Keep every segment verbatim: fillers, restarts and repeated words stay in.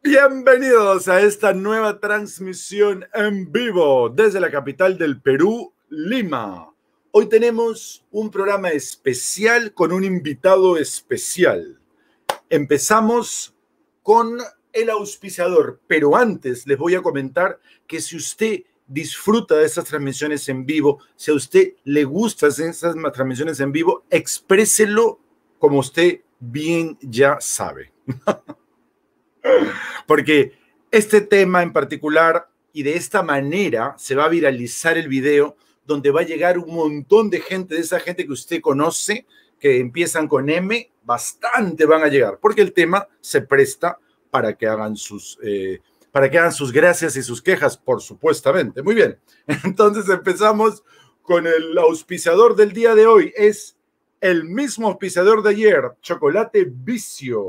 Bienvenidos a esta nueva transmisión en vivo desde la capital del Perú, Lima. Hoy tenemos un programa especial con un invitado especial. Empezamos con el auspiciador, pero antes les voy a comentar que si usted disfruta de estas transmisiones en vivo, si a usted le gustan esas transmisiones en vivo, expréselo como usted bien ya sabe. Porque este tema en particular y de esta manera se va a viralizar el video donde va a llegar un montón de gente, de esa gente que usted conoce, que empiezan con M, bastante van a llegar, porque el tema se presta para que hagan sus, eh, para que hagan sus gracias y sus quejas, por supuestamente. Muy bien, entonces empezamos con el auspiciador del día de hoy. Es el mismo auspiciador de ayer, Chocolate Vicio.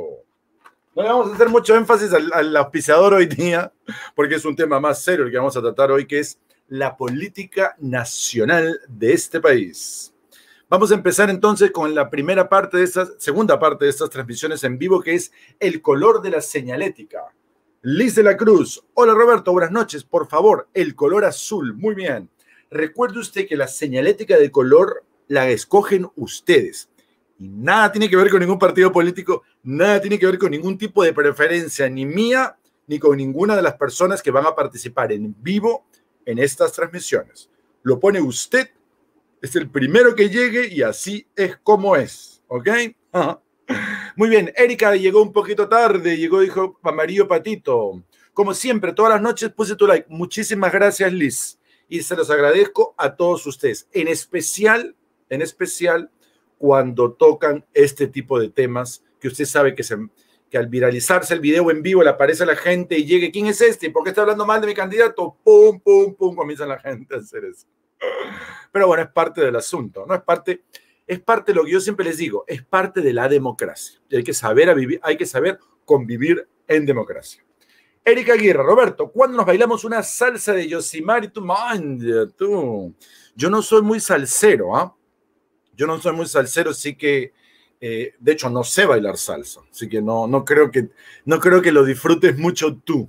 No le vamos a hacer mucho énfasis al, al auspiciador hoy día, porque es un tema más serio el que vamos a tratar hoy, que es la política nacional de este país. Vamos a empezar entonces con la primera parte de esta, segunda parte de estas transmisiones en vivo, que es el color de la señalética. Liz de la Cruz, hola Roberto, buenas noches, por favor, el color azul, muy bien. Recuerde usted que la señalética de color la escogen ustedes. Y nada tiene que ver con ningún partido político, nada tiene que ver con ningún tipo de preferencia, ni mía, ni con ninguna de las personas que van a participar en vivo en estas transmisiones. Lo pone usted, es el primero que llegue y así es como es, ¿ok? Ajá. Muy bien, Erika llegó un poquito tarde, llegó, dijo Amarillo Patito. Como siempre, todas las noches puse tu like. Muchísimas gracias, Liz. Y se los agradezco a todos ustedes, en especial, en especial, cuando tocan este tipo de temas que usted sabe que, se, que al viralizarse el video en vivo le aparece a la gente y llegue, ¿quién es este? ¿Por qué está hablando mal de mi candidato? Pum, pum, pum, comienza la gente a hacer eso. Pero bueno, es parte del asunto, ¿no? Es parte, es parte de lo que yo siempre les digo, es parte de la democracia. Y hay que saber, a vivir, hay que saber convivir en democracia. Erika Aguirre, Roberto, ¿cuándo nos bailamos una salsa de Yosimar y tú? Man, tú. Yo no soy muy salsero, ¿ah? ¿eh? Yo no soy muy salsero, así que, eh, de hecho, no sé bailar salsa, así que no, no, creo, que, no creo que lo disfrutes mucho tú.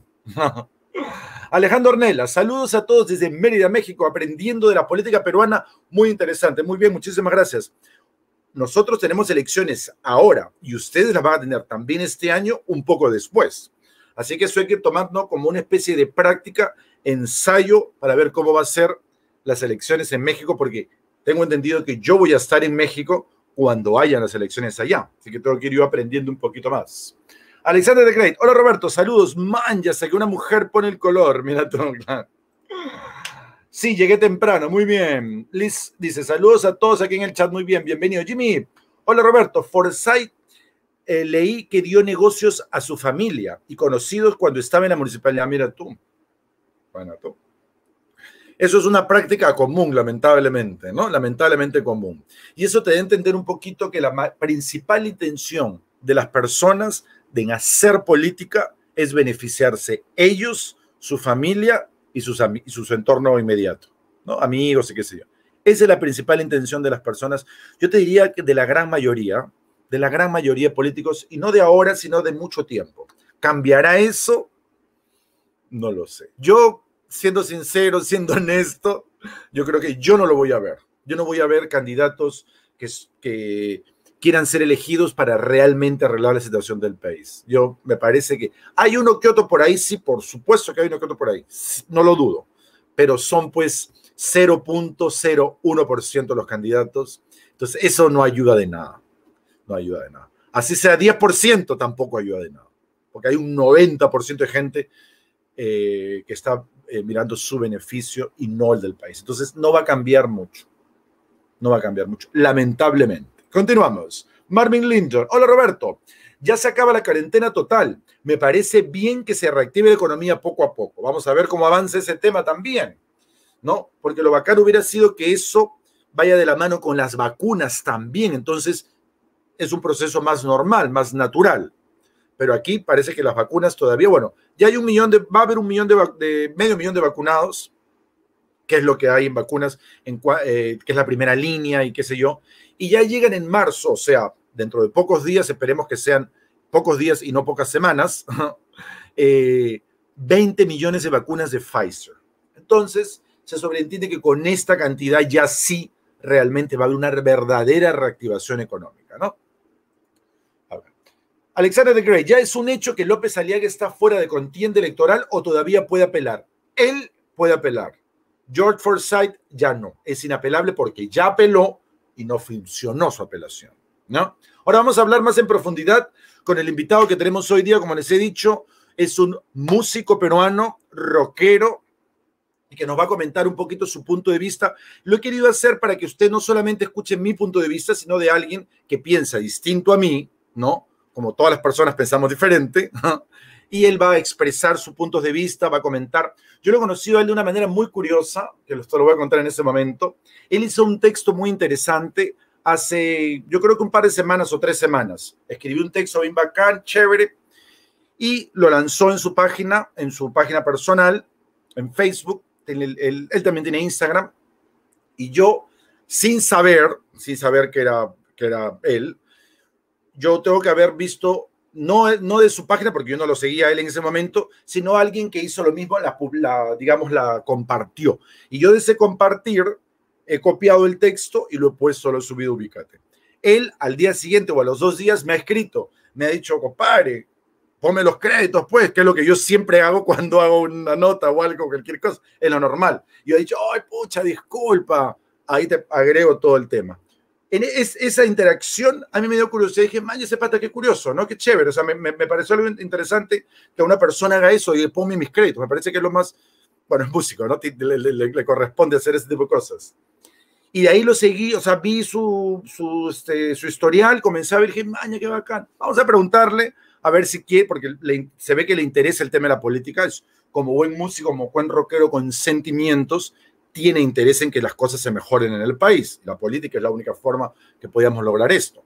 Alejandro Ornella, saludos a todos desde Mérida, México, aprendiendo de la política peruana, muy interesante, muy bien, muchísimas gracias. Nosotros tenemos elecciones ahora y ustedes las van a tener también este año, un poco después. Así que eso hay que tomarlo como una especie de práctica, ensayo, para ver cómo va a ser las elecciones en México, porque tengo entendido que yo voy a estar en México cuando hayan las elecciones allá. Así que tengo que ir yo aprendiendo un poquito más. Alexander de Great. Hola, Roberto. Saludos. Man, ya sé que una mujer pone el color. Mira todo. Sí, llegué temprano. Muy bien. Liz dice, saludos a todos aquí en el chat. Muy bien. Bienvenido. Jimmy. Hola, Roberto. Forsyth eh, leí que dio negocios a su familia y conocidos cuando estaba en la municipalidad. Mira tú. Bueno, tú. Eso es una práctica común, lamentablemente, ¿no? Lamentablemente común. Y eso te da a entender un poquito que la principal intención de las personas de hacer política es beneficiarse ellos, su familia y, sus, y su entorno inmediato, ¿no? Amigos y qué sé yo. Esa es la principal intención de las personas. Yo te diría que de la gran mayoría, de la gran mayoría de políticos, y no de ahora, sino de mucho tiempo. ¿Cambiará eso? No lo sé. Yo... Siendo sincero, siendo honesto, yo creo que yo no lo voy a ver. Yo no voy a ver candidatos que, que quieran ser elegidos para realmente arreglar la situación del país. Yo me parece que hay uno que otro por ahí, sí, por supuesto que hay uno que otro por ahí, no lo dudo, pero son pues cero punto cero uno por ciento los candidatos. Entonces eso no ayuda de nada, no ayuda de nada. Así sea diez por ciento tampoco ayuda de nada, porque hay un noventa por ciento de gente eh, que está Eh, mirando su beneficio y no el del país. Entonces no va a cambiar mucho. No va a cambiar mucho, lamentablemente. Continuamos. Marvin Linton. Hola Roberto. Ya se acaba la cuarentena total. Me parece bien que se reactive la economía poco a poco. Vamos a ver cómo avanza ese tema también, ¿no? Porque lo bacano hubiera sido que eso vaya de la mano con las vacunas también. Entonces es un proceso más normal, más natural. Pero aquí parece que las vacunas todavía, bueno, ya hay un millón de, va a haber un millón de, de medio millón de vacunados, que es lo que hay en vacunas, en, eh, que es la primera línea y qué sé yo, y ya llegan en marzo, o sea, dentro de pocos días, esperemos que sean pocos días y no pocas semanas, eh, veinte millones de vacunas de Pfizer. Entonces, se sobreentiende que con esta cantidad ya sí realmente va a haber una verdadera reactivación económica, ¿no? A ver. Alexander de Grey, ¿ya es un hecho que López Aliaga está fuera de contienda electoral o todavía puede apelar? Él puede apelar. George Forsyth ya no. Es inapelable porque ya apeló y no funcionó su apelación, ¿no? Ahora vamos a hablar más en profundidad con el invitado que tenemos hoy día, como les he dicho, es un músico peruano, rockero, y que nos va a comentar un poquito su punto de vista. Lo he querido hacer para que usted no solamente escuche mi punto de vista, sino de alguien que piensa distinto a mí, ¿no? Como todas las personas pensamos diferente, ¿no? Y él va a expresar sus puntos de vista, va a comentar. Yo lo he conocido a él de una manera muy curiosa, que esto lo voy a contar en ese momento. Él hizo un texto muy interesante hace, yo creo que un par de semanas o tres semanas. Escribió un texto bien bacán, chévere, y lo lanzó en su página, en su página personal, en Facebook. Él, él, él también tiene Instagram, y yo, sin saber, sin saber que era, que era él, yo tengo que haber visto, no, no de su página, porque yo no lo seguía a él en ese momento, sino alguien que hizo lo mismo, la, la, digamos, la compartió. Y yo de ese compartir he copiado el texto y lo he puesto, lo he subido, ubícate. Él al día siguiente o a los dos días me ha escrito, me ha dicho, compadre, ponme los créditos, pues, que es lo que yo siempre hago cuando hago una nota o algo, cualquier cosa, es lo normal. Yo he dicho, ay, pucha, disculpa, ahí te agrego todo el tema. En es, esa interacción a mí me dio curiosidad, dije, man, ese pata, qué curioso, ¿no? Qué chévere, o sea, me, me, me pareció algo interesante que una persona haga eso y ponme mis créditos, me parece que es lo más, bueno, es músico, ¿no? Le, le, le, le corresponde hacer ese tipo de cosas. Y de ahí lo seguí, o sea, vi su, su, este, su historial, comencé a ver, dije, maña, qué bacán. Vamos a preguntarle, a ver si quiere, porque le, se ve que le interesa el tema de la política, es como buen músico, como buen rockero con sentimientos, tiene interés en que las cosas se mejoren en el país. La política es la única forma que podíamos lograr esto.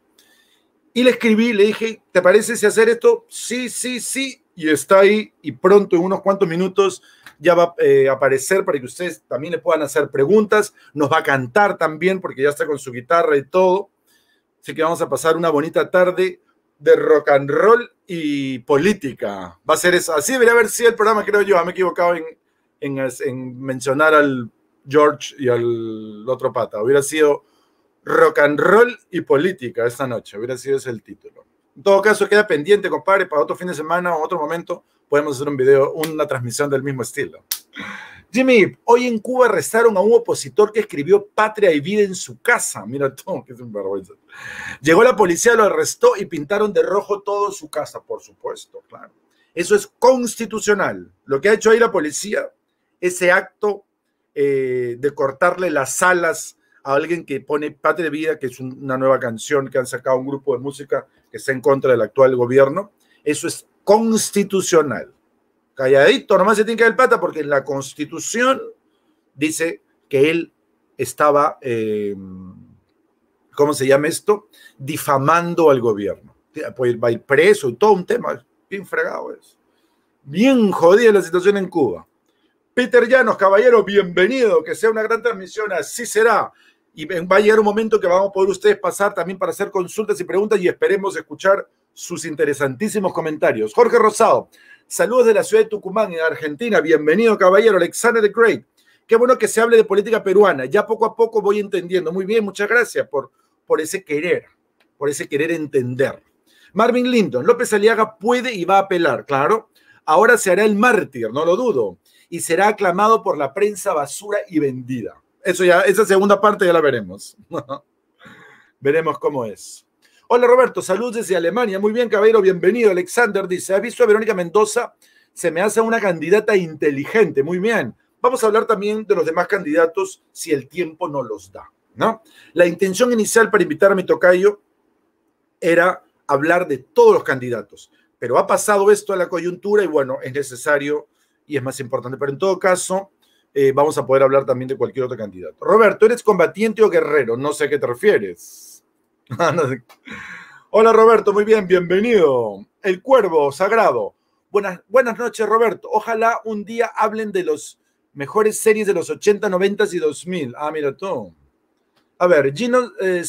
Y le escribí, le dije, ¿te parece si hacer esto? Sí, sí, sí. Y está ahí, y pronto, en unos cuantos minutos, ya va a eh, aparecer para que ustedes también le puedan hacer preguntas. Nos va a cantar también, porque ya está con su guitarra y todo. Así que vamos a pasar una bonita tarde de rock and roll y política. Va a ser eso. Así debería haber sido el programa, creo yo. Me he equivocado en, en, en mencionar al George y al otro pata. Hubiera sido rock and roll y política esta noche. Hubiera sido ese el título. En todo caso, queda pendiente, compadre, para otro fin de semana o otro momento podemos hacer un video, una transmisión del mismo estilo. Jimmy, hoy en Cuba arrestaron a un opositor que escribió Patria y Vida en su casa. Mira todo, que es un vergüenza. Llegó la policía, lo arrestó y pintaron de rojo todo su casa, por supuesto, claro. Eso es constitucional. Lo que ha hecho ahí la policía, ese acto eh, de cortarle las alas a alguien que pone Patria y Vida, que es una nueva canción que han sacado un grupo de música que está en contra del actual gobierno, eso es constitucional. Calladito, nomás se tiene que dar el pata, porque en la Constitución dice que él estaba, eh, ¿cómo se llama esto? Difamando al gobierno. Pues va a ir preso y todo un tema, bien fregado es. Bien jodida la situación en Cuba. Peter Llanos, caballero, bienvenido, que sea una gran transmisión, así será. Y va a llegar un momento que vamos a poder ustedes pasar también para hacer consultas y preguntas y esperemos escuchar sus interesantísimos comentarios. Jorge Rosado, saludos de la ciudad de Tucumán, en Argentina. Bienvenido, caballero. Alexander the Great. Qué bueno que se hable de política peruana. Ya poco a poco voy entendiendo. Muy bien, muchas gracias por, por ese querer, por ese querer entender. Marvin Linton, López Aliaga puede y va a apelar, claro. Ahora se hará el mártir, no lo dudo. Y será aclamado por la prensa basura y vendida. Eso ya, esa segunda parte ya la veremos. Veremos cómo es. Hola Roberto, saludos desde Alemania. Muy bien, caballero, bienvenido. Alexander dice, ¿has visto a Verónica Mendoza? Se me hace una candidata inteligente. Muy bien. Vamos a hablar también de los demás candidatos si el tiempo no los da, ¿no? La intención inicial para invitar a mi tocayo era hablar de todos los candidatos, pero ha pasado esto a la coyuntura y bueno, es necesario y es más importante. Pero en todo caso, eh, vamos a poder hablar también de cualquier otro candidato. Roberto, ¿eres combatiente o guerrero? No sé a qué te refieres. No sé. Hola Roberto, muy bien, bienvenido. El Cuervo Sagrado. Buenas, buenas noches Roberto. Ojalá un día hablen de los mejores series de los ochenta, noventa y dos mil. Ah, mira tú. A ver, Gino eh,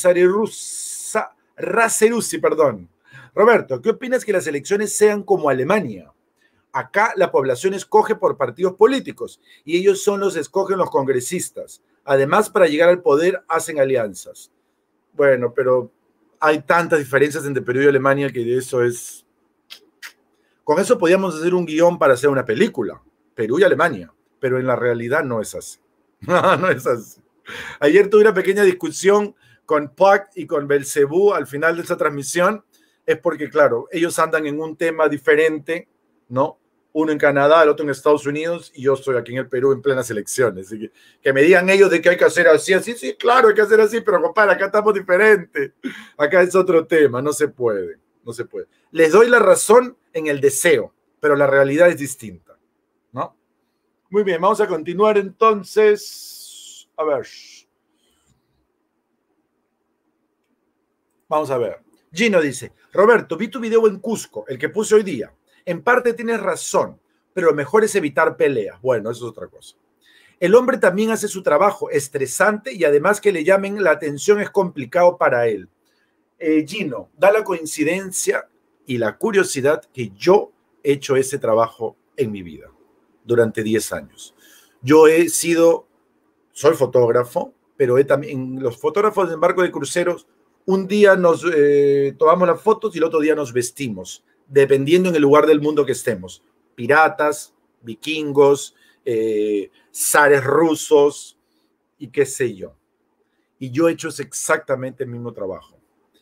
Raceruzzi, perdón. Roberto, ¿qué opinas que las elecciones sean como Alemania? Acá la población escoge por partidos políticos y ellos son los que escogen los congresistas. Además, para llegar al poder hacen alianzas. Bueno, pero hay tantas diferencias entre Perú y Alemania que eso es... Con eso podíamos hacer un guión para hacer una película, Perú y Alemania, pero en la realidad no es así. No, no es así. Ayer tuve una pequeña discusión con Puck y con Belcebú al final de esa transmisión, es porque, claro, ellos andan en un tema diferente, ¿no? Uno en Canadá, el otro en Estados Unidos, y yo estoy aquí en el Perú en plenas elecciones. Así que, que me digan ellos de que hay que hacer así, así, sí, claro, hay que hacer así, pero compadre, acá estamos diferentes. Acá es otro tema, no se puede, no se puede. Les doy la razón en el deseo, pero la realidad es distinta, ¿no? Muy bien, vamos a continuar entonces. A ver. Vamos a ver. Gino dice, Roberto, vi tu video en Cusco, el que puse hoy día. En parte tienes razón, pero lo mejor es evitar peleas. Bueno, eso es otra cosa. El hombre también hace su trabajo estresante y además que le llamen la atención es complicado para él. Eh, Gino, da la coincidencia y la curiosidad que yo he hecho ese trabajo en mi vida durante diez años. Yo he sido, soy fotógrafo, pero he también, los fotógrafos de embarque de cruceros, un día nos eh, tomamos las fotos y el otro día nos vestimos, dependiendo en el lugar del mundo que estemos. Piratas, vikingos, eh, zares rusos y qué sé yo. Y yo he hecho exactamente el mismo trabajo.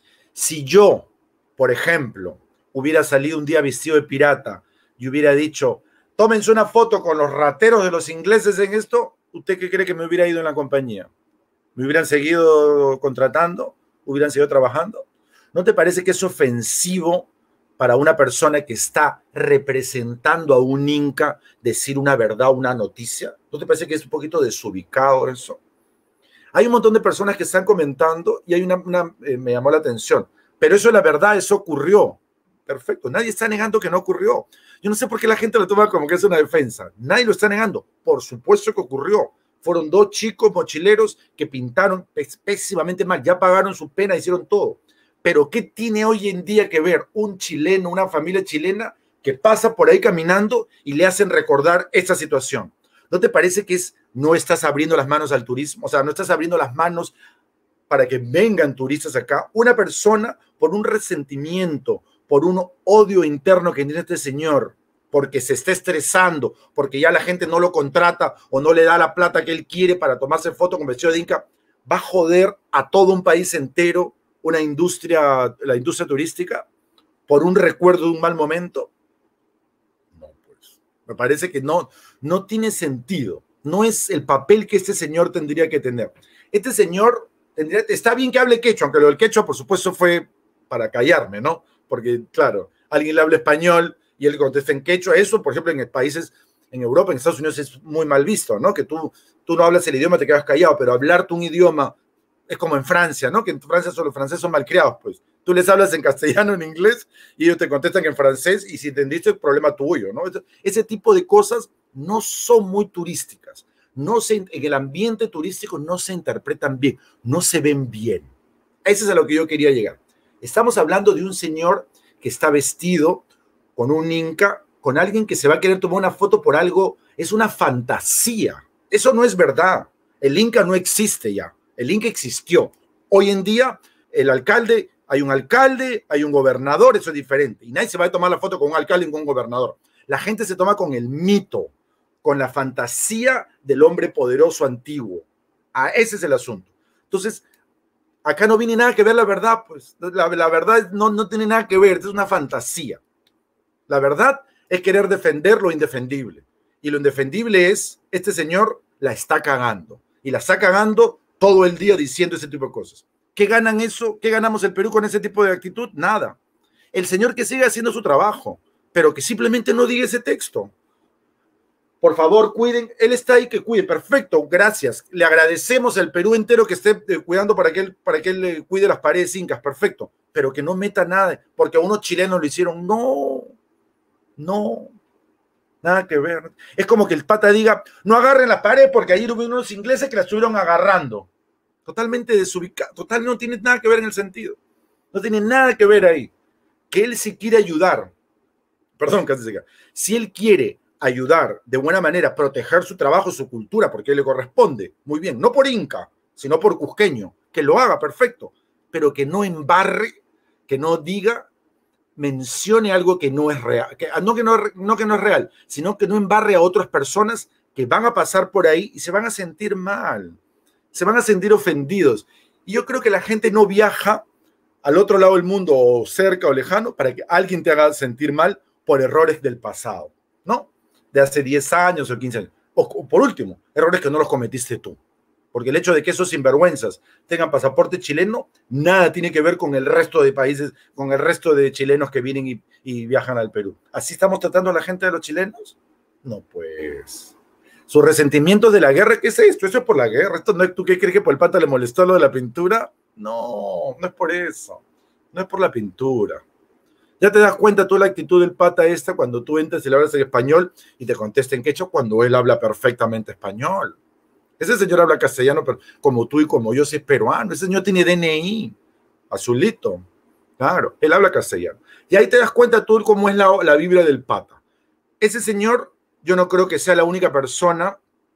Si yo, por ejemplo, hubiera salido un día vestido de pirata y hubiera dicho, tómense una foto con los rateros de los ingleses en esto, ¿usted qué cree que me hubiera ido en la compañía? ¿Me hubieran seguido contratando? ¿Hubieran seguido trabajando? ¿No te parece que es ofensivo para una persona que está representando a un inca decir una verdad, una noticia? ¿No te parece que es un poquito desubicado eso? Hay un montón de personas que están comentando y hay una, una eh, me llamó la atención, pero eso es la verdad, eso ocurrió. Perfecto, nadie está negando que no ocurrió. Yo no sé por qué la gente lo toma como que es una defensa. Nadie lo está negando. Por supuesto que ocurrió. Fueron dos chicos mochileros que pintaron pésimamente mal, ya pagaron su pena, hicieron todo. Pero ¿qué tiene hoy en día que ver un chileno, una familia chilena que pasa por ahí caminando y le hacen recordar esta situación? ¿No te parece que es, no estás abriendo las manos al turismo? O sea, no estás abriendo las manos para que vengan turistas acá. Una persona por un resentimiento, por un odio interno que tiene este señor, porque se está estresando, porque ya la gente no lo contrata o no le da la plata que él quiere para tomarse foto con vestido de inca, va a joder a todo un país entero, una industria, la industria turística, por un recuerdo de un mal momento. No, pues, me parece que no, no tiene sentido. No es el papel que este señor tendría que tener. Este señor tendría, está bien que hable quechua, aunque lo del quechua, por supuesto, fue para callarme, ¿no? Porque, claro, alguien le habla español y él contesta en quechua. Eso, por ejemplo, en países, en Europa, en Estados Unidos es muy mal visto, ¿no? Que tú, tú no hablas el idioma, te quedas callado, pero hablarte un idioma es como en Francia, ¿no? Que en Francia solo los franceses son malcriados, pues. Tú les hablas en castellano, en inglés, y ellos te contestan en francés, y si entendiste, el problema tuyo, ¿no? Ese tipo de cosas no son muy turísticas. No se, en el ambiente turístico no se interpretan bien, no se ven bien. Eso es a lo que yo quería llegar. Estamos hablando de un señor que está vestido con un inca, con alguien que se va a querer tomar una foto por algo, es una fantasía. Eso no es verdad. El inca no existe ya. El inca existió. Hoy en día, el alcalde, hay un alcalde, hay un gobernador, eso es diferente. Y nadie se va a tomar la foto con un alcalde y con un gobernador. La gente se toma con el mito, con la fantasía del hombre poderoso antiguo. Ah, ese es el asunto. Entonces, acá no viene nada que ver la verdad, pues. La, la verdad no, no tiene nada que ver, es una fantasía. La verdad es querer defender lo indefendible. Y lo indefendible es, este señor la está cagando. Y la está cagando todo el día diciendo ese tipo de cosas. ¿Qué ganan eso? ¿Qué ganamos el Perú con ese tipo de actitud? Nada. El señor que sigue haciendo su trabajo, pero que simplemente no diga ese texto. Por favor, cuiden. Él está ahí, que cuide. Perfecto, gracias. Le agradecemos al Perú entero que esté cuidando para que él, para que él cuide las paredes incas. Perfecto. Pero que no meta nada, porque a unos chilenos lo hicieron. No, no, nada que ver. Es como que el pata diga, no agarren las paredes porque ayer hubo unos ingleses que la estuvieron agarrando. Totalmente desubicado. Total, no tiene nada que ver en el sentido. No tiene nada que ver ahí. Que él sí quiere ayudar. perdón, casi se cae. Si él quiere ayudar de buena manera, proteger su trabajo, su cultura, porque le corresponde, muy bien, no por inca, sino por cusqueño, que lo haga perfecto, pero que no embarre, que no diga, mencione algo que no es real, que, no, que no, no que no es real, sino que no embarre a otras personas que van a pasar por ahí y se van a sentir mal, se van a sentir ofendidos. Y yo creo que la gente no viaja al otro lado del mundo, o cerca o lejano, para que alguien te haga sentir mal por errores del pasado, ¿no? De hace diez años o quince años. O, o por último, errores que no los cometiste tú. Porque el hecho de que esos sinvergüenzas tengan pasaporte chileno, nada tiene que ver con el resto de países, con el resto de chilenos que vienen y, y viajan al Perú. ¿Así estamos tratando a la gente de los chilenos? No, pues. Su resentimiento de la guerra, ¿qué es esto? Eso es por la guerra. Esto no es, ¿tú qué crees que por el pata le molestó lo de la pintura? No, no es por eso. No es por la pintura. Ya te das cuenta tú la actitud del pata esta cuando tú entras y le hablas en español y te contesta en quechua cuando él habla perfectamente español. Ese señor habla castellano, pero como tú y como yo, si es peruano. Ese señor tiene D N I, azulito. Claro, él habla castellano. Y ahí te das cuenta tú cómo es la, la vibra del pata. Ese señor, yo no creo que sea la única persona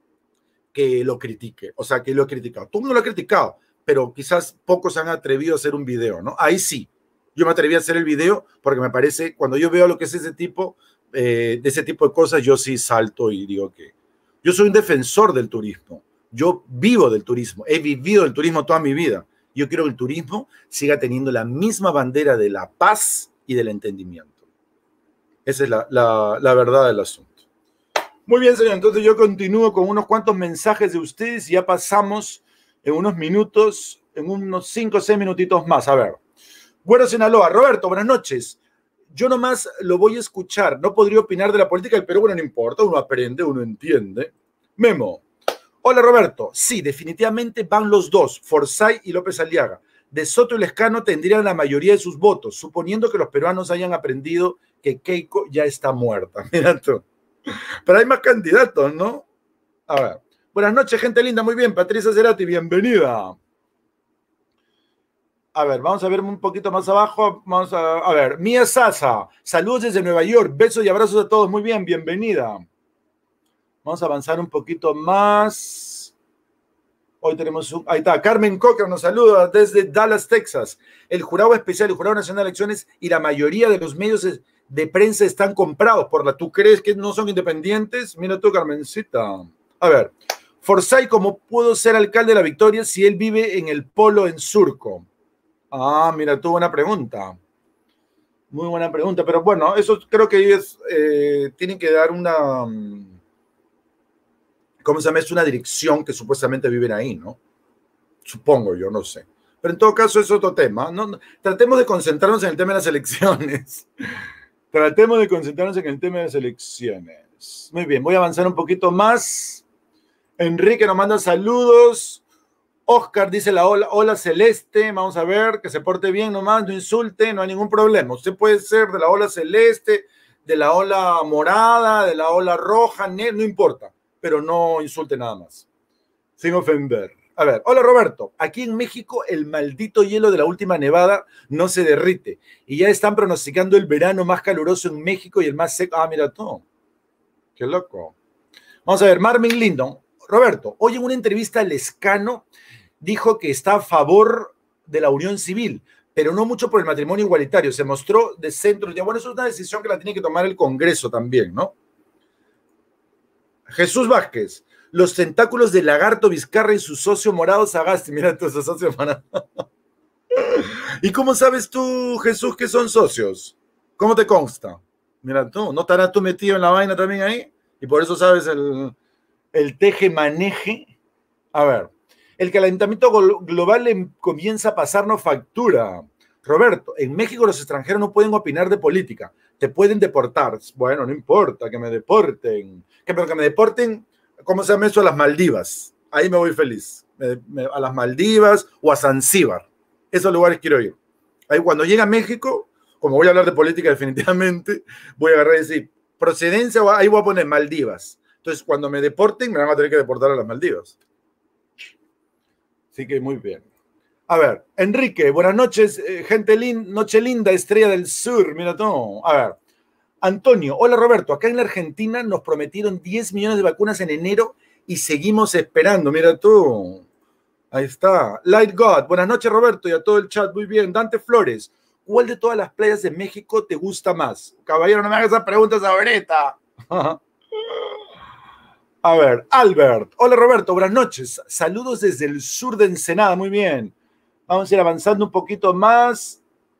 que lo critique, o sea, que lo ha criticado. Tú no lo has criticado, pero quizás pocos han atrevido a hacer un video, ¿no? Ahí sí. Yo me atreví a hacer el video porque me parece, cuando yo veo lo que es ese tipo, eh, de ese tipo de cosas, yo sí salto y digo que yo soy un defensor del turismo. Yo vivo del turismo, he vivido del turismo toda mi vida. Yo quiero que el turismo siga teniendo la misma bandera de la paz y del entendimiento. Esa es la, la, la verdad del asunto. Muy bien, señor. Entonces yo continúo con unos cuantos mensajes de ustedes y ya pasamos en unos minutos, en unos cinco o seis minutitos más. A ver. Bueno, Sinaloa. Roberto, buenas noches. Yo nomás lo voy a escuchar. No podría opinar de la política del Perú. Bueno, no importa. Uno aprende, uno entiende. Memo. Hola, Roberto. Sí, definitivamente van los dos, Forsyth y López Aliaga. De Soto y Lescano tendrían la mayoría de sus votos, suponiendo que los peruanos hayan aprendido que Keiko ya está muerta. Mira tú. Pero hay más candidatos, ¿no? A ver. Buenas noches, gente linda. Muy bien. Patricia Cerati, bienvenida. A ver, vamos a ver un poquito más abajo. Vamos a, a ver. Mía Sasa, saludos desde Nueva York. Besos y abrazos a todos. Muy bien, bienvenida. Vamos a avanzar un poquito más. Hoy tenemos un... Ahí está. Carmen Cocker nos saluda desde Dallas, Texas. El jurado especial, el jurado nacional de elecciones y la mayoría de los medios de prensa están comprados por la... ¿Tú crees que no son independientes? Mira tú, Carmencita. A ver. Forsyth, ¿cómo pudo ser alcalde de La Victoria si él vive en el Polo en Surco? Ah, mira tú, buena pregunta. Muy buena pregunta. Pero bueno, eso creo que ellos eh, tienen que dar una... ¿Cómo se llama? Es una dirección que supuestamente viven ahí, ¿no? Supongo yo, no sé. Pero en todo caso es otro tema. No, no, tratemos de concentrarnos en el tema de las elecciones. Tratemos de concentrarnos en el tema de las elecciones. Muy bien, voy a avanzar un poquito más. Enrique nos manda saludos. Oscar dice la hola, hola celeste. Vamos a ver, que se porte bien nomás, no insulte, no hay ningún problema. Usted puede ser de la ola celeste, de la ola morada, de la ola roja, no importa. Pero no insulte nada más, sin ofender. A ver, hola Roberto, aquí en México el maldito hielo de la última nevada no se derrite y ya están pronosticando el verano más caluroso en México y el más seco. Ah, mira tú, qué loco. Vamos a ver, Marvin Lindon. Roberto, hoy en una entrevista Lescano dijo que está a favor de la unión civil, pero no mucho por el matrimonio igualitario. Se mostró de centro. Ya, bueno, eso es una decisión que la tiene que tomar el Congreso también, ¿no? Jesús Vázquez, los tentáculos de Lagarto Vizcarra y su socio morado Sagasti. Mira tú, esos socios morado. ¿Y cómo sabes tú, Jesús, que son socios? ¿Cómo te consta? Mira tú, ¿no estarás tú metido en la vaina también ahí? Y por eso sabes el, el teje-maneje. A ver, el calentamiento global le comienza a pasarnos factura. Roberto, en México los extranjeros no pueden opinar de política. Te pueden deportar. Bueno, no importa, que me deporten. Que, pero que me deporten, ¿cómo se llama eso? A las Maldivas. Ahí me voy feliz. Me, me, a las Maldivas o a Zanzíbar. Esos lugares quiero ir. Ahí cuando llegue a México, como voy a hablar de política definitivamente, voy a agarrar y decir, procedencia, ahí voy a poner Maldivas. Entonces, cuando me deporten, me van a tener que deportar a las Maldivas. Así que muy bien. A ver, Enrique, buenas noches, eh, gente linda, noche linda, estrella del sur, mira tú. A ver, Antonio, hola Roberto, acá en la Argentina nos prometieron diez millones de vacunas en enero y seguimos esperando, mira tú. Ahí está. Light God, buenas noches Roberto y a todo el chat, muy bien. Dante Flores, ¿cuál de todas las playas de México te gusta más? Caballero, no me hagas esas preguntas ahorita. A ver, Albert, hola Roberto, buenas noches. Saludos desde el sur de Ensenada, muy bien. Vamos a ir avanzando un poquito más.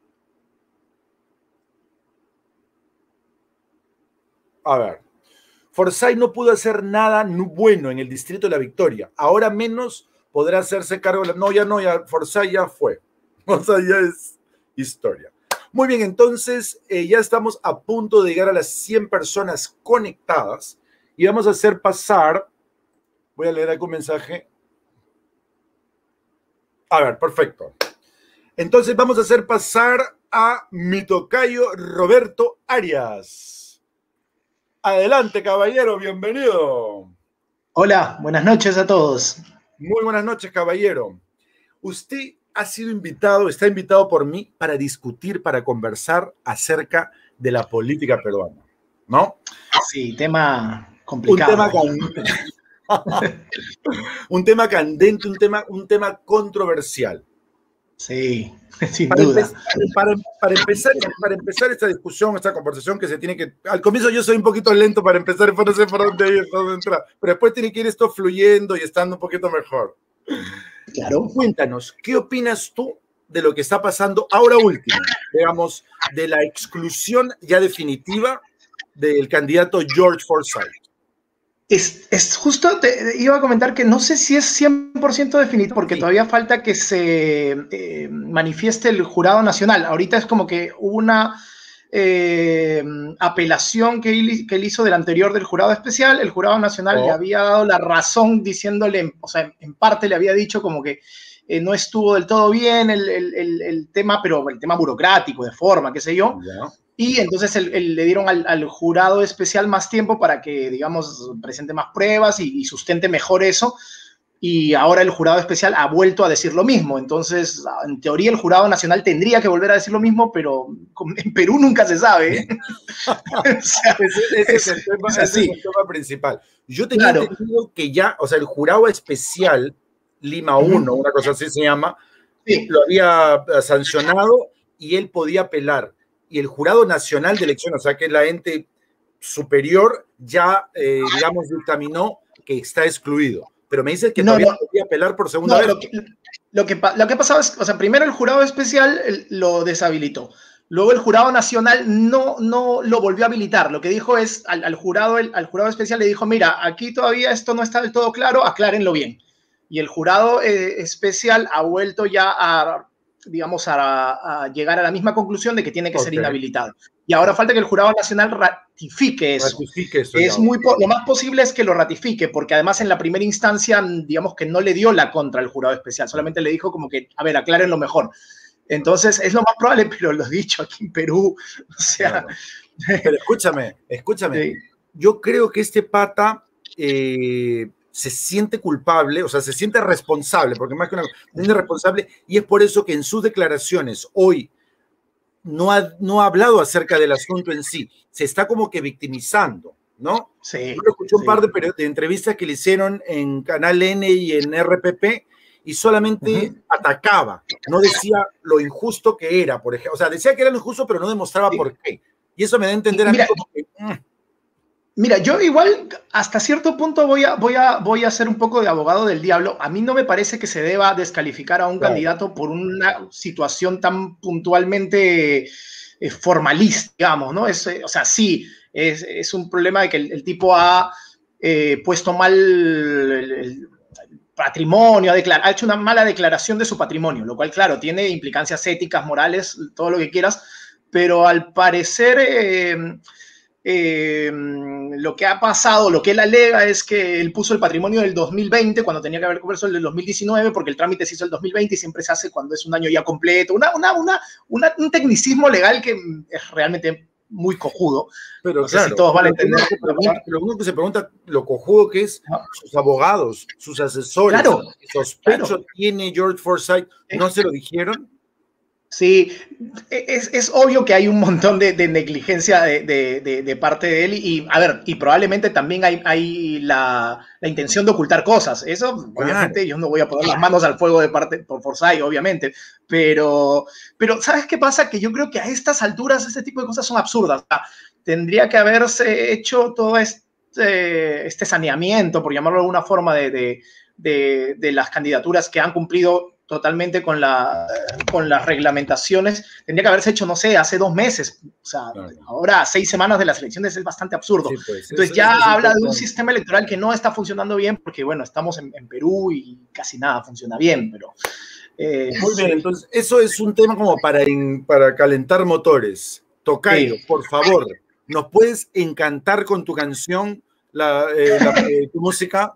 A ver, Forsyth no pudo hacer nada bueno en el distrito de La Victoria. Ahora menos podrá hacerse cargo de la... No, ya no, ya Forsyth ya fue. O sea, ya es historia. Muy bien, entonces eh, ya estamos a punto de llegar a las cien personas conectadas y vamos a hacer pasar... Voy a leer algún mensaje. A ver, perfecto. Entonces vamos a hacer pasar a mi tocayo Roberto Arias. Adelante, caballero, bienvenido. Hola, buenas noches a todos. Muy buenas noches, caballero. Usted ha sido invitado, está invitado por mí para discutir, para conversar acerca de la política peruana, ¿no? Sí, tema complicado. Un tema candente, un tema, candente, un tema, un tema controversial. Sí, sin para duda. Empezar, para, para, empezar, para empezar esta discusión, esta conversación que se tiene que... Al comienzo yo soy un poquito lento para empezar, no sé por dónde ir, por dónde entrar, pero después tiene que ir esto fluyendo y estando un poquito mejor. Claro. Cuéntanos, ¿qué opinas tú de lo que está pasando ahora último, digamos, de la exclusión ya definitiva del candidato George Forsyth? Es, es justo, te iba a comentar que no sé si es cien por ciento definitivo, porque sí. Todavía falta que se eh, manifieste el jurado nacional. Ahorita es como que hubo una eh, apelación que él, que él hizo del anterior del jurado especial. El jurado nacional oh. le había dado la razón diciéndole, o sea, en parte le había dicho como que eh, no estuvo del todo bien el, el, el, el tema, pero el tema burocrático, de forma, qué sé yo. Yeah. Y entonces el, el, le dieron al, al jurado especial más tiempo para que, digamos, presente más pruebas y, y sustente mejor eso. Y ahora el jurado especial ha vuelto a decir lo mismo. Entonces, en teoría, el jurado nacional tendría que volver a decir lo mismo, pero en Perú nunca se sabe, ¿eh? O sea, ese, ese, es el tema, ese es el tema principal. Yo tenía claro. entendido que ya, o sea, el jurado especial, Lima uno, uh-huh. una cosa así se llama, sí. lo había sancionado y él podía apelar. Y el Jurado Nacional de Elecciones, o sea, que es la ente superior, ya, eh, digamos, dictaminó que está excluido. Pero me dices que no, todavía no. podía apelar por segunda no, vez. Lo que, lo, que, lo que ha pasado es, o sea, primero el Jurado Especial lo deshabilitó. Luego el Jurado Nacional no, no lo volvió a habilitar. Lo que dijo es, al, al, jurado, el, al Jurado Especial le dijo, mira, aquí todavía esto no está del todo claro, aclárenlo bien. Y el Jurado eh, Especial ha vuelto ya a... digamos, a, a llegar a la misma conclusión de que tiene que okay. ser inhabilitado. Y ahora falta que el Jurado Nacional ratifique eso. Ratifique eso es muy lo más posible es que lo ratifique, porque además en la primera instancia, digamos que no le dio la contra al Jurado Especial, solamente le dijo como que, a ver, aclárenlo mejor. Entonces, es lo más probable, pero lo dicho aquí en Perú, o sea... Claro. Pero escúchame, escúchame. Sí. Yo creo que este pata... Eh, se siente culpable, o sea, se siente responsable, porque más que una se siente responsable, y es por eso que en sus declaraciones hoy no ha, no ha hablado acerca del asunto en sí, se está como que victimizando, ¿no? Sí. Yo lo escuché un sí. par de, de entrevistas que le hicieron en Canal N y en R P P, y solamente uh-huh. atacaba, no decía lo injusto que era, por ejemplo, o sea, decía que era lo injusto, pero no demostraba sí. por qué, y eso me da a entender Mira, a mí como que... Mm. Mira, yo igual hasta cierto punto voy a, voy, a, voy a ser un poco de abogado del diablo. A mí no me parece que se deba descalificar a un claro. candidato por una situación tan puntualmente eh, formalista, digamos, ¿no? Es, eh, o sea, sí, es, es un problema de que el, el tipo ha eh, puesto mal el, el patrimonio, ha, declar, ha hecho una mala declaración de su patrimonio, lo cual, claro, tiene implicancias éticas, morales, todo lo que quieras, pero al parecer... Eh, Eh, lo que ha pasado, lo que él alega es que él puso el patrimonio del dos mil veinte cuando tenía que haber puesto el del dos mil diecinueve porque el trámite se hizo el dos mil veinte y siempre se hace cuando es un año ya completo. Una, una, una, una, un tecnicismo legal que es realmente muy cojudo. Pero no claro, sé si todos van a entender. Lo único que se pregunta, lo cojudo que es ¿no? sus abogados, sus asesores. Claro. ¿Qué sospecho claro. tiene George Forsyth? ¿No se lo dijeron? Sí, es, es obvio que hay un montón de, de negligencia de, de, de, de parte de él y, a ver, y probablemente también hay, hay la, la intención de ocultar cosas. Eso, obviamente, Claro. yo no voy a poner las manos al fuego de parte por Forsyth, obviamente, pero, pero ¿sabes qué pasa? Que yo creo que a estas alturas este tipo de cosas son absurdas. O sea, tendría que haberse hecho todo este, este saneamiento, por llamarlo de alguna forma, de, de, de, de las candidaturas que han cumplido totalmente con, la, con las reglamentaciones. Tendría que haberse hecho, no sé, hace dos meses. O sea, claro. Ahora a seis semanas de las elecciones es bastante absurdo. Sí, pues, Entonces eso, ya eso habla de un sistema electoral que no está funcionando bien porque, bueno, estamos en, en Perú y casi nada funciona bien, pero... Eh, Muy bien, sí. Entonces eso es un tema como para, in, para calentar motores. Tocayo, sí. Por favor, ¿nos puedes encantar con tu canción, la, eh, la eh, tu música?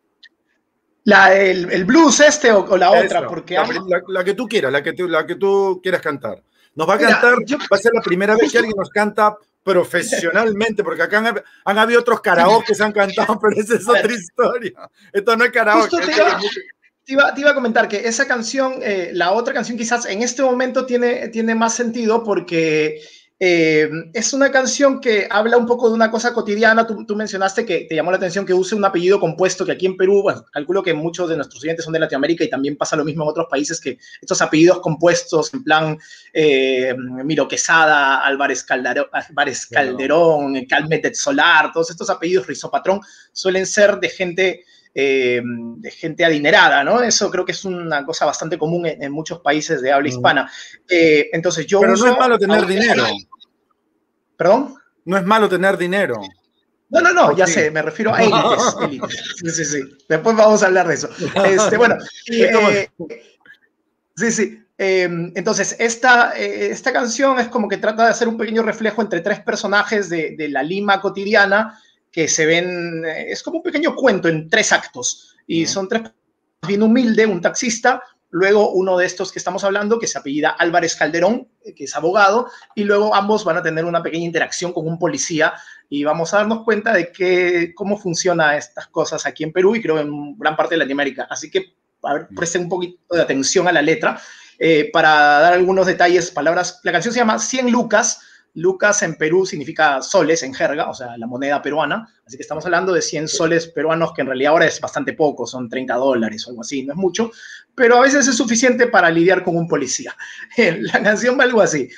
La, el, el blues este o, o la Esa, otra, porque... La, la, la que tú quieras, la que, tú, la que tú quieras cantar. Nos va a cantar, Mira, yo, va a ser la primera vez que alguien nos canta profesionalmente, porque acá han, han habido otros karaoke que se han cantado, pero esa es otra historia. Esto no es karaoke. Te iba, te, iba, te iba a comentar que esa canción, eh, la otra canción quizás en este momento tiene, tiene más sentido porque... Eh, es una canción que habla un poco de una cosa cotidiana. Tú, tú mencionaste que te llamó la atención que use un apellido compuesto, que aquí en Perú, bueno, calculo que muchos de nuestros oyentes son de Latinoamérica y también pasa lo mismo en otros países, que estos apellidos compuestos, en plan eh, Miro Quesada, Álvarez Calderón, Álvarez Calderón no. Calmet Solar, todos estos apellidos, Rizopatrón, suelen ser de gente... Eh, de gente adinerada, ¿no? Eso creo que es una cosa bastante común en, en muchos países de habla hispana. Eh, entonces yo Pero uso... no es malo tener dinero. ¿Perdón? No es malo tener dinero. No, no, no, ya sé, me refiero a élites, élites. Sí, sí, sí. Después vamos a hablar de eso. Este, bueno, eh, sí, sí. Eh, entonces, esta, eh, esta canción es como que trata de hacer un pequeño reflejo entre tres personajes de, de la Lima cotidiana que se ven, es como un pequeño cuento en tres actos, y uh-huh. son tres, bien humilde, un taxista, luego uno de estos que estamos hablando, que se apellida Álvarez Calderón, que es abogado, y luego ambos van a tener una pequeña interacción con un policía, y vamos a darnos cuenta de que, cómo funcionan estas cosas aquí en Perú, y creo en gran parte de Latinoamérica, así que, a ver, presten un poquito de atención a la letra, eh, para dar algunos detalles, palabras. La canción se llama cien lucas, Lucas en Perú significa soles en jerga, o sea, la moneda peruana, así que estamos hablando de cien soles peruanos, que en realidad ahora es bastante poco, son treinta dólares o algo así, no es mucho, pero a veces es suficiente para lidiar con un policía. La canción va algo así.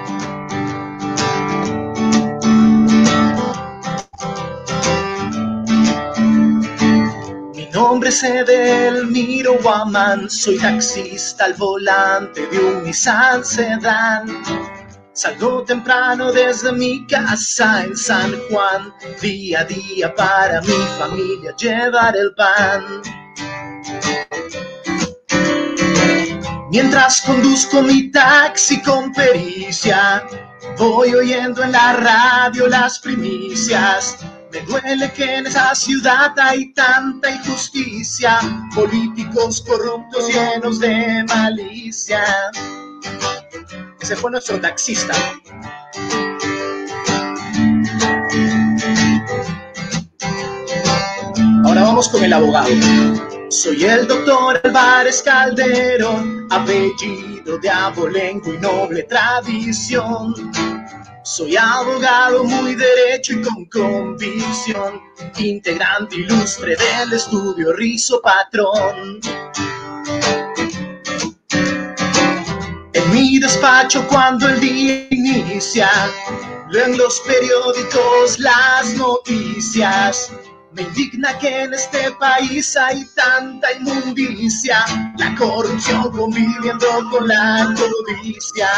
Mi nombre es Edelmiro Guamán, soy taxista al volante de un Nissan Sedán. Salgo temprano desde mi casa en San Juan, día a día para mi familia llevar el pan. Mientras conduzco mi taxi con pericia, voy oyendo en la radio las primicias. Me duele que en esa ciudad hay tanta injusticia, políticos corruptos llenos de malicia. Ese fue nuestro taxista. Ahora vamos con el abogado. Soy el doctor Álvarez Calderón, apellido de abolengo y noble tradición. Soy abogado muy derecho y con convicción, integrante ilustre del estudio Rizopatrón. En mi despacho cuando el día inicia, leo en los periódicos las noticias. Me indigna que en este país hay tanta inmundicia, la corrupción conviviendo con la codicia.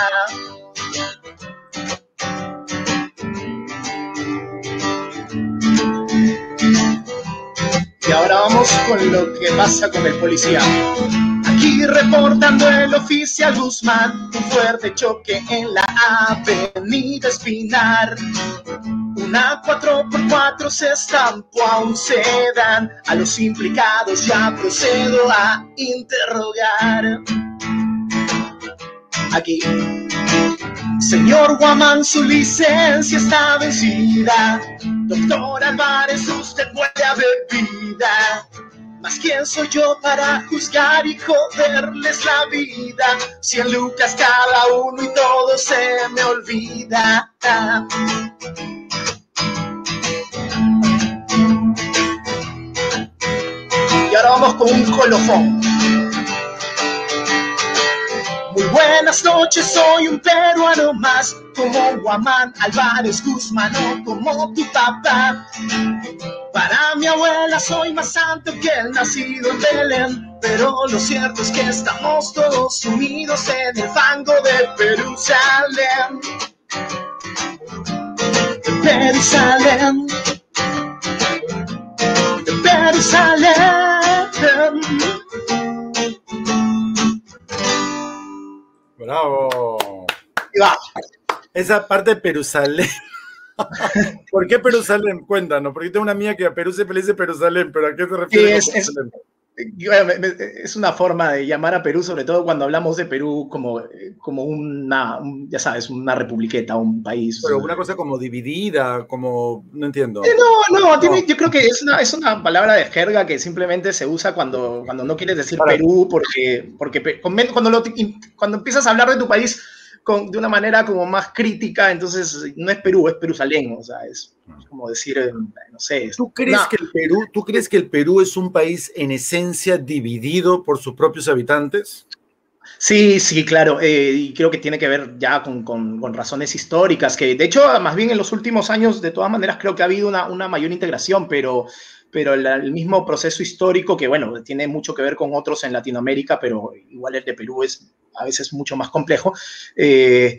Y ahora vamos con lo que pasa con el policía. Aquí reportando el oficial Guzmán, un fuerte choque en la avenida Espinar. Una cuatro por cuatro se estampó a un sedán, a los implicados ya procedo a interrogar. Aquí. Señor Guamán, su licencia está vencida. Doctor Álvarez, usted huele a bebida. Mas quién soy yo para juzgar y joderles la vida, cien lucas cada uno y todo se me olvida. Y ahora vamos con un colofón. Muy buenas noches, soy un peruano más, como Guamán Álvarez Guzmán o como tu papá. Para mi abuela soy más santo que el nacido en Belén, pero lo cierto es que estamos todos sumidos en el fango de Perusalén. De Perusalén. De Perusalén. Bravo. Y va. Esa parte de Perusalén. ¿Por qué Perusalén? Cuéntanos, porque tengo una amiga que a Perú se le dice Perusalén, pero ¿a qué se refiere? Sí, es, es, es una forma de llamar a Perú, sobre todo cuando hablamos de Perú como, como una, un, ya sabes, una republiqueta, un país. Pero una cosa como dividida, como, no entiendo. Eh, no, no, tiene, yo creo que es una, es una palabra de jerga que simplemente se usa cuando, cuando no quieres decir Para. Perú, porque, porque cuando, lo, cuando empiezas a hablar de tu país con, de una manera como más crítica, entonces no es Perú, es Perusalén, o sea, es, es como decir, no sé. ¿Tú crees, no. que el Perú, ¿Tú crees que el Perú es un país en esencia dividido por sus propios habitantes? Sí, sí, claro, eh, y creo que tiene que ver ya con, con, con razones históricas, que de hecho, más bien en los últimos años, de todas maneras, creo que ha habido una, una mayor integración, pero, pero el, el mismo proceso histórico, que bueno, tiene mucho que ver con otros en Latinoamérica, pero igual el de Perú es a veces mucho más complejo, eh,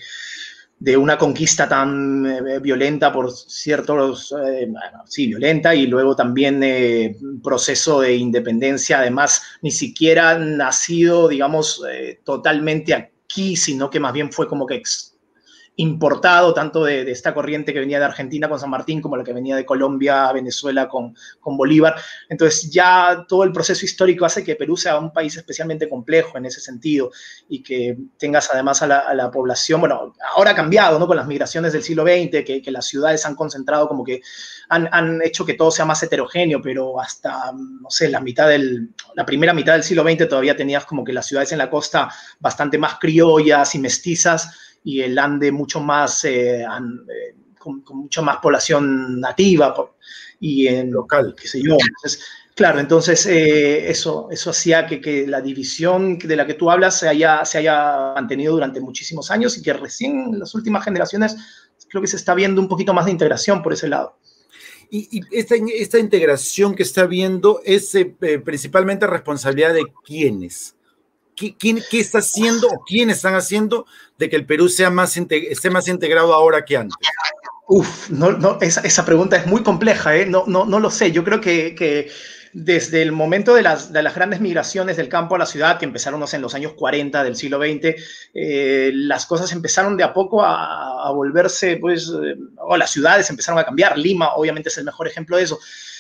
de una conquista tan eh, violenta por ciertos, eh, bueno, sí, violenta, y luego también eh, un proceso de independencia, además, ni siquiera nacido, digamos, eh, totalmente aquí, sino que más bien fue como que ex importado, tanto de, de esta corriente que venía de Argentina con San Martín, como la que venía de Colombia, Venezuela con, con Bolívar. Entonces ya todo el proceso histórico hace que Perú sea un país especialmente complejo en ese sentido, y que tengas además a la, a la población, bueno, ahora ha cambiado, ¿no? Con las migraciones del siglo veinte, que, que las ciudades han concentrado, como que han, han hecho que todo sea más heterogéneo, pero hasta, no sé, la mitad del, la primera mitad del siglo veinte todavía tenías como que las ciudades en la costa bastante más criollas y mestizas, y el Ande mucho más, eh, an, eh, con, con mucho más población nativa por, y en, local, qué sé yo. Entonces, claro, entonces eh, eso, eso hacía que, que la división de la que tú hablas se haya, se haya mantenido durante muchísimos años, y que recién en las últimas generaciones creo que se está viendo un poquito más de integración por ese lado. Y, y esta, esta integración que está viendo es eh, principalmente responsabilidad de quiénes. ¿Qué, quién, ¿Qué está haciendo o quiénes están haciendo de que el Perú sea más esté más integrado ahora que antes? Uf, no, no, esa, esa pregunta es muy compleja, ¿eh? No, no, no lo sé. Yo creo que, que desde el momento de las, de las grandes migraciones del campo a la ciudad, que empezaron, no sé, en los años cuarenta del siglo veinte, eh, las cosas empezaron de a poco a, a volverse, pues, eh, o las ciudades empezaron a cambiar. Lima, obviamente, es el mejor ejemplo de eso.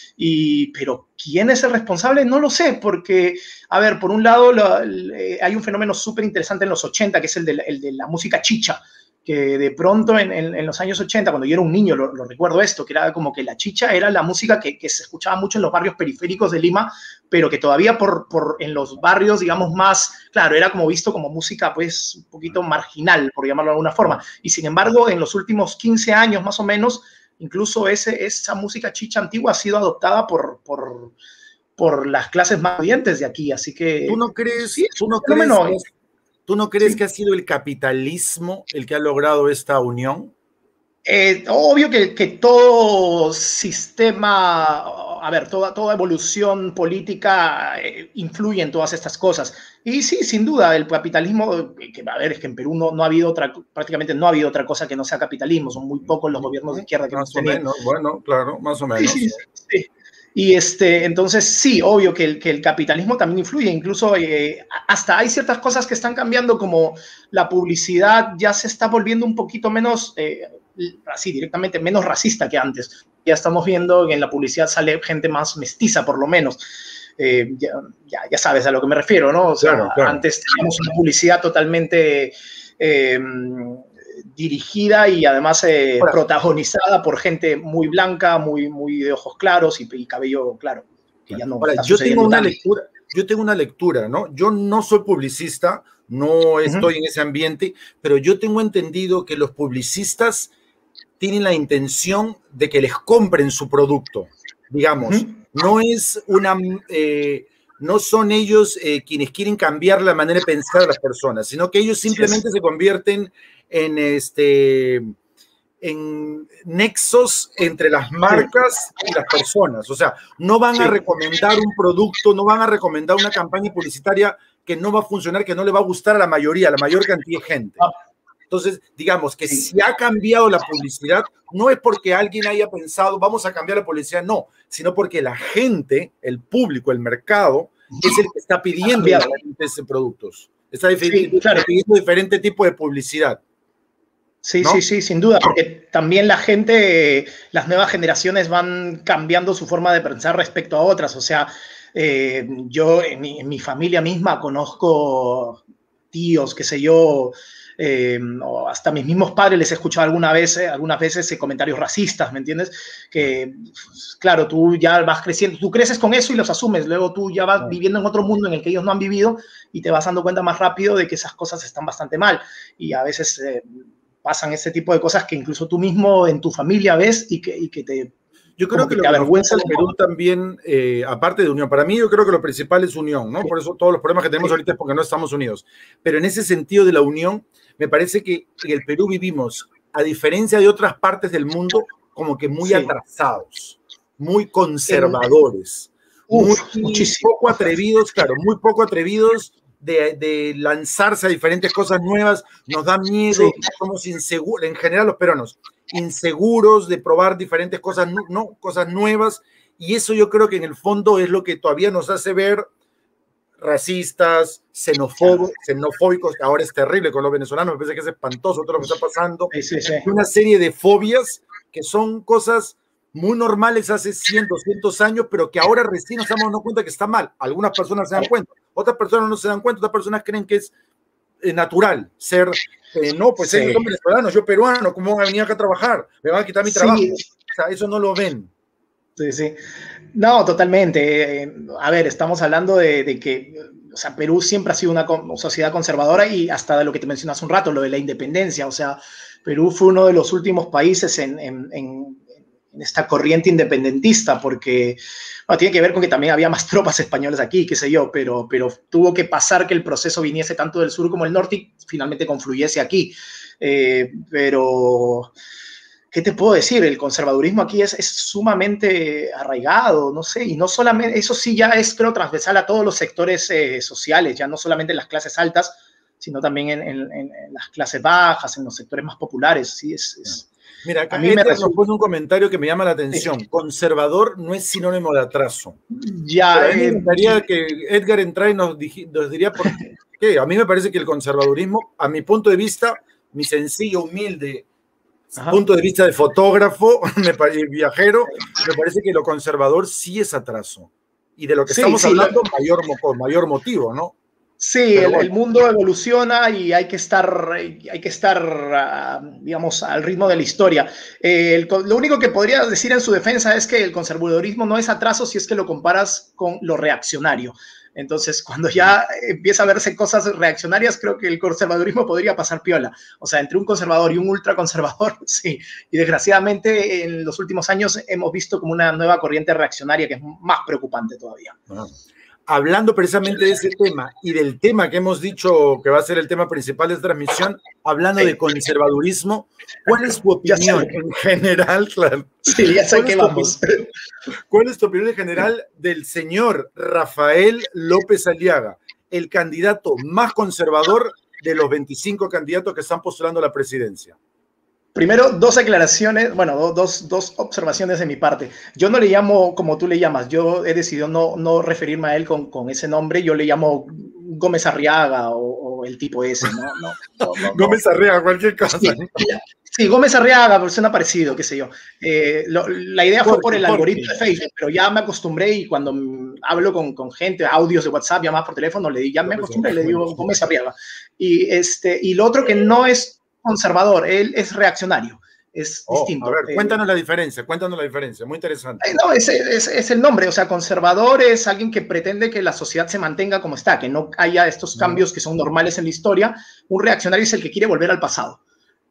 Y, pero ¿quién es el responsable? No lo sé, porque, a ver, por un lado la, le, hay un fenómeno súper interesante en los ochenta, que es el de, el de la música chicha, que de pronto en, en, en los años ochenta, cuando yo era un niño, lo, lo recuerdo esto, que era como que la chicha era la música que, que se escuchaba mucho en los barrios periféricos de Lima, pero que todavía por, por en los barrios, digamos, más, claro, era como visto como música, pues, un poquito marginal, por llamarlo de alguna forma. Y sin embargo, en los últimos quince años, más o menos, incluso ese, esa música chicha antigua ha sido adoptada por, por, por las clases más pudientes de aquí, así que... ¿Tú no crees, sí, ¿tú no crees, que, ¿tú no crees sí. que ha sido el capitalismo el que ha logrado esta unión? Eh, obvio que, que todo sistema, a ver, toda, toda evolución política eh, influye en todas estas cosas. Y sí, sin duda, el capitalismo, que, a ver, es que en Perú no, no ha habido otra, prácticamente no ha habido otra cosa que no sea capitalismo. Son muy pocos los gobiernos de izquierda que más hemos tenido. Más o menos, bueno, claro, más o menos. Sí, sí, sí. Y este, entonces, sí, obvio que el, que el capitalismo también influye. Incluso eh, hasta hay ciertas cosas que están cambiando, como la publicidad ya se está volviendo un poquito menos... Eh, así directamente menos racista que antes. Ya estamos viendo que en la publicidad sale gente más mestiza, por lo menos. Eh, ya, ya, ya sabes a lo que me refiero, ¿no? O sea, claro, claro. Antes teníamos una publicidad totalmente eh, dirigida y además eh, protagonizada por gente muy blanca, muy, muy de ojos claros y, y cabello claro. que ya no Ahora, está yo tengo sucediendo una tanto. lectura, yo tengo una lectura, ¿no? Yo no soy publicista, no estoy Uh-huh. en ese ambiente, pero yo tengo entendido que los publicistas tienen la intención de que les compren su producto, digamos. Uh-huh. No es una, eh, no son ellos eh, quienes quieren cambiar la manera de pensar de las personas, sino que ellos Así es. simplemente se convierten en este en nexos entre las marcas y las personas. O sea, no van a Sí. recomendar un producto, no van a recomendar una campaña publicitaria que no va a funcionar, que no le va a gustar a la mayoría, a la mayor cantidad de gente. Ah, Entonces, digamos que sí. si ha cambiado la publicidad, no es porque alguien haya pensado, vamos a cambiar la publicidad, no, sino porque la gente, el público, el mercado, es el que está pidiendo diferentes productos. Está Sí, claro. pidiendo diferente tipo de publicidad. Sí, ¿No? sí, sí, sin duda, porque también la gente, las nuevas generaciones van cambiando su forma de pensar respecto a otras. O sea, eh, yo en mi, en mi familia misma conozco tíos, qué sé yo, eh, o hasta mis mismos padres les he escuchado alguna vez, eh, algunas veces eh, comentarios racistas, ¿me entiendes? Que, pues, claro, tú ya vas creciendo, tú creces con eso y los asumes, luego tú ya vas viviendo en otro mundo en el que ellos no han vivido y te vas dando cuenta más rápido de que esas cosas están bastante mal. Y a veces... Eh, pasan ese tipo de cosas que incluso tú mismo en tu familia ves y que, y que te... Yo creo que, que lo que nos pasa al Perú también, eh, aparte de unión, para mí yo creo que lo principal es unión, ¿no? Sí. Por eso todos los problemas que tenemos sí. ahorita es porque no estamos unidos. Pero en ese sentido de la unión, me parece que en el Perú vivimos, a diferencia de otras partes del mundo, como que muy sí. atrasados, muy conservadores, en... Uf, muy muchísimo. poco atrevidos, claro, muy poco atrevidos de, de lanzarse a diferentes cosas nuevas, nos da miedo, sí. somos inseguros, en general los peruanos, inseguros de probar diferentes cosas, no, cosas nuevas, y eso yo creo que en el fondo es lo que todavía nos hace ver racistas, xenofóbicos, xenofóbicos, que ahora es terrible con los venezolanos, me parece que es espantoso todo lo que está pasando, sí, sí, sí. una serie de fobias que son cosas muy normales hace cien, doscientos años, pero que ahora recién nos estamos dando cuenta que está mal. Algunas personas se dan cuenta, otras personas no se dan cuenta, otras personas creen que es eh, natural ser, eh, no, pues sí. ellos son venezolanos, yo peruano, ¿cómo van a venir acá a trabajar? Me van a quitar mi sí. trabajo. O sea, eso no lo ven. Sí, sí. No, totalmente. Eh, a ver, estamos hablando de, de que, o sea, Perú siempre ha sido una sociedad conservadora y hasta de lo que te mencioné hace un rato, lo de la independencia. O sea, Perú fue uno de los últimos países en, en, en en esta corriente independentista, porque bueno, tiene que ver con que también había más tropas españolas aquí, qué sé yo, pero, pero tuvo que pasar que el proceso viniese tanto del sur como del norte y finalmente confluyese aquí. Eh, pero, ¿qué te puedo decir? El conservadurismo aquí es, es sumamente arraigado, no sé, y no solamente, eso sí ya es, creo, transversal a todos los sectores eh, sociales, ya no solamente en las clases altas, sino también en, en, en las clases bajas, en los sectores más populares, sí, es... es Mira, acá a mí Edgar me resulta... nos pone un comentario que me llama la atención. Sí. Conservador no es sinónimo de atraso. Ya, Pero a mí me gustaría eh, que Edgar entrara y nos, nos diría por qué. A mí me parece que el conservadurismo, a mi punto de vista, mi sencillo, humilde Ajá. punto de vista de fotógrafo, me, viajero, me parece que lo conservador sí es atraso. Y de lo que sí, estamos sí, hablando, lo... mayor, con mayor motivo, ¿no? Sí, el, bueno. el mundo evoluciona y hay que estar, hay que estar uh, digamos, al ritmo de la historia. Eh, el, lo único que podría decir en su defensa es que el conservadurismo no es atraso si es que lo comparas con lo reaccionario. Entonces, cuando ya empieza a verse cosas reaccionarias, creo que el conservadurismo podría pasar piola. O sea, entre un conservador y un ultraconservador, sí. Y desgraciadamente, en los últimos años hemos visto como una nueva corriente reaccionaria que es más preocupante todavía. Ah. Hablando precisamente de ese tema y del tema que hemos dicho que va a ser el tema principal de esta transmisión, hablando sí. de conservadurismo, ¿cuál es tu opinión en general? Claro. Sí, ya sé que vamos. ¿Cuál es tu opinión en general del señor Rafael López Aliaga, el candidato más conservador de los veinticinco candidatos que están postulando a la presidencia? Primero, dos aclaraciones, bueno, dos, dos observaciones de mi parte. Yo no le llamo como tú le llamas, yo he decidido no, no referirme a él con, con ese nombre, yo le llamo Gómez Arriaga o, o el tipo ese, ¿no? no, no, no Gómez no. Arriaga, cualquier cosa. Sí, sí, Gómez Arriaga, pero suena parecido, qué sé yo. Eh, lo, la idea fue por el algoritmo de Facebook, pero ya me acostumbré y cuando hablo con, con gente, audios de WhatsApp, llamadas por teléfono, le, ya me acostumbré y le digo Gómez Arriaga. Y, este, y lo otro que no es conservador, él es reaccionario. es oh, distinto. A ver, cuéntanos eh, la diferencia, cuéntanos la diferencia, muy interesante. Eh, no, es, es, es el nombre, o sea, conservador es alguien que pretende que la sociedad se mantenga como está, que no haya estos cambios que son normales en la historia. Un reaccionario es el que quiere volver al pasado.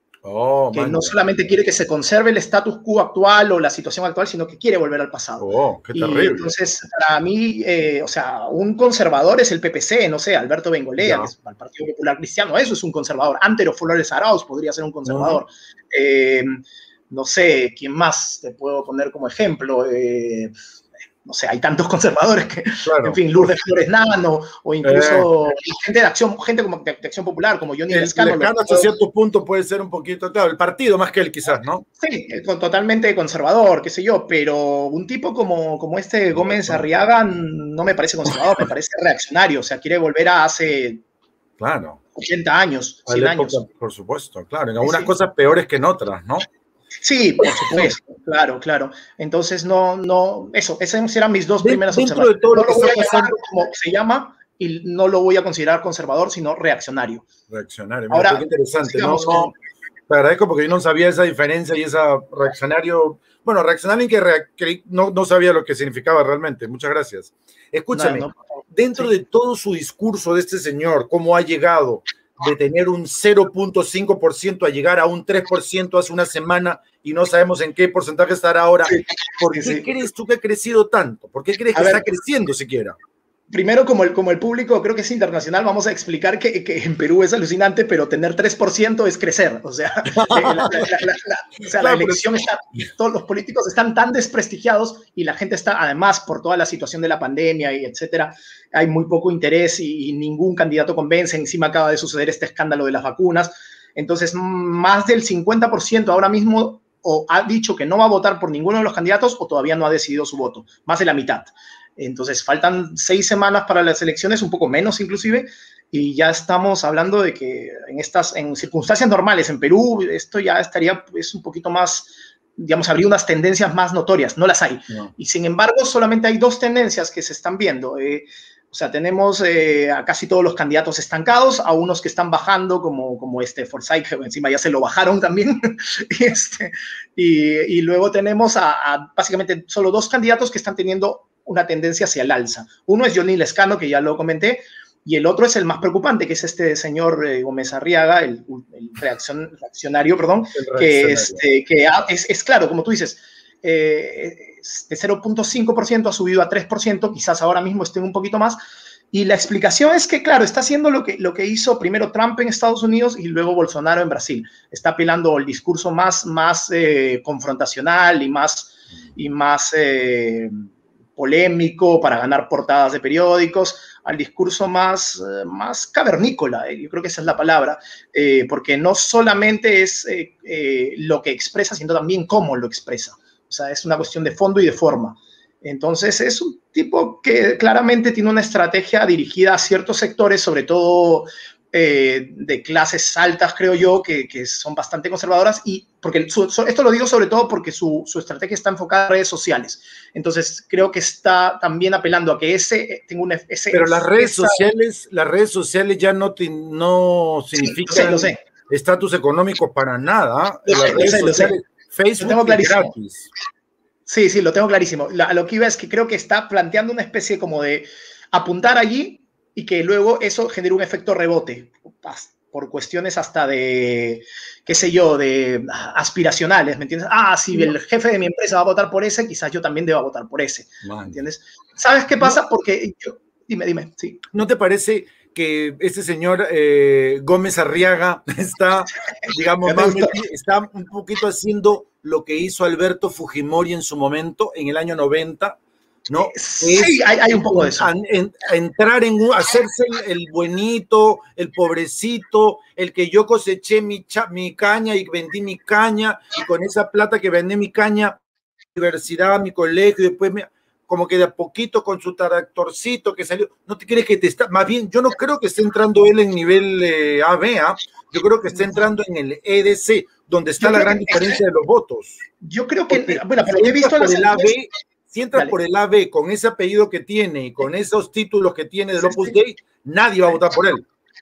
Oh, que man, no solamente quiere que se conserve el status quo actual o la situación actual, sino que quiere volver al pasado. Oh, qué terrible. Y entonces, para mí, eh, o sea, un conservador es el P P C, no sé, Alberto Bengolea, ya. que es el Partido Popular Cristiano, eso es un conservador. Antero Flores Arauz podría ser un conservador. Uh-huh. eh, no sé, ¿quién más te puedo poner como ejemplo? Eh, no sé, hay tantos conservadores que, claro. en fin, Lourdes Flores Nano, o incluso eh. gente de acción, gente como de, de Acción Popular, como Johnny Lescano. Lescano hasta cierto punto puede ser un poquito, claro, el partido más que él quizás, ¿no? Sí, totalmente conservador, qué sé yo, pero un tipo como, como este Gómez Arriaga no me parece conservador, me parece reaccionario, o sea, quiere volver a hace claro. ochenta años, cien años. Por supuesto, claro, en algunas sí. cosas peores que en otras, ¿no? Sí, por supuesto, claro, claro. Entonces, no, no, eso, esas eran mis dos primeras Dentro observaciones. De todo lo que no lo está pasando, como se llama, y no lo voy a considerar conservador, sino reaccionario. Reaccionario, mira, ahora, qué interesante. No, no, te agradezco porque yo no sabía esa diferencia y esa reaccionario, bueno, reaccionario en que, rea, que no, no sabía lo que significaba realmente. Muchas gracias. Escúchame, no, no, dentro sí. de todo su discurso de este señor, cómo ha llegado de tener un cero punto cinco por ciento a llegar a un tres por ciento hace una semana y no sabemos en qué porcentaje estará ahora. Sí, ¿Por qué sí. crees tú que ha crecido tanto? ¿Por qué crees que a está ver, creciendo siquiera? Primero, como el, como el público creo que es internacional, vamos a explicar que, que en Perú es alucinante, pero tener tres por ciento es crecer. O sea, eh, la, la, la, la, o sea claro, la elección está, todos los políticos están tan desprestigiados y la gente está, además, por toda la situación de la pandemia y etcétera, hay muy poco interés y, y ningún candidato convence. Encima acaba de suceder este escándalo de las vacunas. Entonces, más del cincuenta por ciento ahora mismo o ha dicho que no va a votar por ninguno de los candidatos o todavía no ha decidido su voto. Más de la mitad. Entonces, faltan seis semanas para las elecciones, un poco menos inclusive, y ya estamos hablando de que en estas, en circunstancias normales, en Perú, esto ya estaría pues, un poquito más, digamos, habría unas tendencias más notorias, no las hay. No. Y sin embargo, solamente hay dos tendencias que se están viendo. Eh, o sea, tenemos eh, a casi todos los candidatos estancados, a unos que están bajando, como, como este Forsyth, que encima ya se lo bajaron también. y, este, y, y luego tenemos a, a básicamente solo dos candidatos que están teniendo una tendencia hacia el alza. Uno es Johnny Lescano, que ya lo comenté, y el otro es el más preocupante, que es este señor eh, Gómez Arriaga, el, el reaccion, reaccionario, perdón, el que, este, que ha, es, es claro, como tú dices, eh, de cero punto cinco por ciento ha subido a tres por ciento, quizás ahora mismo esté un poquito más, y la explicación es que, claro, está haciendo lo que, lo que hizo primero Trump en Estados Unidos y luego Bolsonaro en Brasil. Está apelando el discurso más, más eh, confrontacional y más, y más eh, polémico para ganar portadas de periódicos, al discurso más, más cavernícola, eh, yo creo que esa es la palabra, eh, porque no solamente es eh, eh, lo que expresa, sino también cómo lo expresa. O sea, es una cuestión de fondo y de forma. Entonces, es un tipo que claramente tiene una estrategia dirigida a ciertos sectores, sobre todo eh, de clases altas, creo yo, que, que son bastante conservadoras, y porque su, su, esto lo digo sobre todo porque su, su estrategia está enfocada en redes sociales. Entonces, creo que está también apelando a que ese tenga un ese Pero las redes esa, sociales, las redes sociales ya no, te, no significan sí, estatus económico para nada. Lo las sé, redes lo sé, sociales, lo sé. Facebook Lo es gratis. Sí, sí, lo tengo clarísimo. La, lo que iba es que creo que está planteando una especie como de apuntar allí y que luego eso genere un efecto rebote por cuestiones hasta de, qué sé yo, de aspiracionales, ¿me entiendes? Ah, si el jefe de mi empresa va a votar por ese, quizás yo también deba votar por ese, ¿me entiendes? ¿Sabes qué pasa? No. Porque yo, dime, dime, sí. ¿No te parece que este señor eh, Gómez Arriaga está, digamos, más, está un poquito haciendo lo que hizo Alberto Fujimori en su momento, en el año noventa, ¿no? Sí, es, hay, hay un poco de eso. A, en, a entrar en, hacerse el, el buenito, el pobrecito, el que yo coseché mi, cha, mi caña y vendí mi caña, y con esa plata que vendí mi caña, mi universidad, mi colegio, y después me... como que de a poquito con su tractorcito que salió, no te crees que te está, más bien, yo no creo que esté entrando él en nivel eh, A B, ¿eh? Yo creo que está entrando en el E D C, donde está yo la gran que, diferencia de los votos. Yo creo que, Porque bueno, pero si he visto por las el A B, si entras Dale. por el A B con ese apellido que tiene y con esos títulos que tiene del Opus Dei, nadie va a votar por él.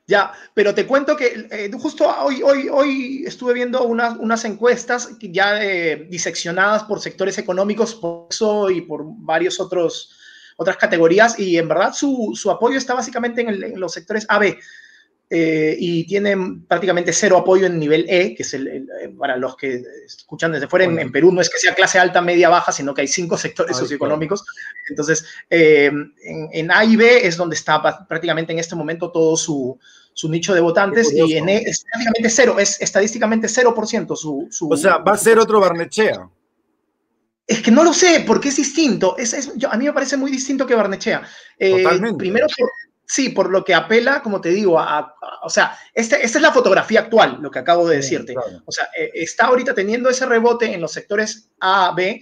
Ya, pero te cuento que eh, justo hoy, hoy, hoy estuve viendo unas, unas encuestas ya eh, diseccionadas por sectores económicos, por eso y por varios otros otras categorías, y en verdad su, su apoyo está básicamente en, el, en los sectores A B. Eh, y tienen prácticamente cero apoyo en nivel E, que es el, el, para los que escuchan desde fuera, en, en Perú no es que sea clase alta, media, baja, sino que hay cinco sectores Ay, socioeconómicos. Claro. Entonces, eh, en, en A y B es donde está prácticamente en este momento todo su, su nicho de votantes, y en E es prácticamente cero, es estadísticamente cero por ciento su, su... O sea, va a ser otro Barnechea. Es que no lo sé, porque es distinto. Es, es, yo, a mí me parece muy distinto que Barnechea. Eh, Totalmente. Primero, por, sí, por lo que apela, como te digo, a, a, o sea, este, esta es la fotografía actual, lo que acabo de sí, decirte. Claro. O sea, eh, está ahorita teniendo ese rebote en los sectores A, B,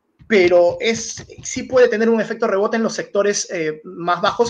pero es, sí puede tener un efecto rebote en los sectores eh, más bajos,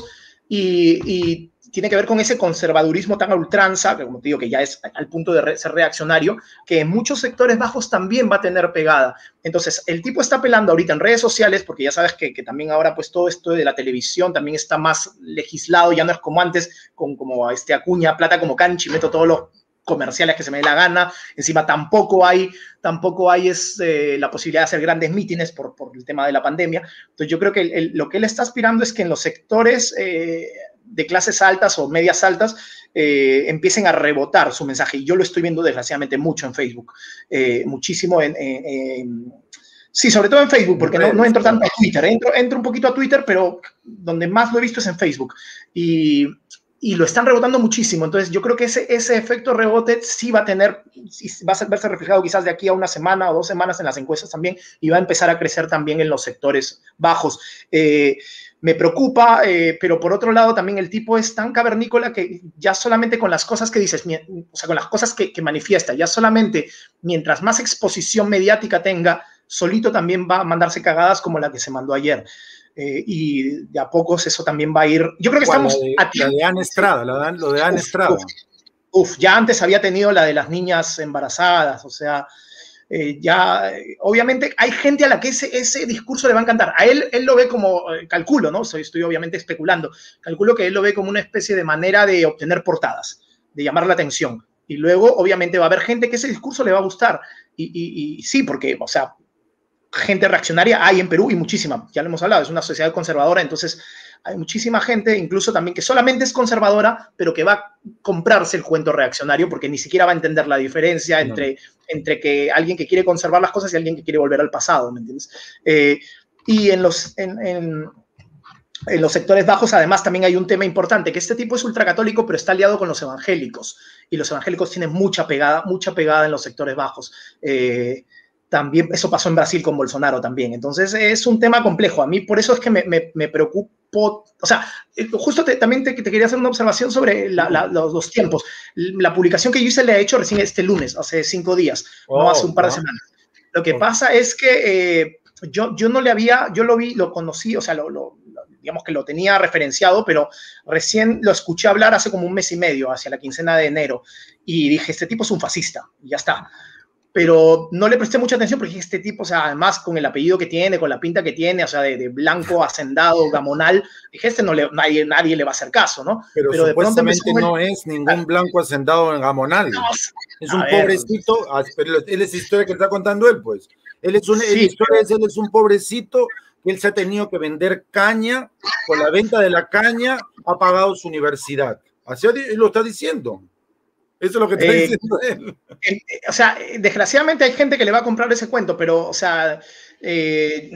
y, y tiene que ver con ese conservadurismo tan a ultranza, que como te digo, que ya es al punto de re, ser reaccionario, que en muchos sectores bajos también va a tener pegada. Entonces, el tipo está apelando ahorita en redes sociales, porque ya sabes que, que también ahora pues todo esto de la televisión también está más legislado, ya no es como antes, con como este Acuña, plata como canchi, meto todos los comerciales que se me dé la gana. Encima tampoco hay, tampoco hay es, eh, la posibilidad de hacer grandes mítines por, por el tema de la pandemia. Entonces yo creo que el, el, lo que él está aspirando es que en los sectores eh, de clases altas o medias altas eh, empiecen a rebotar su mensaje. Y yo lo estoy viendo desgraciadamente mucho en Facebook, eh, muchísimo en... en, en sí, sobre todo en Facebook, porque no, no entro tanto a Twitter. Entro, entro un poquito a Twitter, pero donde más lo he visto es en Facebook. Y... y lo están rebotando muchísimo. Entonces yo creo que ese, ese efecto rebote sí va a tener, va a verse reflejado quizás de aquí a una semana o dos semanas en las encuestas también, y va a empezar a crecer también en los sectores bajos. Eh, me preocupa, eh, pero por otro lado también el tipo es tan cavernícola que ya solamente con las cosas que dices, o sea, con las cosas que, que manifiesta, ya solamente mientras más exposición mediática tenga, solito también va a mandarse cagadas como la que se mandó ayer. Eh, y de a pocos eso también va a ir. Yo creo que ¿Cuál, estamos. La de, a la de Ana Estrada, la de, lo de Ana Estrada. Uf, uf, ya antes había tenido la de las niñas embarazadas, o sea, eh, ya, eh, obviamente hay gente a la que ese, ese discurso le va a encantar. A él, él lo ve como, eh, calculo, ¿no? Estoy, estoy obviamente especulando, calculo que él lo ve como una especie de manera de obtener portadas, de llamar la atención. Y luego, obviamente, va a haber gente que ese discurso le va a gustar. Y, y, y sí, porque, o sea, gente reaccionaria hay en Perú y muchísima, ya lo hemos hablado, es una sociedad conservadora, entonces hay muchísima gente, incluso también que solamente es conservadora, pero que va a comprarse el cuento reaccionario porque ni siquiera va a entender la diferencia no. entre, entre que alguien que quiere conservar las cosas y alguien que quiere volver al pasado, ¿me entiendes? Eh, y en los, en, en, en los sectores bajos, además, también hay un tema importante, que este tipo es ultracatólico, pero está aliado con los evangélicos, y los evangélicos tienen mucha pegada, mucha pegada en los sectores bajos. Eh, También eso pasó en Brasil con Bolsonaro también. Entonces es un tema complejo. A mí por eso es que me, me, me preocupo. O sea, justo te, también te, te quería hacer una observación sobre la, la, los, los tiempos. La publicación que yo hice la he hecho recién este lunes, hace cinco días, oh, no hace un par de semanas. Lo que oh. pasa es que eh, yo, yo no le había, yo lo vi, lo conocí, o sea, lo, lo, digamos que lo tenía referenciado, pero recién lo escuché hablar hace como un mes y medio, hacia la quincena de enero, y dije, este tipo es un fascista, y ya está. Pero no le presté mucha atención porque este tipo, o sea, además con el apellido que tiene, con la pinta que tiene, o sea, de, de blanco, hacendado, gamonal, dije, este no le, nadie, nadie le va a hacer caso, ¿no? Pero, Pero supuestamente de pronto no el... es ningún blanco hacendado en gamonal. No, es un pobrecito, ver, pero él es historia que está contando él, pues. Él es un, sí, él, historia es, él es un pobrecito que él se ha tenido que vender caña, con la venta de la caña ha pagado su universidad. Así lo está diciendo. Eso es lo que está eh, diciendo él. Eh, o sea, desgraciadamente hay gente que le va a comprar ese cuento, pero, o sea, eh,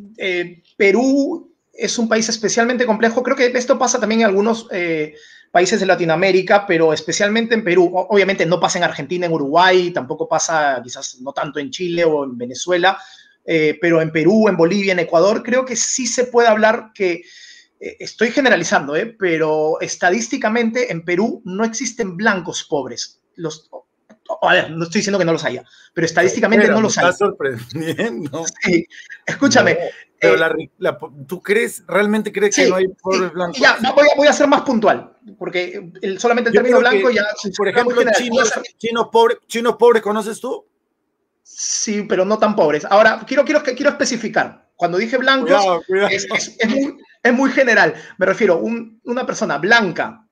eh, Perú es un país especialmente complejo. Creo que esto pasa también en algunos eh, países de Latinoamérica, pero especialmente en Perú. O, obviamente no pasa en Argentina, en Uruguay, tampoco pasa quizás no tanto en Chile o en Venezuela, eh, pero en Perú, en Bolivia, en Ecuador, creo que sí se puede hablar que estoy generalizando, ¿eh? Pero estadísticamente en Perú no existen blancos pobres. Los, a ver, no estoy diciendo que no los haya, pero estadísticamente Espera, no los hay. Me está sorprendiendo. Sí, escúchame. No, pero eh, la, la, ¿tú crees, realmente crees sí, que no hay pobres sí, blancos? Ya, voy a, voy a ser más puntual, porque el, solamente el Yo término blanco que, ya... Por ejemplo, chinos, chinos, pobres, chinos pobres, ¿conoces tú? Sí, pero no tan pobres. Ahora, quiero, quiero, quiero especificar. Cuando dije blancos, cuidado, cuidado. Es, es, es, muy, es muy general. Me refiero a un, una persona blanca,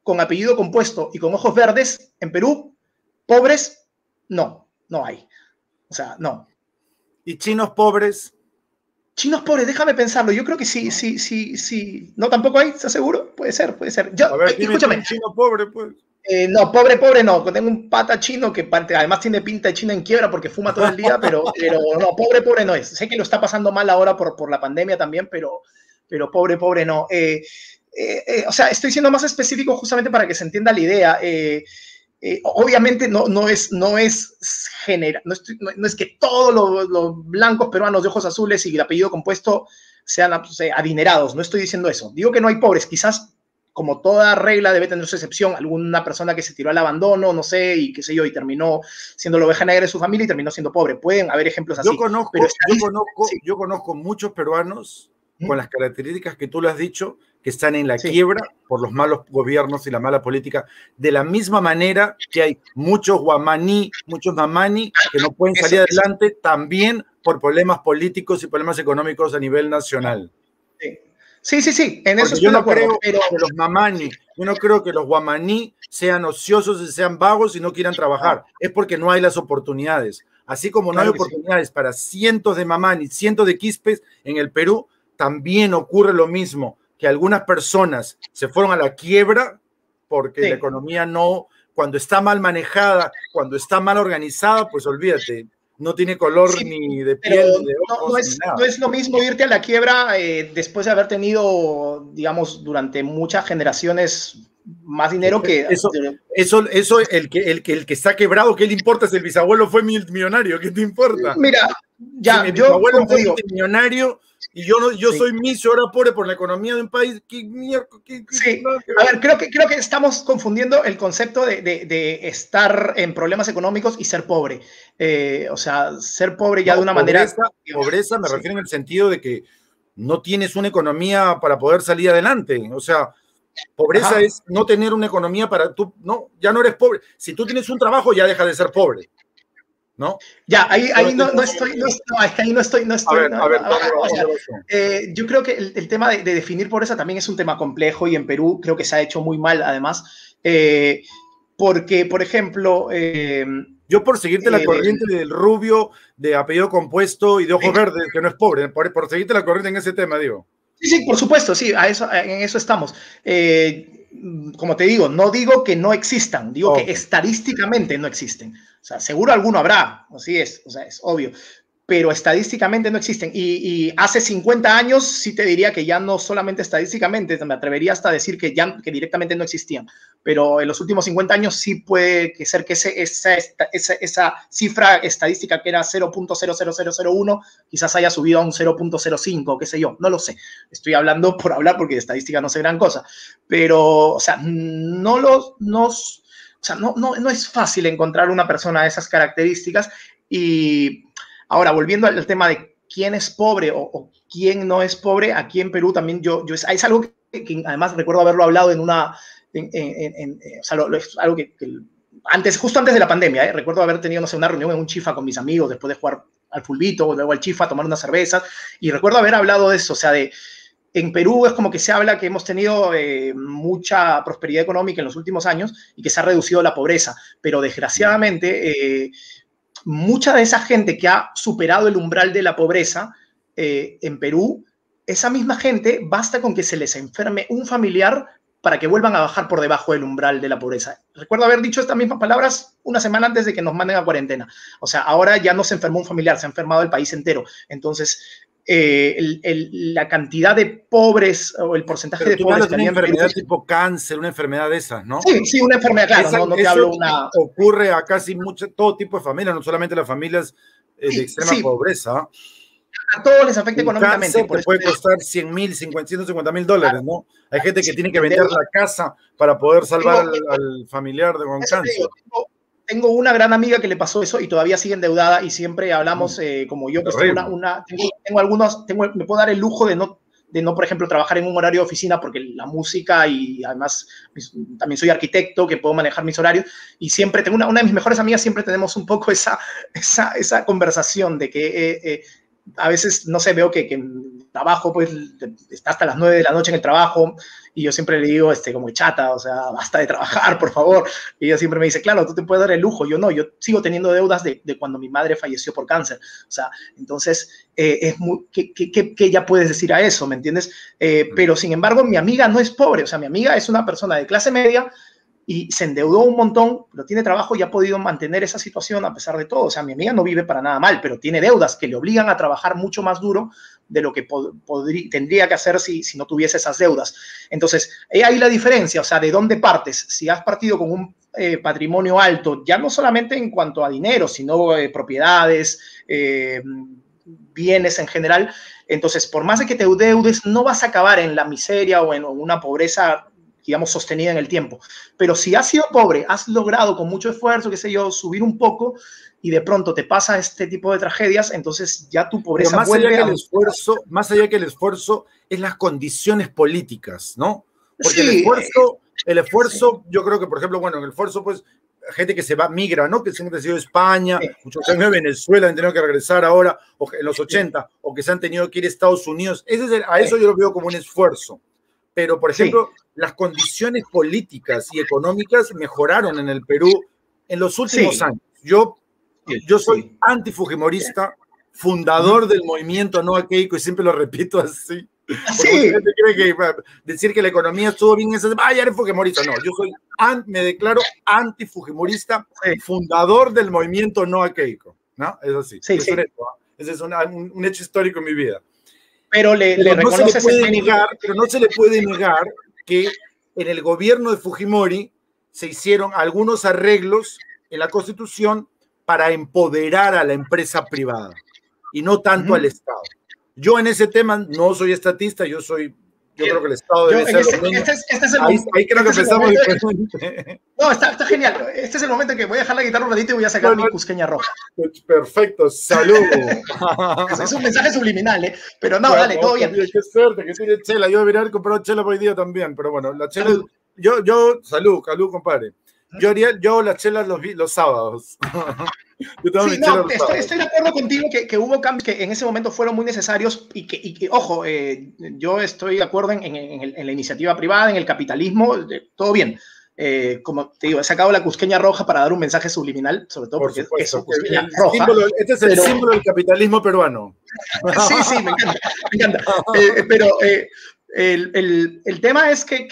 con apellido compuesto y con ojos verdes en Perú, pobres, no, no hay. O sea, no. ¿Y chinos pobres? Chinos pobres, déjame pensarlo. Yo creo que sí, sí, sí, sí. ¿No tampoco hay? ¿Estás seguro? Puede ser, puede ser. Yo, A ver, eh, dime escúchame. un chino pobre, pues. Eh, no, pobre, pobre no. Tengo un pata chino que además tiene pinta de chino en quiebra porque fuma todo el día, pero, pero no, pobre, pobre no es. Sé que lo está pasando mal ahora por, por la pandemia también, pero, pero pobre, pobre no. Eh, eh, eh, o sea, estoy siendo más específico justamente para que se entienda la idea. Eh, eh, obviamente no, no es, no es general, no, no, no es que todos los, los blancos peruanos de ojos azules y de apellido compuesto sean o sea, adinerados. No estoy diciendo eso. Digo que no hay pobres, quizás. Como toda regla debe tener su excepción, alguna persona que se tiró al abandono, no sé, y qué sé yo, y terminó siendo la oveja negra de su familia y terminó siendo pobre. Pueden haber ejemplos así. Yo conozco, pero yo conozco, sí. yo conozco muchos peruanos ¿Mm? con las características que tú le has dicho, que están en la Sí. quiebra por los malos gobiernos y la mala política, de la misma manera que hay muchos guamaní, muchos mamani que no pueden salir Eso, adelante eso. también por problemas políticos y problemas económicos a nivel nacional. Sí. Sí, sí, sí, en Porque eso estoy yo no de acuerdo. creo Pero... que los mamani, yo no creo que los guamaní sean ociosos y sean vagos y no quieran trabajar. Ah. Es porque no hay las oportunidades. Así como no claro hay oportunidades sí. para cientos de mamani, cientos de quispes en el Perú, también ocurre lo mismo, que algunas personas se fueron a la quiebra porque sí. la economía no, cuando está mal manejada, cuando está mal organizada, pues olvídate, no tiene color sí, ni de piel, ni de ojos, no, no, es, ni nada. No es lo mismo irte a la quiebra eh, después de haber tenido, digamos, durante muchas generaciones más dinero que... Eso, eso, eso el, que, el, que, el que está quebrado, ¿qué le importa si el bisabuelo fue millonario? ¿Qué te importa? Mira, ya, si mi yo... bisabuelo fue digo, millonario y yo, no, yo sí. soy miso, ahora pobre por la economía de un país, ¿qué mierda? ¿Qué, qué, sí, a ver, creo que, creo que estamos confundiendo el concepto de, de, de estar en problemas económicos y ser pobre. Eh, o sea, ser pobre ya no, de una pobreza, manera... Pobreza me sí. refiero en el sentido de que no tienes una economía para poder salir adelante. O sea, pobreza Ajá. es no tener una economía para tú, no, ya no eres pobre. Si tú tienes un trabajo, ya dejas de ser pobre, ¿no? Ya, ahí, ahí no, no estoy, no, no, es que ahí no estoy, no estoy. A ver, no, a ver, no, o sea, eh, yo creo que el, el tema de, de definir pobreza también es un tema complejo y en Perú creo que se ha hecho muy mal, además, eh, porque, por ejemplo... Eh, yo por seguirte eh, la corriente del rubio, de apellido compuesto y de ojos eh, verdes, que no es pobre, por, por seguirte la corriente en ese tema, digo. Sí, sí, por supuesto, sí, a eso, en eso estamos. Eh, como te digo, no digo que no existan, digo okay. que estadísticamente no existen. O sea, seguro alguno habrá, así es, o sea, es obvio, pero estadísticamente no existen. Y, y hace cincuenta años sí te diría que ya no solamente estadísticamente, me atrevería hasta a decir que ya que directamente no existían, pero en los últimos cincuenta años sí puede que ser que ese, esa, esa, esa cifra estadística que era cero punto cero cero cero cero uno quizás haya subido a un cero punto cero cinco, qué sé yo, no lo sé. Estoy hablando por hablar porque de estadística no sé gran cosa, pero, o sea, no los... No, o sea, no, no, no es fácil encontrar una persona de esas características. Y ahora, volviendo al tema de quién es pobre o, o quién no es pobre, aquí en Perú también yo, yo es, es algo que, que además recuerdo haberlo hablado en una, en, en, en, o sea, lo, lo, es algo que, que antes, justo antes de la pandemia, ¿eh? Recuerdo haber tenido, no sé, una reunión en un chifa con mis amigos después de jugar al fulbito, luego al chifa, tomar unas cervezas, y recuerdo haber hablado de eso, o sea, de en Perú es como que se habla que hemos tenido eh, mucha prosperidad económica en los últimos años y que se ha reducido la pobreza, pero desgraciadamente eh, mucha de esa gente que ha superado el umbral de la pobreza eh, en Perú, esa misma gente basta con que se les enferme un familiar para que vuelvan a bajar por debajo del umbral de la pobreza. Recuerdo haber dicho estas mismas palabras una semana antes de que nos manden a cuarentena. O sea, ahora ya no se enfermó un familiar, se ha enfermado el país entero. Entonces, Eh, el, el, la cantidad de pobres o el porcentaje Pero de tú pobres hablas de una enfermedad tipo cáncer, una enfermedad de esas, ¿no? Sí, sí, una enfermedad, claro, Esa, no, no te eso hablo una... ocurre a casi mucho, todo tipo de familias, no solamente las familias eh, sí, de extrema sí. pobreza. A todos les afecta Un económicamente. cáncer por te eso puede te... costar cien mil, ciento cincuenta mil dólares, claro. ¿no? Hay gente que sí, tiene que vender la casa para poder salvar tengo, al, al familiar de con cáncer. Digo, tengo, tengo una gran amiga que le pasó eso y todavía sigue endeudada y siempre hablamos, eh, como yo, pues tengo una, una tengo, tengo algunos, tengo, me puedo dar el lujo de no, de no, por ejemplo, trabajar en un horario de oficina porque la música y además mis, también soy arquitecto, que puedo manejar mis horarios y siempre tengo una, una de mis mejores amigas, siempre tenemos un poco esa, esa, esa conversación de que eh, eh, a veces, no sé, veo que, que trabajo, pues, está hasta las nueve de la noche en el trabajo, y yo siempre le digo, este, como chata, o sea, basta de trabajar, por favor. Y ella siempre me dice, claro, tú te puedes dar el lujo. Yo no, yo sigo teniendo deudas de, de cuando mi madre falleció por cáncer. O sea, entonces, eh, es muy, ¿qué, qué, qué, qué ya puedes decir a eso? ¿Me entiendes? Eh, pero, sin embargo, mi amiga no es pobre. O sea, mi amiga es una persona de clase media y se endeudó un montón, pero tiene trabajo y ha podido mantener esa situación a pesar de todo. O sea, mi amiga no vive para nada mal, pero tiene deudas que le obligan a trabajar mucho más duro de lo que pod podría, tendría que hacer si, si no tuviese esas deudas. Entonces, ahí la diferencia, o sea, ¿de dónde partes? Si has partido con un eh, patrimonio alto, ya no solamente en cuanto a dinero, sino eh, propiedades, eh, bienes en general, entonces, por más de que te endeudes, no vas a acabar en la miseria o en una pobreza, digamos, sostenida en el tiempo. Pero si has sido pobre, has logrado con mucho esfuerzo, qué sé yo, subir un poco y de pronto te pasa este tipo de tragedias, entonces ya tu pobreza Pero más vuelve allá que a... el esfuerzo, más allá que el esfuerzo, es las condiciones políticas, ¿no? Porque Sí, el esfuerzo, el esfuerzo, sí. Yo creo que, por ejemplo, bueno, en el esfuerzo, pues, gente que se va, migra, ¿no? Que siempre han sido España, sí. Muchos que han ido a Venezuela, han tenido que regresar ahora, o en los ochenta, sí. O que se han tenido que ir a Estados Unidos. Ese es el, a eso sí. Yo lo veo como un esfuerzo. Pero, por ejemplo, sí. Las condiciones políticas y económicas mejoraron en el Perú en los últimos sí. años. Yo, sí. yo soy sí. antifujimorista, fundador uh-huh. del movimiento No a Keiko, y siempre lo repito así. Porque mucha gente cree que decir que la economía estuvo bien, es, ah, ya eres fujimorista. No, yo soy, an, me declaro antifujimorista, sí. fundador del movimiento No a Keiko. ¿No? Es así. Sí, es sí. un hecho, ¿no? Ese es una, un, un hecho histórico en mi vida. Pero, le, pero, le no se le puede el... negar, pero no se le puede negar que en el gobierno de Fujimori se hicieron algunos arreglos en la Constitución para empoderar a la empresa privada y no tanto uh-huh. al Estado. Yo en ese tema no soy estatista, yo soy, yo creo que el Estado debe ser ese, lo menos. Este es, este es el ahí, momento, ahí creo este que empezamos diferente. No, está, está genial. Este es el momento en que voy a dejar la guitarra un ratito y voy a sacar bueno, mi cusqueña roja. Perfecto, salud. es, es un mensaje subliminal, ¿eh? Pero no, bueno, dale, todo bien. Qué suerte que tiene chela. Yo debería haber comprado chela hoy día también, pero bueno, la chela, salud. yo, yo, salud, salud, compadre. Yo haría, yo las chelas los, los sábados. Yo tengo sí, no, estoy, estoy de acuerdo contigo que, que hubo cambios que en ese momento fueron muy necesarios y que, y que ojo, eh, yo estoy de acuerdo en, en, en, el, en la iniciativa privada, en el capitalismo, eh, todo bien. Eh, como te digo, he sacado la cusqueña roja para dar un mensaje subliminal, sobre todo Por porque supuesto, es cusqueña el roja. Símbolo, este es el pero... símbolo del capitalismo peruano. Sí, sí, me encanta. Me encanta. Eh, pero eh, el, el, el tema es que,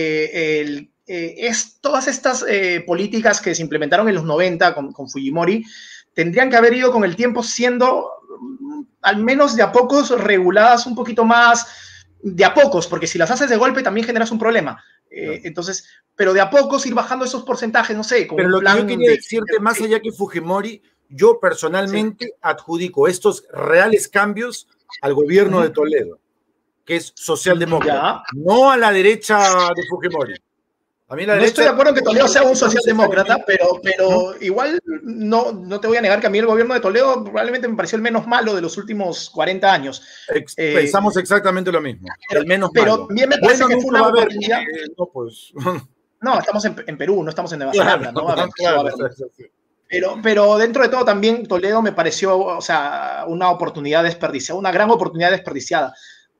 que el, Eh, es todas estas eh, políticas que se implementaron en los noventa con, con Fujimori tendrían que haber ido con el tiempo siendo mm, al menos de a pocos reguladas un poquito más, de a pocos, porque si las haces de golpe también generas un problema. Eh, no. Entonces, pero de a pocos ir bajando esos porcentajes, no sé. Con pero un lo plan que yo quería de, decirte, más sí. allá que Fujimori, yo personalmente sí. adjudico estos reales cambios al gobierno uh-huh. de Toledo, que es socialdemócrata, ya. no a la derecha de Fujimori. A mí la no derecha, estoy de acuerdo en que Toledo sea un socialdemócrata, pero, pero ¿no? igual no, no te voy a negar que a mí el gobierno de Toledo probablemente me pareció el menos malo de los últimos cuarenta años. Ex eh, pensamos exactamente lo mismo, pero, el menos pero malo. Pero también me parece bueno, que fue una oportunidad. Eh, no, pues. no, estamos en, en Perú, no estamos en Nueva Zelanda. Claro, no, a ver, claro, no a ver. Pero, pero dentro de todo también Toledo me pareció, o sea, una oportunidad desperdiciada, una gran oportunidad desperdiciada.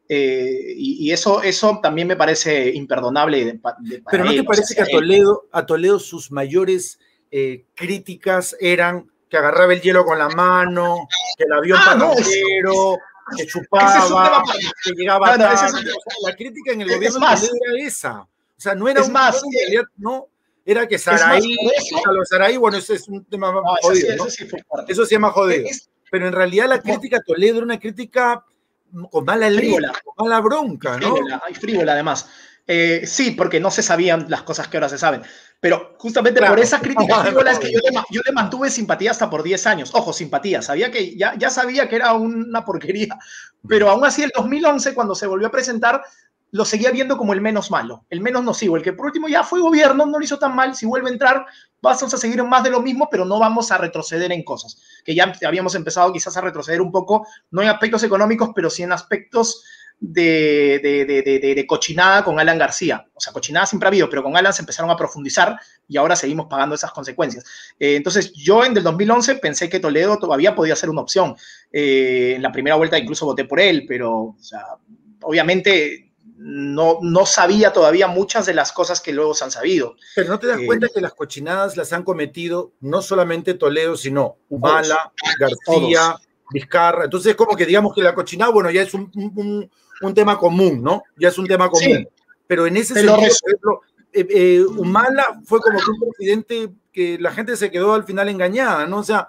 Eh, y, y eso, eso también me parece imperdonable. De, de Pero ¿no él, te parece o sea, que a Toledo, a Toledo sus mayores eh, críticas eran que agarraba el hielo con la mano, que el avión ah, parrandero, no, que chupaba, que llegaba no, no, tarde? Es un... o sea, la crítica en el gobierno de Toledo era esa. O sea, no era es un más, en realidad, no, era que Saraí, Carlos Saraí, bueno, ese es un tema no, jodido, sí, ¿no? Eso, sí eso se llama jodido. Es, Pero en realidad la crítica a Toledo era una crítica con mala leche, con mala bronca, ¿no? Frívola, y frívola además. Eh, sí, porque no se sabían las cosas que ahora se saben. Pero justamente claro. por esa crítica frívola es que yo le, yo le mantuve simpatía hasta por diez años. Ojo, simpatía. Sabía que, ya, ya sabía que era una porquería. Pero aún así, el dos mil once, cuando se volvió a presentar, lo seguía viendo como el menos malo, el menos nocivo, el que por último ya fue gobierno, no lo hizo tan mal. Si vuelve a entrar, vamos a seguir más de lo mismo, pero no vamos a retroceder en cosas. Que ya habíamos empezado quizás a retroceder un poco, no en aspectos económicos, pero sí en aspectos de, de, de, de, de cochinada con Alan García. O sea, cochinada siempre ha habido, pero con Alan se empezaron a profundizar y ahora seguimos pagando esas consecuencias. Eh, entonces, yo en el dos mil once pensé que Toledo todavía podía ser una opción. Eh, en la primera vuelta incluso voté por él, pero o sea, obviamente no, no sabía todavía muchas de las cosas que luego se han sabido. Pero no te das Eh, cuenta que las cochinadas las han cometido no solamente Toledo, sino Humala, García, todos. Vizcarra. Entonces, como que digamos que la cochinada, bueno, ya es un, un, un tema común, ¿no? Ya es un tema común. Sí, pero en ese sentido, por ejemplo, eh, eh, Humala fue como que un presidente que la gente se quedó al final engañada, ¿no? O sea,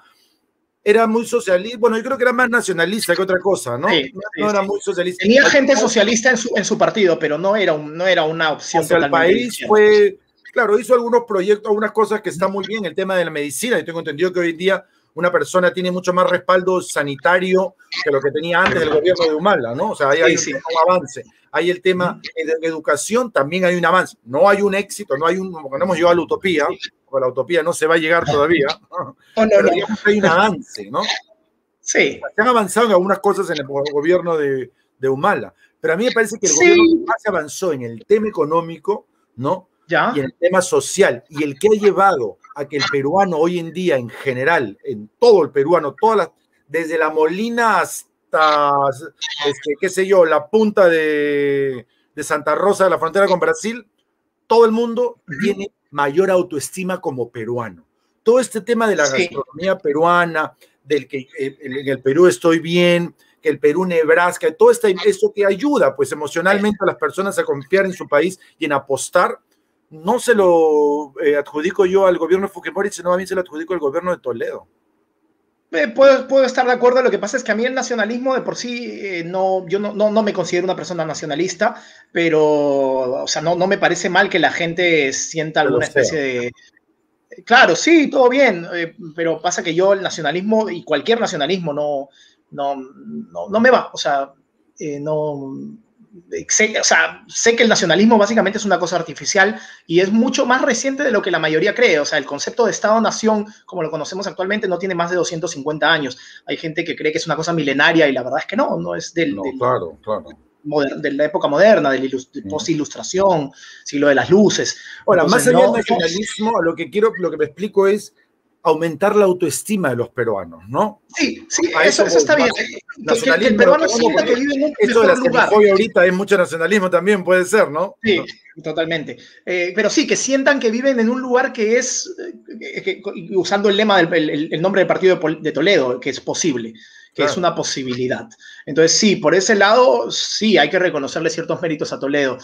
era muy socialista, bueno, yo creo que era más nacionalista que otra cosa, ¿no? Sí, no, sí, no era sí. muy socialista. Tenía gente socialista en su, en su partido, pero no era, un, no era una opción hacia totalmente el país diferente. Fue, claro, hizo algunos proyectos, algunas cosas que están muy bien, el tema de la medicina, y tengo entendido que hoy en día una persona tiene mucho más respaldo sanitario que lo que tenía antes del gobierno de Humala, ¿no? O sea, ahí sí, hay un, sí. un avance. Hay el tema de educación, también hay un avance. No hay un éxito, no hay un, como que no hemos llegado a la utopía, porque la utopía no se va a llegar todavía, no, no, pero no. digamos que hay un avance, ¿no? Sí. Se han avanzado en algunas cosas en el gobierno de, de Humala, pero a mí me parece que el sí. gobierno que más se avanzó en el tema económico, ¿no? ¿Ya? Y en el tema social, y el que ha llevado a que el peruano hoy en día, en general, en todo el peruano, todas las, desde la Molina hasta, este, qué sé yo, la punta de, de Santa Rosa, de la frontera con Brasil, todo el mundo uh-huh. tiene mayor autoestima como peruano. Todo este tema de la sí. gastronomía peruana, del que eh, en el Perú estoy bien, que el Perú Nebraska, todo este, esto que ayuda pues emocionalmente a las personas a confiar en su país y en apostar, no se lo eh, adjudico yo al gobierno de Fujimori, sino a mí se lo adjudico al gobierno de Toledo. Eh, puedo, puedo estar de acuerdo, lo que pasa es que a mí el nacionalismo de por sí, eh, no, yo no, no, no me considero una persona nacionalista, pero o sea, no, no me parece mal que la gente sienta alguna especie de... Claro, sí, todo bien, eh, pero pasa que yo el nacionalismo y cualquier nacionalismo no, no, no, no me va, o sea, eh, no... Sé, o sea, sé que el nacionalismo básicamente es una cosa artificial y es mucho más reciente de lo que la mayoría cree. O sea, el concepto de Estado-Nación, como lo conocemos actualmente, no tiene más de doscientos cincuenta años. Hay gente que cree que es una cosa milenaria y la verdad es que no, no es del, no, del, claro, claro. Moder, de la época moderna, de la de post-ilustración, siglo de las luces. Ahora, Entonces, más allá no, del nacionalismo, no, lo que quiero, lo que me explico es aumentar la autoestima de los peruanos, ¿no? Sí, sí, eso, eso está bien. Que, que, que el peruano sienta que vive en un eso mejor de lugar. Hoy ahorita hay mucho nacionalismo también, puede ser, ¿no? Sí, no. totalmente. Eh, pero sí, que sientan que viven en un lugar que es, eh, que, usando el lema, del el, el nombre del partido de, de Toledo, que es posible, que claro. es una posibilidad. Entonces, sí, por ese lado, sí, hay que reconocerle ciertos méritos a Toledo.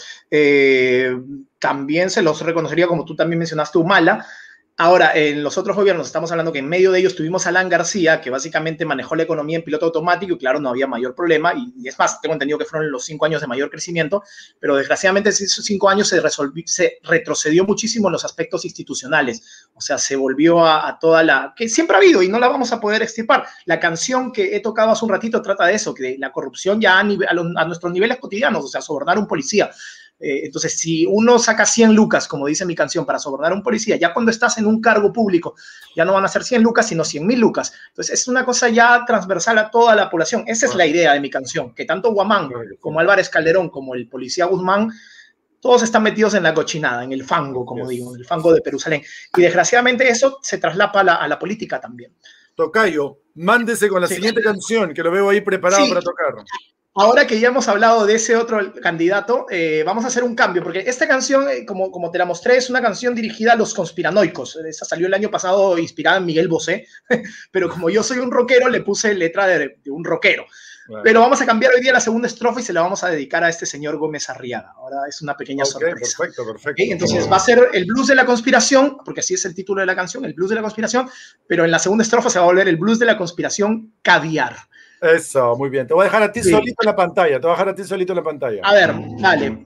Eh, también se los reconocería, como tú también mencionaste, Humala. Ahora, en los otros gobiernos estamos hablando que en medio de ellos tuvimos a Alan García, que básicamente manejó la economía en piloto automático y claro, no había mayor problema. Y, y es más, tengo entendido que fueron los cinco años de mayor crecimiento, pero desgraciadamente esos cinco años se, resolvió, se retrocedió muchísimo en los aspectos institucionales. O sea, se volvió a, a toda la... que siempre ha habido y no la vamos a poder extirpar. La canción que he tocado hace un ratito trata de eso, que la corrupción ya a, nivel, a, los, a nuestros niveles cotidianos, o sea, sobornar a un policía. Eh, entonces, si uno saca cien lucas, como dice mi canción, para sobornar a un policía, ya cuando estás en un cargo público, ya no van a ser cien lucas, sino cien mil lucas. Entonces, es una cosa ya transversal a toda la población. Esa es la idea de mi canción, que tanto Guamán como Álvarez Calderón, como el policía Guzmán, todos están metidos en la cochinada, en el fango, como yes. digo, en el fango de Perusalén. Y desgraciadamente eso se traslapa a la, a la política también. Tocayo, mándese con la sí. siguiente canción, que lo veo ahí preparado sí. para tocar. Ahora que ya hemos hablado de ese otro candidato, eh, vamos a hacer un cambio, porque esta canción, eh, como, como te la mostré, es una canción dirigida a los conspiranoicos. Esa salió el año pasado inspirada en Miguel Bosé, pero como yo soy un rockero, le puse letra de, de un rockero. Claro. Pero vamos a cambiar hoy día la segunda estrofa y se la vamos a dedicar a este señor Gómez Arriaga. Ahora es una pequeña okay, sorpresa. Perfecto, perfecto. ¿Okay? Entonces va a ser el blues de la conspiración, porque así es el título de la canción, el blues de la conspiración, pero en la segunda estrofa se va a volver el blues de la conspiración caviar. Eso, muy bien. Te voy a dejar a ti sí. solito en la pantalla. Te voy a dejar a ti solito en la pantalla. A ver, dale.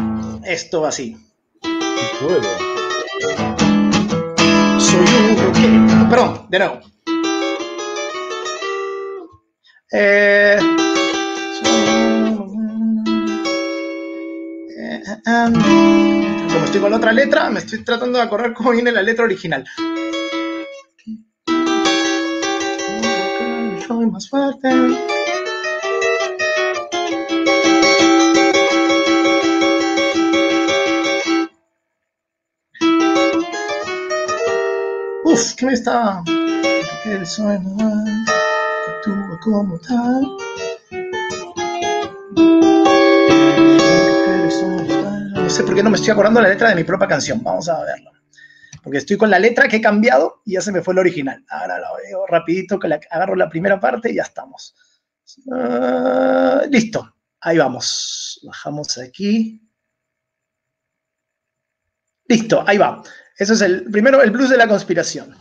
Esto va así. Puedo. Soy un rockero. Perdón, de nuevo. Eh... Como estoy con la otra letra, me estoy tratando de acordar cómo viene la letra original. Soy más fuerte. es? ¿Qué me está? El sueño actúa como tal. No sé por qué no me estoy acordando la letra de mi propia canción. Vamos a verlo. Porque estoy con la letra que he cambiado y ya se me fue el original. Ahora lo veo rapidito, que la, agarro la primera parte y ya estamos. Uh, listo, ahí vamos. Bajamos aquí. Listo, ahí va. Eso es el primero, el blues de la conspiración.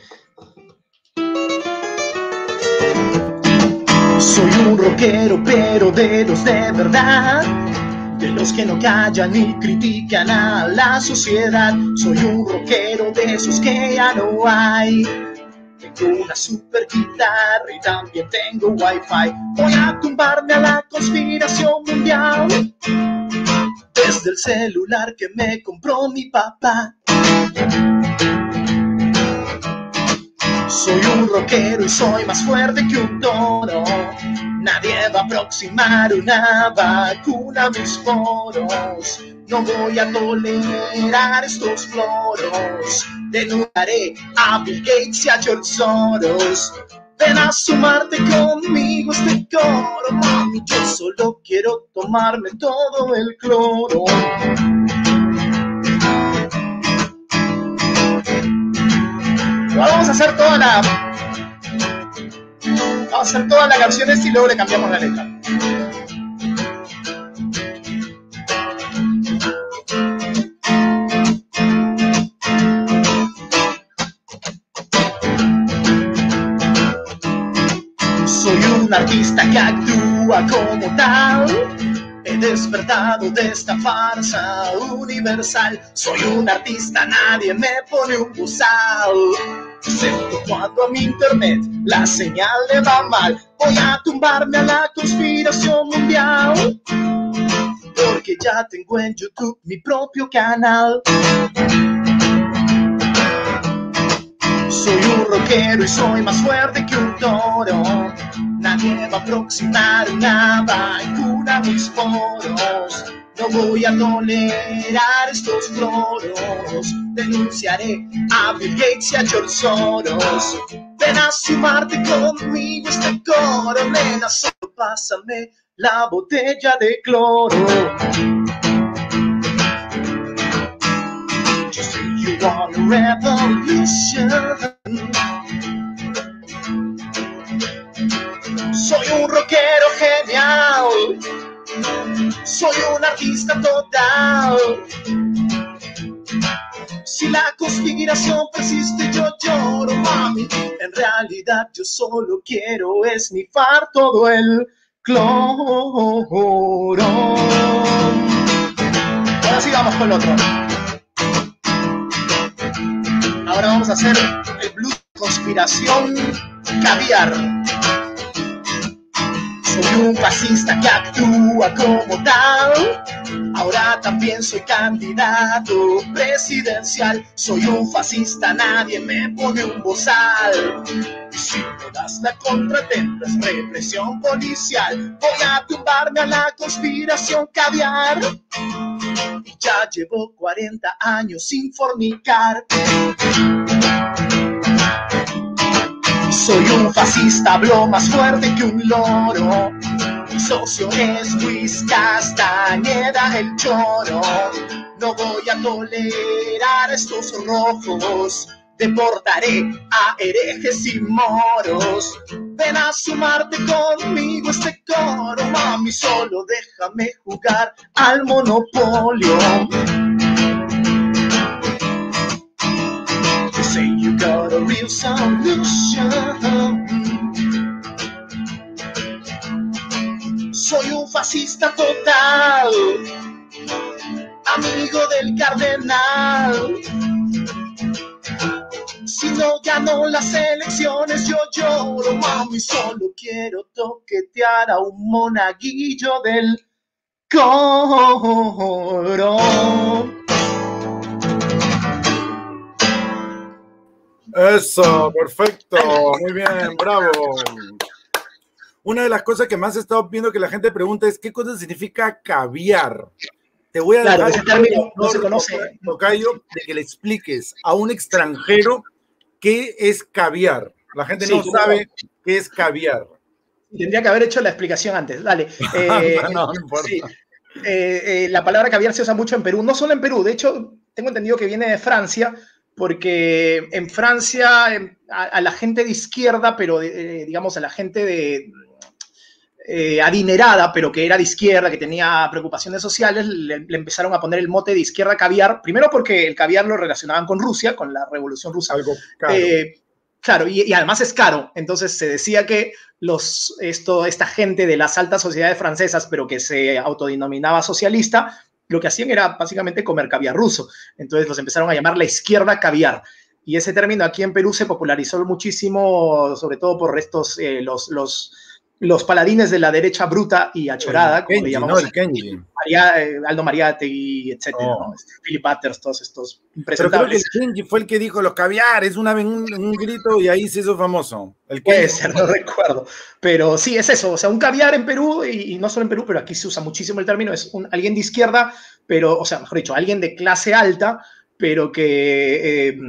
Soy un rockero, pero de los de verdad. De los que no callan ni critican a la sociedad. Soy un rockero de esos que ya no hay. Tengo una super guitarra y también tengo wifi. Voy a tumbarme a la conspiración mundial desde el celular que me compró mi papá. Soy un rockero y soy más fuerte que un toro. Nadie va a aproximar una vacuna a mis poros. No voy a tolerar estos floros. Denunciaré a Bill Gates y a George Soros. Ven a sumarte conmigo a este coro, mami. Yo solo quiero tomarme todo el cloro. Vamos a hacer toda la... Vamos a hacer toda la canción esta y luego le cambiamos la letra. Soy un artista que actúa como tal. He despertado de esta farsa universal. Soy un artista, nadie me pone un bozal. Excepto cuando a mi internet la señal le va mal. Voy a tumbarme a la conspiración mundial, porque ya tengo en YouTube mi propio canal. Soy un rockero y soy más fuerte que un toro. Nadie va a aproximar una vacuna a mis poros. No voy a tolerar estos floros. Denunciaré a Bill Gates y a George Soros. Ven a sumarte conmigo a este coro, nena. Solo pásame la botella de cloro. You say you want a revolution. Soy un rockero genial. Soy un artista total. Si la conspiración persiste, yo lloro, mami. En realidad yo solo quiero esnifar todo el cloro. Ahora sí vamos con el otro. Ahora vamos a hacer el blues conspiración caviar. Soy un fascista que actúa como tal. Ahora también soy candidato presidencial. Soy un fascista, nadie me pone un bozal. Y si no das la contra tendrás represión policial. Voy a tumbarme a la conspiración caviar. Y ya llevo cuarenta años sin fornicar. Soy un fascista, hablo más fuerte que un loro. Mi socio es Luis Castañeda, el choro. No voy a tolerar estos rojos. Deportaré a herejes y moros. Ven a sumarte conmigo a este coro, mami. Solo déjame jugar al monopolio. You say you got a real solution. Soy un fascista total, amigo del cardenal. Si no ganó las elecciones, yo lloro, mami. Solo quiero toquetear a un monaguillo del coro. Eso, perfecto, muy bien, bravo. Una de las cosas que más he estado viendo que la gente pregunta es ¿qué cosa significa caviar? Te voy a claro, dejar ese término no se conoce. Tocayo, de que le expliques a un extranjero qué es caviar. La gente Sí, no sabe qué es caviar. Tendría que haber hecho la explicación antes. Dale. Eh, no, no importa. Sí. Eh, eh, la palabra caviar se usa mucho en Perú, no solo en Perú, de hecho, tengo entendido que viene de Francia, porque en Francia a, a la gente de izquierda, pero de, eh, digamos a la gente de eh, adinerada, pero que era de izquierda, que tenía preocupaciones sociales, le, le empezaron a poner el mote de izquierda caviar, primero porque el caviar lo relacionaban con Rusia, con la Revolución Rusa. Algo caro. Eh, Claro, y, y además es caro. Entonces se decía que los, esto, esta gente de las altas sociedades francesas, pero que se autodenominaba socialista, lo que hacían era básicamente comer caviar ruso. Entonces los empezaron a llamar la izquierda caviar. Y ese término aquí en Perú se popularizó muchísimo, sobre todo por estos, eh, los, los, los paladines de la derecha bruta y achorada, como Kenji, le llamamos. ¿no? El Kenji. María, eh, Aldo Mariátegui, etcétera, Oh. ¿no? Philip Butters, todos estos Pero creo que impresentables. el Kenji fue el que dijo los caviares, una vez un, un grito y ahí se hizo famoso. El Puede Kenji. ser, no recuerdo. Pero sí, es eso. O sea, un caviar en Perú, y, y no solo en Perú, pero aquí se usa muchísimo el término, es un, alguien de izquierda, pero, o sea, mejor dicho, alguien de clase alta, pero que eh,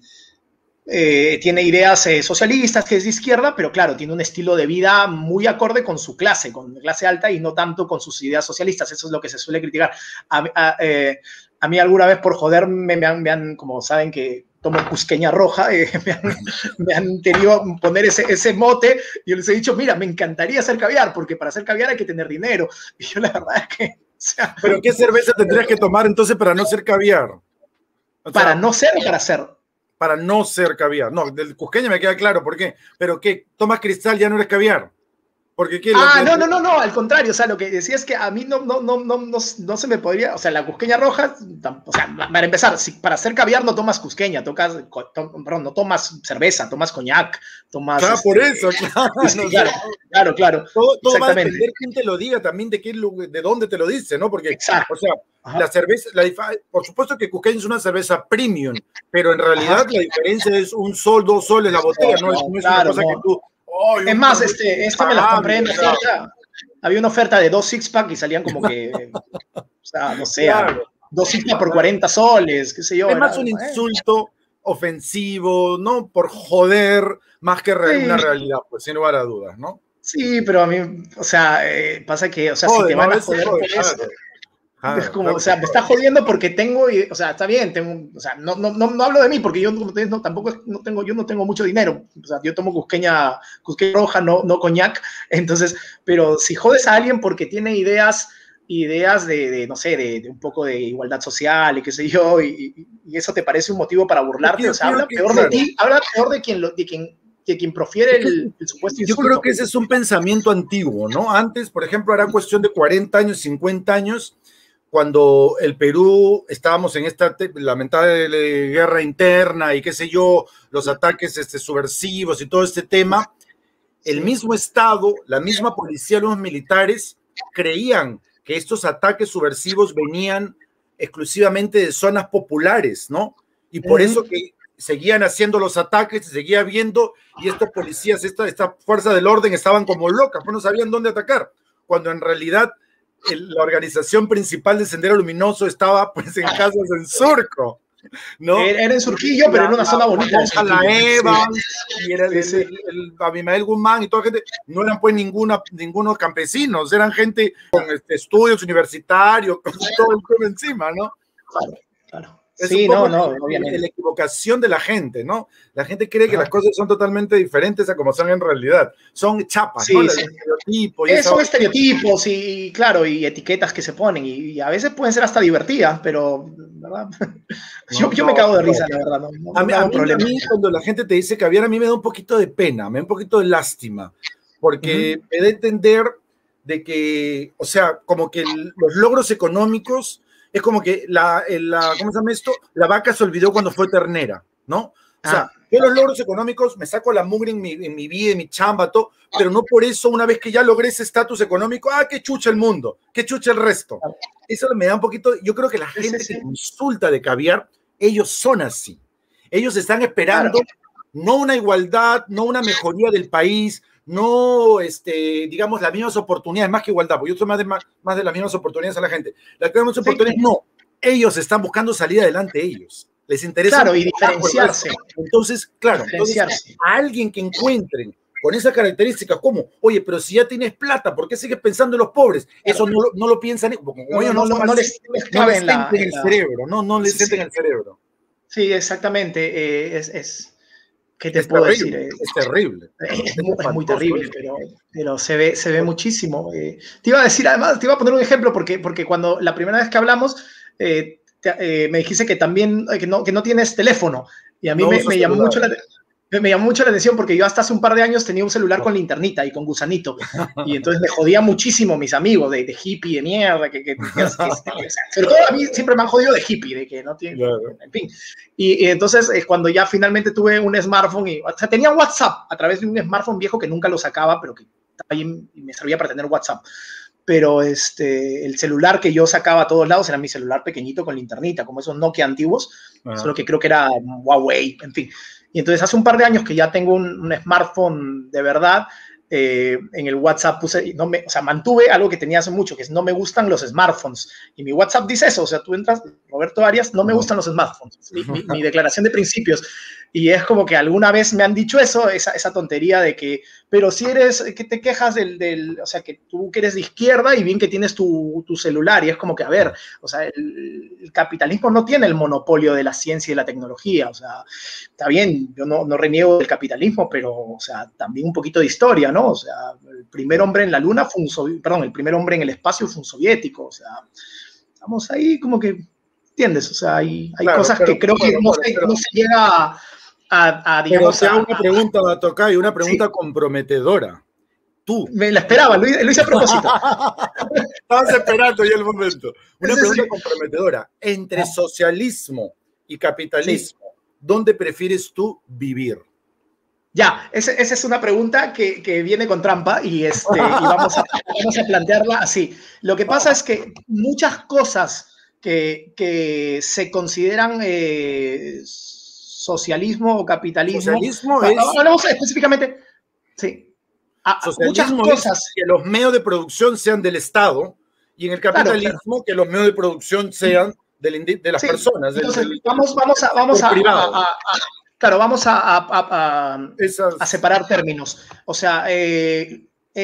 eh, tiene ideas eh, socialistas, que es de izquierda, pero claro, tiene un estilo de vida muy acorde con su clase, con clase alta y no tanto con sus ideas socialistas. Eso es lo que se suele criticar. A, a, eh, a mí alguna vez por joderme me han, me han como saben que tomo cusqueña roja, eh, me, han, me han querido poner ese, ese mote y yo les he dicho, mira, me encantaría hacer caviar, porque para hacer caviar hay que tener dinero. Y yo la verdad es que... O sea, ¿pero qué cerveza tendrías que tomar entonces para no ser caviar? O sea, para no ser o para ser. Para no ser caviar. No, del cusqueño me queda claro por qué. Pero ¿qué? ¿Tomas cristal ya no eres caviar? Porque ¿qué? Ah, La, no, no, no, no, al contrario, o sea, lo que decía es que a mí no, no, no, no, no, no se me podría, o sea, la cusqueña roja, o sea, para empezar, si para hacer caviar no tomas cusqueña, tocas, to, perdón, no tomas cerveza, tomas coñac, tomas... Claro, este, por eso, claro. Sí, No, claro, claro, claro. Todo, todo va a depender quién te lo diga, también de, qué, de dónde te lo dice, ¿no? Porque, exacto. o sea, Ajá. la cerveza, la, por supuesto que cusqueña es una cerveza premium, pero en realidad Ajá. la diferencia es un sol, dos soles la botella, no, no es, no es claro, una cosa no. que tú... Oh, es más, este, este me la compré en oferta. Había una oferta de dos six-pack y salían como que, o sea, no sé, claro. dos six-pack por cuarenta soles, qué sé yo. Es más un insulto ofensivo, ¿no? Por joder, más que sí. una realidad, pues sin lugar a dudas, ¿no? Sí, pero a mí, o sea, eh, pasa que, o sea, joder, si te van no, a joder por eso... Ah, es como, claro, o sea, me está jodiendo porque tengo, y, o sea, está bien, tengo, o sea, no, no, no, no hablo de mí porque yo no, no, tampoco no tengo, yo no tengo mucho dinero, o sea, yo tomo cusqueña, cusqueña roja, no, no coñac, entonces, pero si jodes a alguien porque tiene ideas, ideas de, de no sé, de, de un poco de igualdad social y qué sé yo, y, y eso te parece un motivo para burlarte, yo o sea, habla que, peor claro. de ti, habla peor de quien, lo, de quien de quien profiere el, el supuesto insulto. Yo creo que ese es un pensamiento antiguo, ¿no? Antes, por ejemplo, era cuestión de cuarenta años, cincuenta años, cuando el Perú estábamos en esta lamentable guerra interna y qué sé yo, los ataques este, subversivos y todo este tema, sí. el mismo Estado, la misma policía, los militares creían que estos ataques subversivos venían exclusivamente de zonas populares, ¿no? Y por uh-huh. eso que seguían haciendo los ataques, se seguía viendo, y estos policías, esta, esta fuerza del orden estaban como locas, pues no sabían dónde atacar, cuando en realidad el, la organización principal de Sendero Luminoso estaba pues en Casas en Surco, ¿no? Era, era en Surquillo, pero en una zona bonita. La, la Eva, sí. y era el, sí, sí. el, el, el Abimael Guzmán y toda la gente, no eran pues ninguna, ningunos campesinos, eran gente con este, estudios universitarios, con todo el tema encima, ¿no? Claro, claro. Es sí, un poco no, no, la, obviamente. la equivocación de la gente, ¿no? La gente cree que ah. las cosas son totalmente diferentes a como son en realidad. Son chapas, sí, ¿no? Sí. Estereotipos. Y esa... Son estereotipos y, claro, y etiquetas que se ponen y, y a veces pueden ser hasta divertidas, pero, ¿verdad? yo, no, yo no, me cago de no. risa, la verdad. No, no, a, mí, no a, mí, a mí, cuando la gente te dice caviar, a mí me da un poquito de pena, me da un poquito de lástima, porque uh-huh. me da a entender de que, o sea, como que el, los logros económicos es como que la, la, ¿cómo se llama esto? La vaca se olvidó cuando fue ternera, ¿no? O sea, ah, yo los logros económicos me saco la mugre en mi, en mi vida, en mi chamba, todo, pero no por eso, una vez que ya logré ese estatus económico, ah, qué chucha el mundo, qué chucha el resto. Eso me da un poquito, yo creo que la gente sí, sí, sí. que insulta de caviar, ellos son así. Ellos están esperando claro. no una igualdad, no una mejoría del país, no, este, digamos, las mismas oportunidades, más que igualdad, porque yo soy más de, más, más de las mismas oportunidades a la gente. Las mismas oportunidades, sí. no. Ellos están buscando salir adelante ellos. Les interesa. Claro, y diferenciarse. Entonces, claro, diferenciarse. Entonces, a alguien que encuentren con esas características, como, oye, pero si ya tienes plata, ¿por qué sigues pensando en los pobres? Eso no lo, no lo piensan, como no, ellos no, no, no, no les, no les, no les sienten en el la... cerebro, no, no les sí, sienten sí. el cerebro. Sí, exactamente. Eh, es, es, ¿qué te es puedo terrible, decir? Es terrible. Es, Es, muy, es muy terrible, eso. pero, pero se ve, se ve muchísimo. Eh, te iba a decir, además, te iba a poner un ejemplo, porque, porque cuando la primera vez que hablamos, eh, te, eh, me dijiste que también, que no, que no tienes teléfono, y a mí no me, me llamó mucho la Me, me llamó mucho la atención porque yo hasta hace un par de años tenía un celular con linternita y con gusanito. Y entonces me jodía muchísimo mis amigos de, de hippie, de mierda. Que, que, que, que, que sobre todo a mí siempre me han jodido de hippie, de que no tiene. Claro. En fin. Y, y entonces, eh, cuando ya finalmente tuve un smartphone, y, o sea, tenía WhatsApp a través de un smartphone viejo que nunca lo sacaba, pero que también me servía para tener WhatsApp. Pero este, el celular que yo sacaba a todos lados era mi celular pequeñito con linternita, como esos Nokia antiguos, uh-huh. Solo que creo que era Huawei, en fin. Y entonces hace un par de años que ya tengo un, un smartphone de verdad, eh, en el WhatsApp puse, no me, o sea, mantuve algo que tenía hace mucho, que es no me gustan los smartphones. Y mi WhatsApp dice eso, o sea, tú entras, Roberto Arias, no me gustan los smartphones. Mi, mi, mi declaración de principios. Y es como que alguna vez me han dicho eso, esa, esa tontería de que, pero si eres, que te quejas del, del, o sea, que tú que eres de izquierda y bien que tienes tu, tu celular, y es como que, a ver, o sea, el, el capitalismo no tiene el monopolio de la ciencia y la tecnología, o sea, está bien, yo no, no reniego del capitalismo, pero, o sea, también un poquito de historia, ¿no? O sea, el primer hombre en la luna fue un soviético, perdón, el primer hombre en el espacio fue un soviético, o sea, estamos ahí como que, ¿entiendes? O sea, hay, hay claro, cosas pero, que creo bueno, que no, bueno, se, pero, no se llega a... A, a, digamos, pero te hago una pregunta, Tocayo, una pregunta sí. comprometedora. Tú. Me la esperaba, lo, lo hice a propósito. Estabas esperando ya el momento. Una sí, pregunta sí. comprometedora. Entre socialismo y capitalismo, sí. ¿dónde prefieres tú vivir? Ya, esa, esa es una pregunta que, que viene con trampa y, este, y vamos, a, vamos a plantearla así. Lo que pasa es que muchas cosas que, que se consideran... Eh, socialismo o capitalismo. Socialismo es... Hablamos específicamente... Sí. A, socialismo muchas cosas. Es que los medios de producción sean del Estado y en el capitalismo claro, claro. que los medios de producción sean del, de las sí. personas. Entonces, del, del, vamos, vamos a... Vamos a, a, a, a claro, vamos a, a, a, Esas... a separar términos. O sea, eh,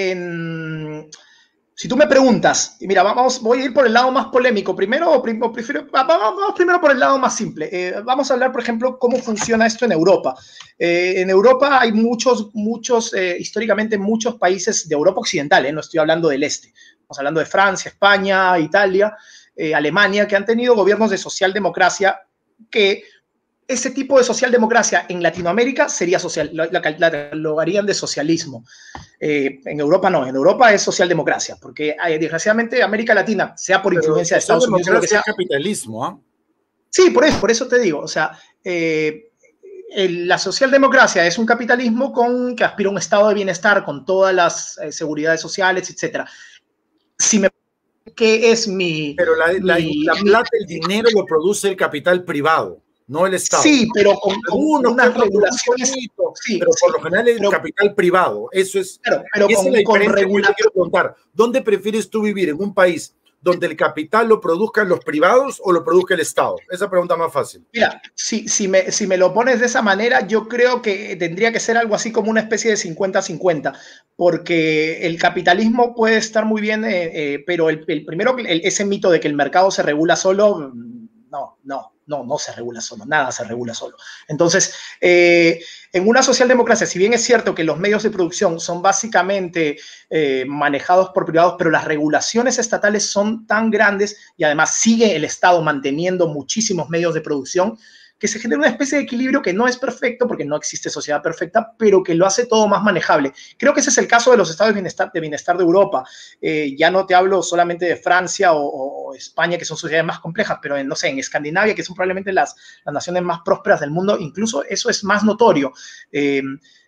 en... Si tú me preguntas, mira, vamos, voy a ir por el lado más polémico primero, o prim, prefiero, vamos primero por el lado más simple. Eh, vamos a hablar, por ejemplo, cómo funciona esto en Europa. Eh, en Europa hay muchos, muchos, eh, históricamente muchos países de Europa occidental, eh, no estoy hablando del este. Estamos hablando de Francia, España, Italia, eh, Alemania, que han tenido gobiernos de socialdemocracia que... Ese tipo de socialdemocracia en Latinoamérica sería social, la, la, la, lo harían de socialismo. Eh, en Europa no, en Europa es socialdemocracia, porque eh, desgraciadamente América Latina, sea por influencia de Estados Unidos, lo que sea, capitalismo, ¿eh? Sí, por eso, por eso te digo, o sea, eh, el, la socialdemocracia es un capitalismo con, que aspira a un estado de bienestar con todas las eh, seguridades sociales, etcétera. Si me ¿qué es mi... Pero la, la, mi, la plata, el dinero lo produce el capital privado. No el Estado. Sí, pero con, con Uno, unas regulaciones. Sí, pero por sí, lo general es pero, capital privado. Eso es. Claro, pero esa con, es la diferencia con regula... que yo quiero preguntar. ¿Dónde prefieres tú vivir? ¿En un país donde el capital lo produzcan los privados o lo produzca el Estado? Esa pregunta más fácil. Mira, si, si, me, si me lo pones de esa manera, yo creo que tendría que ser algo así como una especie de cincuenta cincuenta, porque el capitalismo puede estar muy bien, eh, eh, pero el, el primero, el, ese mito de que el mercado se regula solo, no, no. No, no se regula solo, nada se regula solo. Entonces, eh, en una socialdemocracia, si bien es cierto que los medios de producción son básicamente eh, manejados por privados, pero las regulaciones estatales son tan grandes y además sigue el Estado manteniendo muchísimos medios de producción, que se genera una especie de equilibrio que no es perfecto, porque no existe sociedad perfecta, pero que lo hace todo más manejable. Creo que ese es el caso de los estados de bienestar de, bienestar de Europa. Eh, ya no te hablo solamente de Francia o, o España, que son sociedades más complejas, pero en, no sé, en Escandinavia, que son probablemente las, las naciones más prósperas del mundo, incluso eso es más notorio. Eh,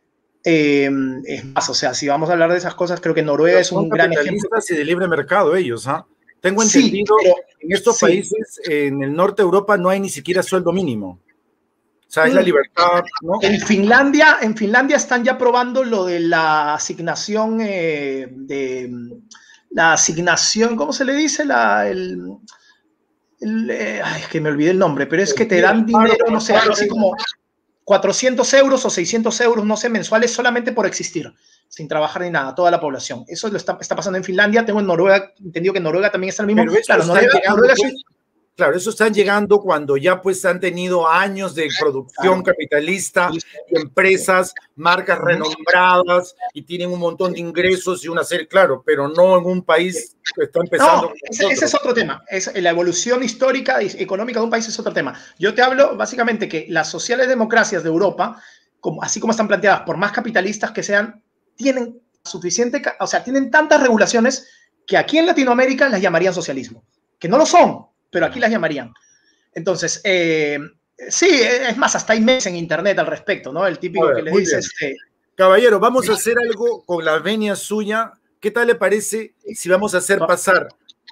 eh, es más, o sea, si vamos a hablar de esas cosas, creo que Noruega es un gran ejemplo. Y de libre mercado ellos, ¿ah? ¿eh? Tengo entendido sí, que en estos sí. países, en el norte de Europa, no hay ni siquiera sueldo mínimo. O sea, es la libertad, ¿no? En Finlandia, en Finlandia están ya probando lo de la asignación eh, de la asignación, ¿cómo se le dice? La, el, Le, ay, es que me olvidé el nombre, pero es que te dan dinero, no sé, algo así como cuatrocientos euros o seiscientos euros, no sé, mensuales solamente por existir, sin trabajar ni nada, toda la población. Eso lo está, está pasando en Finlandia, tengo en Noruega, entendido que en Noruega también está el mismo. Pero claro, Noruega, llegando, Noruega pues, claro, eso están llegando cuando ya pues han tenido años de producción claro. capitalista, y empresas, marcas renombradas y tienen un montón de ingresos y una serie, claro, pero no en un país que está empezando. No, ese, ese es otro tema. Es, la evolución histórica y económica de un país es otro tema. Yo te hablo básicamente que las sociales democracias de Europa, como, así como están planteadas, por más capitalistas que sean, tienen suficiente, o sea, tienen tantas regulaciones que aquí en Latinoamérica las llamarían socialismo, que no lo son, pero aquí las llamarían. Entonces, eh, sí, es más, hasta hay memes en internet al respecto, ¿no? El típico ver, que le dice este... Caballero, vamos a hacer algo con la venia suya. ¿Qué tal le parece si vamos a hacer pasar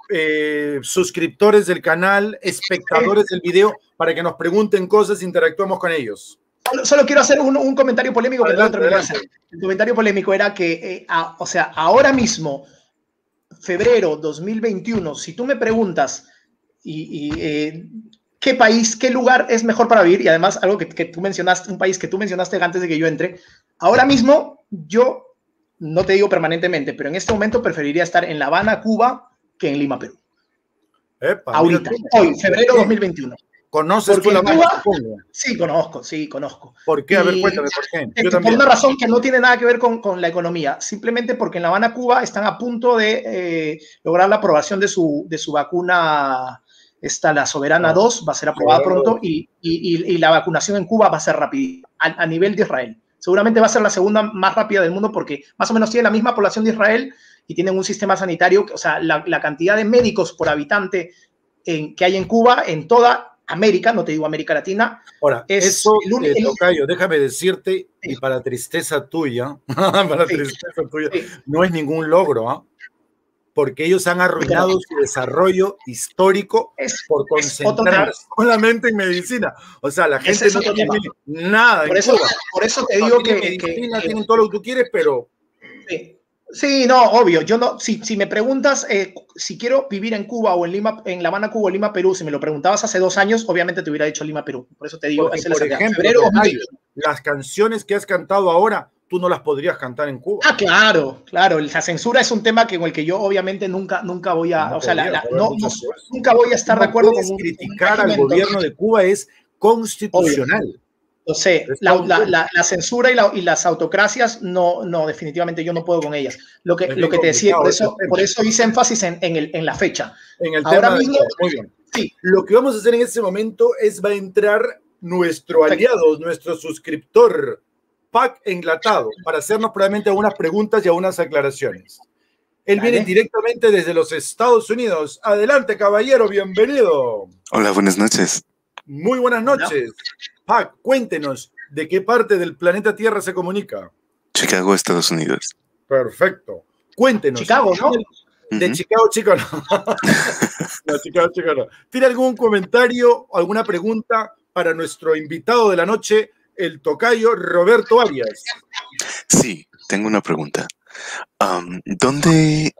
eh, suscriptores del canal, espectadores del video, para que nos pregunten cosas e interactuemos con ellos? Solo, solo quiero hacer un, un comentario polémico adelante, que no terminé de hacer. El comentario polémico era que, eh, a, o sea, ahora mismo, febrero dos mil veintiuno, si tú me preguntas y, y eh, qué país, qué lugar es mejor para vivir, y además algo que, que tú mencionaste, un país que tú mencionaste antes de que yo entre, ahora mismo yo, no te digo permanentemente, pero en este momento preferiría estar en La Habana, Cuba, que en Lima, Perú. Epa, ahorita, hoy, febrero dos mil veintiuno. ¿Conoces tú La Habana? Sí, conozco, sí, conozco. ¿Por qué? A ver, cuéntame, ¿por qué? Yo por también. Una razón que no tiene nada que ver con, con la economía, simplemente porque en La Habana, Cuba, están a punto de eh, lograr la aprobación de su, de su vacuna, esta, la Soberana dos, va a ser aprobada pronto, y, y, y la vacunación en Cuba va a ser rápida, a, a nivel de Israel. Seguramente va a ser la segunda más rápida del mundo porque más o menos tiene la misma población de Israel y tienen un sistema sanitario, o sea, la, la cantidad de médicos por habitante en, que hay en Cuba, en toda América, no te digo América Latina. Ahora, es eso, el, eh, Tocayo, déjame decirte, sí. y para tristeza tuya, para sí. tristeza tuya, sí. no es ningún logro, ¿ah? ¿eh? Porque ellos han arruinado su desarrollo histórico es, por concentrar solamente en medicina. O sea, la gente no tiene nada por en eso, Cuba. Por eso te digo no, que, medicina, que... tienen todo lo que tú quieres, pero... Sí. Sí, no, obvio. Yo no, si, si me preguntas eh, si quiero vivir en Cuba o en Lima, en La Habana, Cuba o Lima, Perú, si me lo preguntabas hace dos años, obviamente te hubiera dicho Lima, Perú. Por eso te digo, Porque, por ejemplo, febrero, las canciones que has cantado ahora, tú no las podrías cantar en Cuba. Ah, claro, claro. La censura es un tema que, con el que yo obviamente nunca, nunca voy a, no o sea, podría, la, la, no, no, nunca voy a estar no de acuerdo con un, criticar un al gobierno de Cuba es constitucional. Obvio. Lo sé, la, la, la, la censura y, la, y las autocracias, no, no, definitivamente yo no puedo con ellas. Lo que, lo que te decía, por eso, por eso hice énfasis en, en, el, en la fecha. En el Ahora tema mismo, de... Muy bien. Sí. Lo que vamos a hacer en este momento es va a entrar nuestro aliado, nuestro suscriptor, Pac Enlatado, para hacernos probablemente algunas preguntas y algunas aclaraciones. Él Dale. viene directamente desde los Estados Unidos. Adelante, caballero, bienvenido. Hola, buenas noches. Muy buenas noches. Pac, cuéntenos, ¿de qué parte del planeta Tierra se comunica? Chicago, Estados Unidos. Perfecto. Cuéntenos. Chicago, ¿no? De uh-huh. Chicago, Chicago, no. no, Chicago, Chicago, no. ¿Tiene algún comentario o alguna pregunta para nuestro invitado de la noche, el tocayo Roberto Arias? Sí, tengo una pregunta. Um, ¿Dónde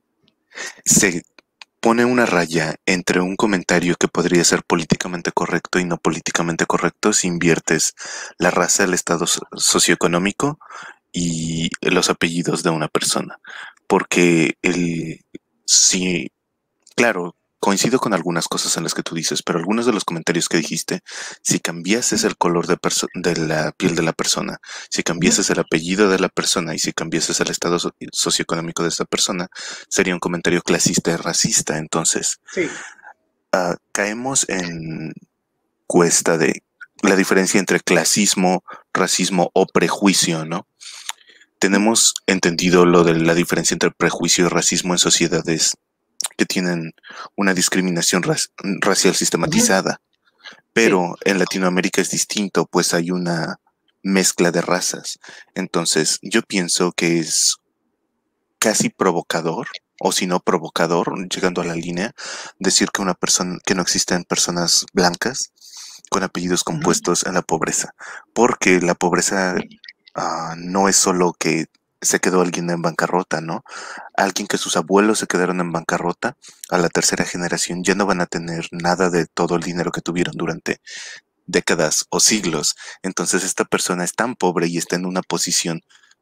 se pone una raya entre un comentario que podría ser políticamente correcto y no políticamente correcto si inviertes la raza, el estado socioeconómico y los apellidos de una persona? Porque el, si, claro, coincido con algunas cosas en las que tú dices, pero algunos de los comentarios que dijiste, si cambiases el color de, de la piel de la persona, si cambiases el apellido de la persona y si cambiases el estado so socioeconómico de esta persona, sería un comentario clasista y racista. Entonces, sí. uh, caemos en cuesta de la diferencia entre clasismo, racismo o prejuicio, ¿no? Tenemos entendido lo de la diferencia entre prejuicio y racismo en sociedades que tienen una discriminación ra racial sistematizada, pero sí. en Latinoamérica es distinto, pues hay una mezcla de razas. Entonces yo pienso que es casi provocador, o si no provocador, llegando a la línea, decir que una persona, que no existen personas blancas con apellidos compuestos uh-huh. en la pobreza, porque la pobreza uh, no es solo que se quedó alguien en bancarrota, ¿no? Alguien que sus abuelos se quedaron en bancarrota, a la tercera generación ya no van a tener nada de todo el dinero que tuvieron durante décadas o siglos. Entonces esta persona es tan pobre y está en una posición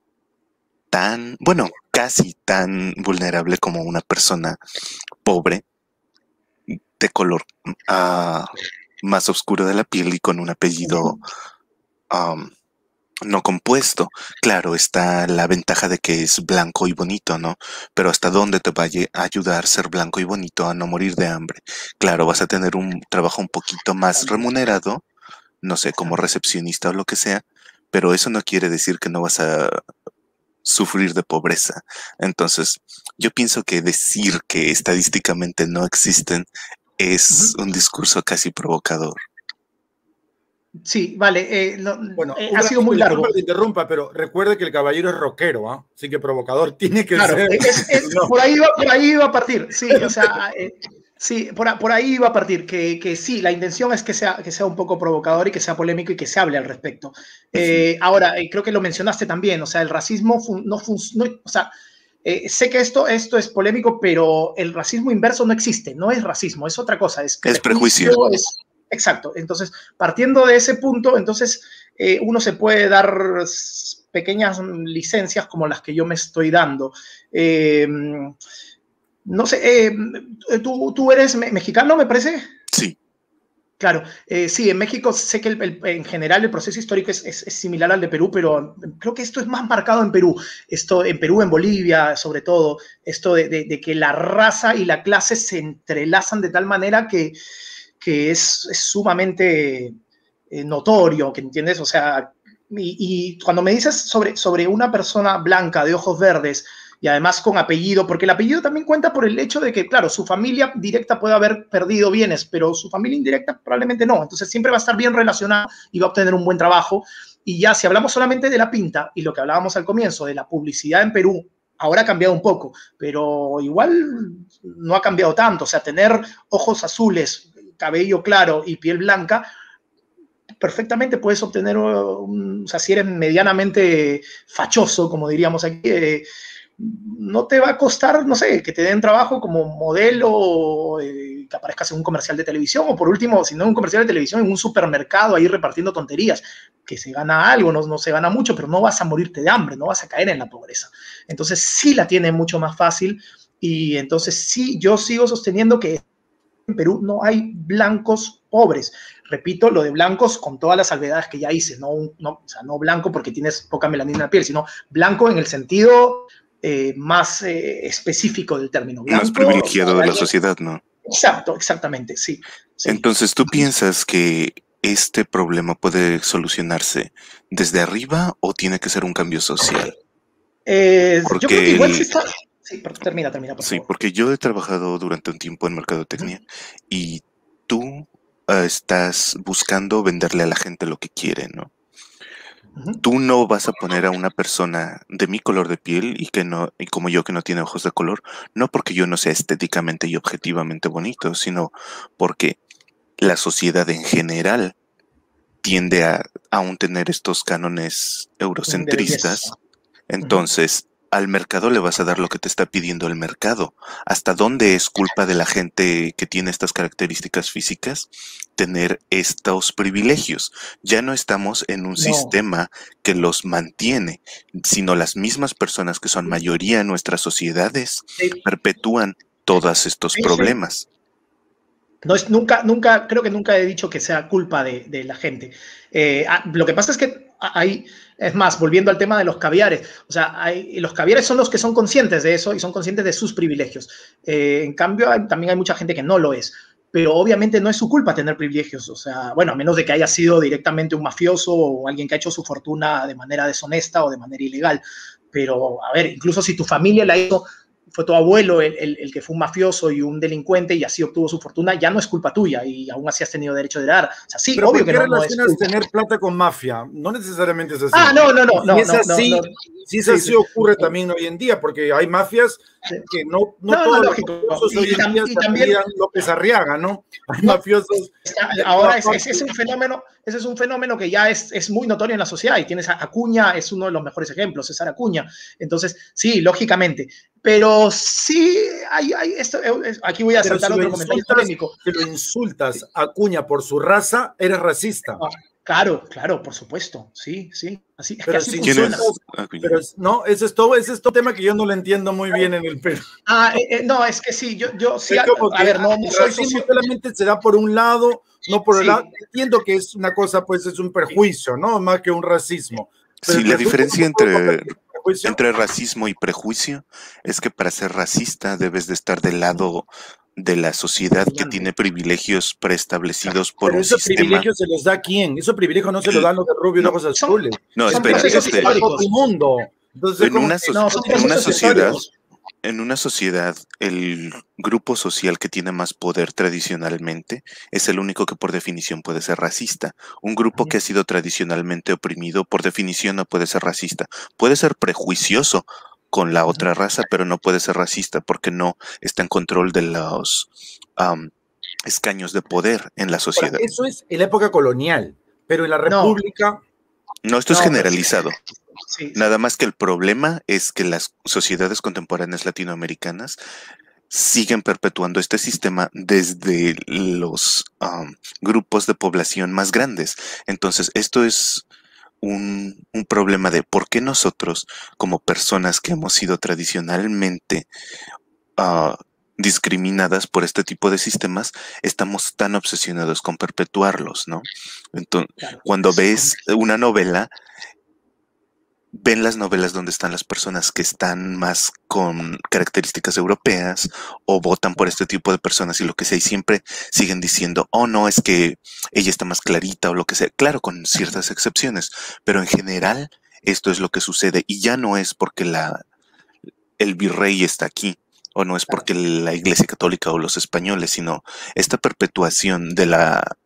tan, bueno, casi tan vulnerable como una persona pobre de color uh, más oscuro de la piel y con un apellido um, no compuesto. Claro, está la ventaja de que es blanco y bonito, ¿no? Pero ¿hasta dónde te va a ayudar ser blanco y bonito a no morir de hambre? Claro, vas a tener un trabajo un poquito más remunerado, no sé, como recepcionista o lo que sea, pero eso no quiere decir que no vas a sufrir de pobreza. Entonces, yo pienso que decir que estadísticamente no existen es un discurso casi provocador. Sí, vale. Eh, no, bueno, eh, ha sido muy largo. Que te interrumpa, pero recuerde que el caballero es rockero, ¿ah? ¿eh? Así que provocador tiene que claro, ser. Es, es, no. por, ahí iba, por ahí iba a partir, sí, o sea, eh, sí, por, por ahí iba a partir, que, que sí, la intención es que sea, que sea un poco provocador y que sea polémico y que se hable al respecto. Eh, sí. Ahora, eh, creo que lo mencionaste también, o sea, el racismo fun, no funciona, no, o sea, eh, sé que esto, esto es polémico, pero el racismo inverso no existe, no es racismo, es otra cosa, es, es prejuicio. Es, exacto, entonces, partiendo de ese punto, entonces, eh, uno se puede dar pequeñas licencias como las que yo me estoy dando. Eh, no sé, eh, ¿tú, ¿tú eres me mexicano, me parece? Sí. Claro, eh, sí, en México sé que el, el, en general el proceso histórico es, es, es similar al de Perú, pero creo que esto es más marcado en Perú, esto en Perú, en Bolivia, sobre todo, esto de, de, de que la raza y la clase se entrelazan de tal manera que, que es, es sumamente eh, notorio, ¿que entiendes? O sea, y, y cuando me dices sobre, sobre una persona blanca de ojos verdes y además con apellido, porque el apellido también cuenta por el hecho de que, claro, su familia directa puede haber perdido bienes, pero su familia indirecta probablemente no. Entonces siempre va a estar bien relacionado y va a obtener un buen trabajo. Y ya si hablamos solamente de la pinta y lo que hablábamos al comienzo de la publicidad en Perú, ahora ha cambiado un poco, pero igual no ha cambiado tanto. O sea, tener ojos azules, cabello claro y piel blanca, perfectamente puedes obtener, un, o sea, si eres medianamente fachoso, como diríamos aquí, eh, no te va a costar, no sé, que te den trabajo como modelo, eh, que aparezcas en un comercial de televisión, o por último, si no en un comercial de televisión, en un supermercado ahí repartiendo tonterías, que se gana algo, no, no se gana mucho, pero no vas a morirte de hambre, no vas a caer en la pobreza. Entonces sí la tiene mucho más fácil, y entonces sí, yo sigo sosteniendo que en Perú no hay blancos pobres. Repito, lo de blancos con todas las salvedades que ya hice, no, no, o sea, no blanco porque tienes poca melanina en la piel, sino blanco en el sentido eh, más eh, específico del término. Blanco, más privilegiado o sea, de la sociedad, ¿no? Exacto, exactamente, sí. sí. Entonces, ¿tú piensas que este problema puede solucionarse desde arriba o tiene que ser un cambio social? Eh, porque yo creo que igual el... sí está... Sí, pero termina, termina, por Sí, favor. porque yo he trabajado durante un tiempo en mercadotecnia uh-huh. y tú uh, estás buscando venderle a la gente lo que quiere, ¿no? Uh-huh. Tú no vas a poner a una persona de mi color de piel y que no y como yo que no tiene ojos de color, no porque yo no sea estéticamente y objetivamente bonito, sino porque la sociedad en general tiende a aún tener estos cánones eurocentristas. Entonces, uh-huh. al mercado le vas a dar lo que te está pidiendo el mercado. ¿Hasta dónde es culpa de la gente que tiene estas características físicas tener estos privilegios? Ya no estamos en un no. sistema que los mantiene, sino las mismas personas que son mayoría en nuestras sociedades sí. perpetúan todos estos sí, problemas. Sí. No es, nunca, nunca, creo que nunca he dicho que sea culpa de, de la gente. Eh, lo que pasa es que hay, es más, volviendo al tema de los caviares, o sea, hay, los caviares son los que son conscientes de eso y son conscientes de sus privilegios. Eh, en cambio, hay, también hay mucha gente que no lo es, pero obviamente no es su culpa tener privilegios, o sea, bueno, a menos de que haya sido directamente un mafioso o alguien que ha hecho su fortuna de manera deshonesta o de manera ilegal. Pero, a ver, incluso si tu familia la hizo fue tu abuelo el, el, el que fue un mafioso y un delincuente y así obtuvo su fortuna, ya no es culpa tuya y aún así has tenido derecho de heredar. O sea, sí, pero obvio ¿por qué que no, no es relacionas tener plata con mafia? No necesariamente es así. Ah, no, no, no. Si no, es no, así, no, no. si es Sí, así sí. ocurre también hoy en día, porque hay mafias que no, no, No, todos no, los lógico. mafiosos Y, hoy en tam- día y se también, apellidan López Arriaga, ¿no? Hay no, mafiosos de ahora toda es, parte. es, es un fenómeno, ese es un fenómeno que ya es, es muy notorio en la sociedad y tienes a Acuña, es uno de los mejores ejemplos, César Acuña. Entonces, sí, lógicamente. Pero sí, hay, hay esto, aquí voy a Pero saltar si lo otro comentario insultas, polémico. si lo insultas a Acuña por su raza, eres racista. Ah, claro, claro, por supuesto. Sí, sí. Así, es que Pero así si ¿Quién funciona. es insultas, Acuña? pero no, ese es todo, ese es todo tema que yo no lo entiendo muy bien en el Perú. Ah, eh, eh, no, es que sí, yo, yo sí, Es a, como a que ver, no, no el soy racismo socio. solamente se da por un lado, no por el Sí. lado. Entiendo que es una cosa, pues es un perjuicio, ¿no? Más que un racismo. Pero Sí, el la prejuicio diferencia no puede entre, convertirse en perjuicio. entre racismo y prejuicio es que para ser racista debes de estar del lado de la sociedad que tiene privilegios preestablecidos por Pero un esos sistema. privilegios se los da quién? Esos privilegios no se los dan los de rubio y No, ojos Son, azules. no, son espera, procesos este, históricos. Tu mundo. Entonces, en como una, que- so- No, son en una procesos sociedad, históricos. en una sociedad, el grupo social que tiene más poder tradicionalmente es el único que por definición puede ser racista. Un grupo que ha sido tradicionalmente oprimido, por definición no puede ser racista. Puede ser prejuicioso con la otra raza, pero no puede ser racista porque no está en control de los um, escaños de poder en la Ahora, sociedad. eso es en la época colonial, pero en la No. República, No, esto es No, pues, generalizado. sí, sí. Nada más que el problema es que las sociedades contemporáneas latinoamericanas siguen perpetuando este sistema desde los um, grupos de población más grandes. Entonces, esto es un, un problema de por qué nosotros, como personas que hemos sido tradicionalmente uh, discriminadas por este tipo de sistemas, estamos tan obsesionados con perpetuarlos, ¿no? Entonces, Claro. cuando ves una novela, ven las novelas donde están las personas que están más con características europeas o votan por este tipo de personas y lo que sea, y siempre siguen diciendo, oh no, es que ella está más clarita o lo que sea. Claro, con ciertas excepciones, pero en general esto es lo que sucede y ya no es porque la, el virrey está aquí o no es porque la Iglesia Católica o los españoles, sino esta perpetuación de la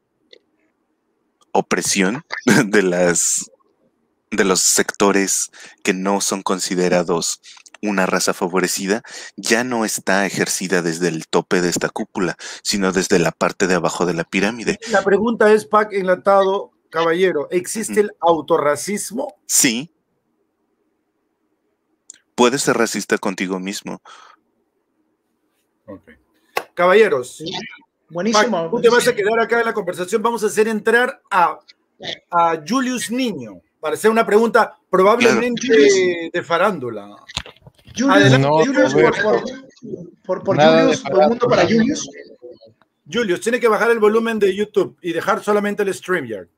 opresión de las de los sectores que no son considerados una raza favorecida, ya no está ejercida desde el tope de esta cúpula, sino desde la parte de abajo de la pirámide. la pregunta es, Pac enlatado, caballero, ¿existe el autorracismo? Sí. Puedes ser racista contigo mismo. Okay. Caballeros, Buenísimo. Pac, tú te vas a quedar acá en la conversación. Vamos a hacer entrar a, a Julius Niño para hacer una pregunta probablemente Claro. de farándula. Julius, Adelante, No, Julius, por, Roberto. por, por, por Nada Julius, de por mundo para Julius. Julius, tiene que bajar el volumen de YouTube y dejar solamente el StreamYard.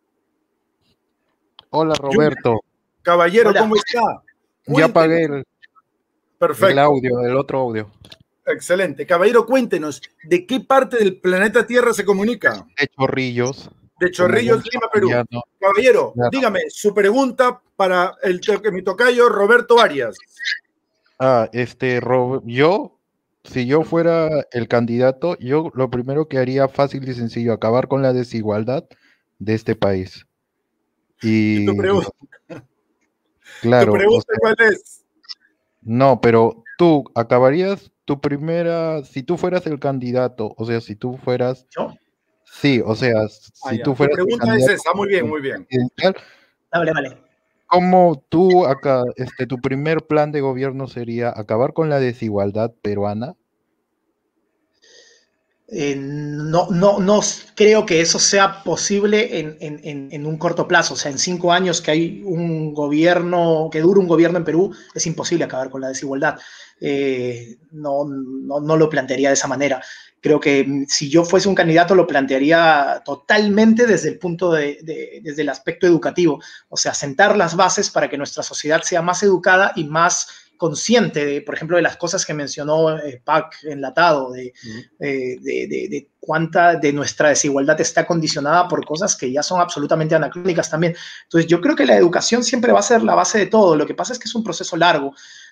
Hola, Roberto. Caballero, Hola. ¿cómo está? Ya Cuéntenos. apagué el, Perfecto. el audio, el otro audio. Excelente. Caballero, cuéntenos, ¿de qué parte del planeta Tierra se comunica? De Chorrillos. De Chorrillos, Lima, Perú. Colombiano. Caballero, Claro. dígame su pregunta para el to- mi tocayo Roberto Arias. Ah, este, Ro- yo, si yo fuera el candidato, yo lo primero que haría fácil y sencillo, acabar con la desigualdad de este país. ¿Y Y tu pregunta, claro, tu o pregunta sea, cuál es? no, pero tú acabarías tu primera, si tú fueras el candidato, o sea, si tú fueras, ¿Yo? sí, o sea, Ah, si ya. tú Tu fueras el pregunta es candidato esa. Muy bien, muy bien. presidencial, Dale, dale. ¿cómo tú acá, este, tu primer plan de gobierno sería acabar con la desigualdad peruana? Eh, no, no, no creo que eso sea posible en, en, en, en un corto plazo. O sea, en cinco años que hay un gobierno, que dure un gobierno en Perú, es imposible acabar con la desigualdad. Eh, no, no, no lo plantearía de esa manera. Creo que si yo fuese un candidato lo plantearía totalmente desde el punto de, de, desde el aspecto educativo. O sea, sentar las bases para que nuestra sociedad sea más educada y más consciente, de, por ejemplo, de las cosas que mencionó eh, Pac enlatado, de, eh, de, de, de cuánta de nuestra desigualdad está condicionada por cosas que ya son absolutamente anacrónicas también. Entonces, yo creo que la educación siempre va a ser la base de todo. Lo que pasa es que es un proceso largo.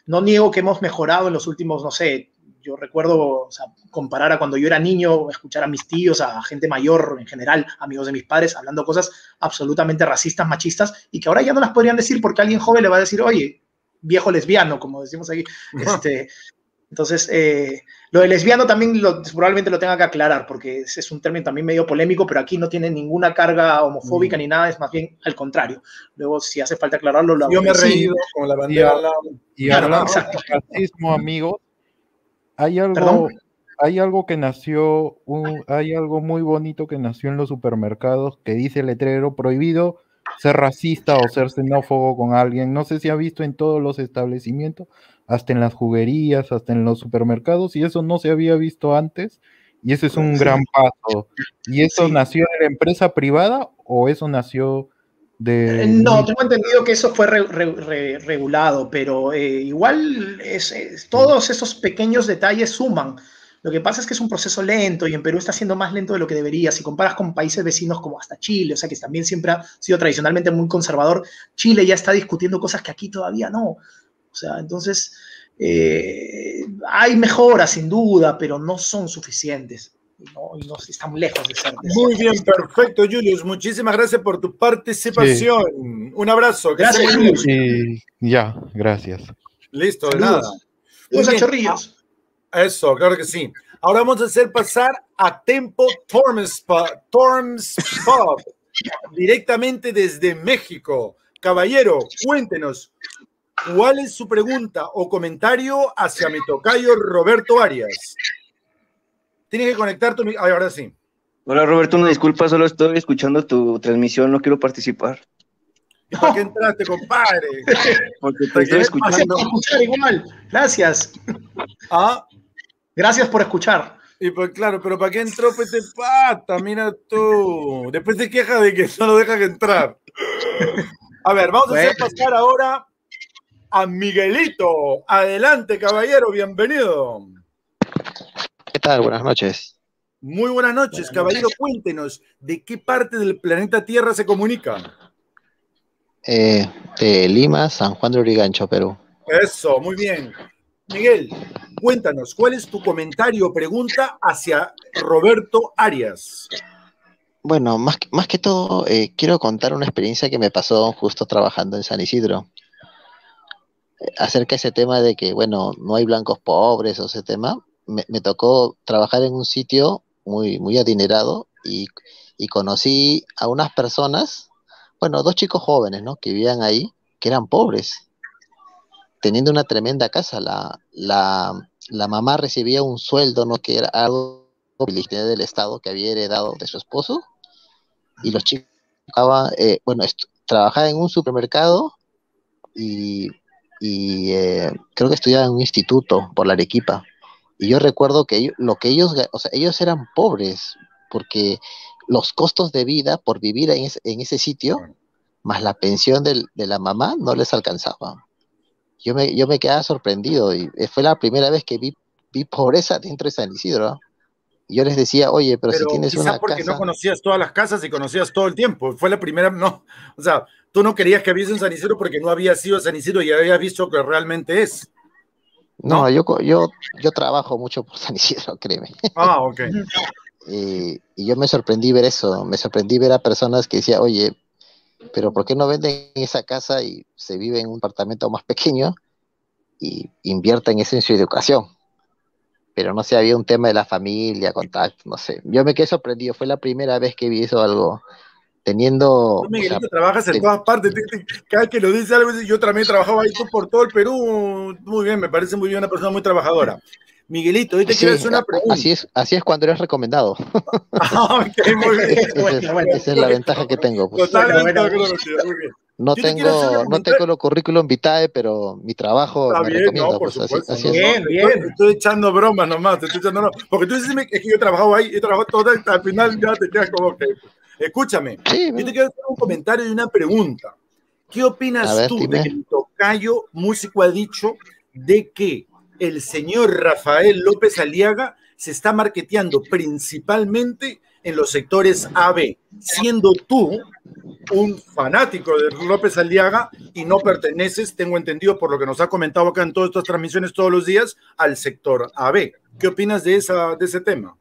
no niego que hemos mejorado en los últimos, no sé, yo recuerdo, o sea, comparar a cuando yo era niño, escuchar a mis tíos, a gente mayor en general, amigos de mis padres, hablando cosas absolutamente racistas, machistas, y que ahora ya no las podrían decir porque alguien joven le va a decir, oye, viejo lesbiano, como decimos aquí. Este, entonces, eh, lo de lesbiano también lo, probablemente lo tenga que aclarar, porque es, es un término también medio polémico, pero aquí no tiene ninguna carga homofóbica mm. ni nada, es más bien al contrario. Luego, si hace falta aclararlo, lo hago. Yo me he reído sí. con la bandera al lado. Y hablando de racismo, amigo, hay algo, hay algo que nació, un, hay algo muy bonito que nació en los supermercados que dice el letrero: prohibido ser racista o ser xenófobo con alguien. No sé si ha visto en todos los establecimientos, hasta en las juguerías, hasta en los supermercados, y eso no se había visto antes, y ese es un sí. gran paso. ¿Y eso sí. nació de la empresa privada o eso nació de...? No, tengo entendido que eso fue re, re, re, regulado, pero eh, igual es, es, todos esos pequeños detalles suman. Lo que pasa es que es un proceso lento y en Perú está siendo más lento de lo que debería. Si comparas con países vecinos como hasta Chile, o sea, que también siempre ha sido tradicionalmente muy conservador, Chile ya está discutiendo cosas que aquí todavía no. O sea, entonces eh, hay mejoras sin duda, pero no son suficientes. Y no, y no están lejos de ser. De muy ser. bien, perfecto, Julius. Muchísimas gracias por tu participación. Sí. Un abrazo. Gracias, Julius. Y ya, gracias. Listo, de Saludos. nada. Los Chorrillos. Eso, claro que sí. Ahora vamos a hacer pasar a Tempo Torms Pub, directamente desde México. Caballero, cuéntenos, ¿cuál es su pregunta o comentario hacia mi tocayo Roberto Arias? Tienes que conectar tu... Ay, ahora sí. Hola, Roberto, una disculpa, solo estoy escuchando tu transmisión, no quiero participar. ¿Y por qué entraste, compadre? Porque te estoy escuchando. Gracias por escuchar igual. Gracias. ¿Ah? Gracias por escuchar. Y pues claro, pero ¿para qué entró Pete Pata? Mira tú. Después se queja de que no lo dejan entrar. A ver, vamos bueno. a hacer pasar ahora a Miguelito. Adelante, caballero, bienvenido. ¿Qué tal? Buenas noches. Muy buenas noches, buenas caballero. Noches. Cuéntenos, ¿de qué parte del planeta Tierra se comunica? Eh, de Lima, San Juan de Urigancho, Perú. Eso, muy bien. Miguel, cuéntanos, ¿cuál es tu comentario o pregunta hacia Roberto Arias? Bueno, más, más que todo, eh, quiero contar una experiencia que me pasó justo trabajando en San Isidro. Eh, acerca de ese tema de que, bueno, no hay blancos pobres o ese tema, me, me tocó trabajar en un sitio muy, muy adinerado y, y conocí a unas personas, bueno, dos chicos jóvenes, ¿no?, que vivían ahí, que eran pobres, teniendo una tremenda casa. La, la, la mamá recibía un sueldo, ¿no?, que era algo del Estado que había heredado de su esposo, y los chicos eh, bueno, trabajaban en un supermercado y, y eh, creo que estudiaban en un instituto por la Arequipa. Y yo recuerdo que ellos, lo que ellos, o sea, ellos eran pobres porque los costos de vida por vivir en, es, en ese sitio, más la pensión del, de la mamá, no les alcanzaba. Yo me, yo me quedaba sorprendido y fue la primera vez que vi, vi pobreza dentro de San Isidro. Y yo les decía, oye, pero, pero si tienes una porque casa... no conocías todas las casas y conocías todo el tiempo. Fue la primera, no. O sea, tú no querías que viviese en San Isidro porque no habías ido a San Isidro y habías visto que realmente es. No, no yo, yo, yo trabajo mucho por San Isidro, créeme. Ah, ok. y, y yo me sorprendí ver eso. Me sorprendí ver a personas que decían, oye, pero ¿por qué no venden esa casa y se vive en un apartamento más pequeño y invierten eso en su educación? Pero no sé, había un tema de la familia, contacto, no sé. Yo me quedé sorprendido, fue la primera vez que vi eso, algo teniendo... Tú, Miguelito, o sea, trabajas en te, todas partes, te, te, cada vez que lo dice algo, yo también trabajaba ahí tú por todo el Perú, muy bien, me parece muy bien, una persona muy trabajadora. Miguelito, hoy te sí, quiero hacer una pregunta. Así es, así es cuando eres recomendado. Ah, okay, muy bien. Esa, bueno, es, bueno, esa es la ventaja que tengo. Pues. Totalmente, bueno, muy bien. No tengo, no tengo lo currículum vitae, pero mi trabajo Está me bien, recomiendo, no, por pues, supuesto. Así, así bien, es. bien. Estoy, estoy echando bromas nomás, te estoy echando bromas. Porque tú dices es que yo he trabajado ahí, he trabajado todo, al final ya te quedas como que... Escúchame, sí, yo te quiero hacer un comentario y una pregunta. ¿Qué opinas ver, tú dime. de que el tocayo músico ha dicho de que el señor Rafael López Aliaga se está marketeando principalmente en los sectores A B, siendo tú un fanático de López Aliaga y no perteneces, tengo entendido por lo que nos ha comentado acá en todas estas transmisiones todos los días, al sector A B. ¿Qué opinas de, esa, de ese tema?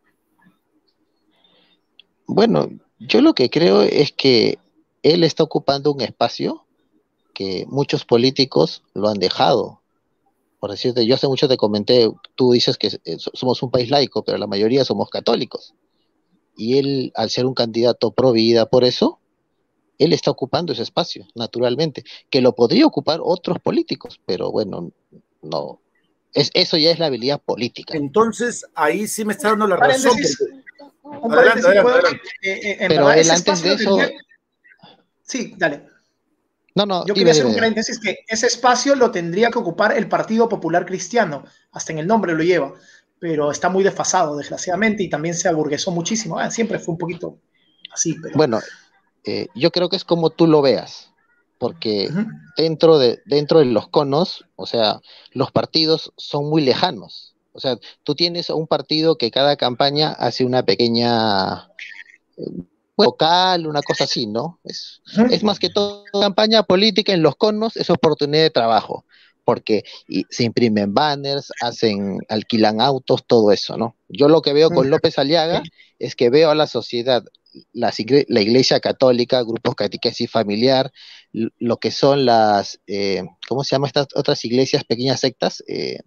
Bueno, yo lo que creo es que él está ocupando un espacio que muchos políticos lo han dejado. Por decirte, yo hace mucho te comenté, tú dices que somos un país laico, pero la mayoría somos católicos. Y él, al ser un candidato pro vida por eso, él está ocupando ese espacio, naturalmente, que lo podría ocupar otros políticos, pero bueno, no. Es, eso ya es la habilidad política. Entonces, ahí sí me está dando la razón. Un adelante, adelante, adelante. Eh, eh, en pero verdad, él antes de eso... Tenía... Sí, dale. No, no, Yo quería hacer un paréntesis que ese espacio lo tendría que ocupar el Partido Popular Cristiano, hasta en el nombre lo lleva, pero está muy desfasado, desgraciadamente, y también se aburguesó muchísimo. Ah, siempre fue un poquito así, pero... Bueno, eh, yo creo que es como tú lo veas, porque uh-huh. dentro de, dentro de los conos, o sea, los partidos son muy lejanos. O sea, tú tienes un partido que cada campaña hace una pequeña... Eh, local, una cosa así, ¿no? Es, es más que todo campaña política en los conos, es oportunidad de trabajo, porque y, se imprimen banners, hacen, alquilan autos, todo eso, ¿no? Yo lo que veo con López Aliaga es que veo a la sociedad, la, la Iglesia Católica, grupos catequesis familiar, lo que son las, eh, ¿cómo se llama estas otras iglesias, pequeñas sectas? Eh,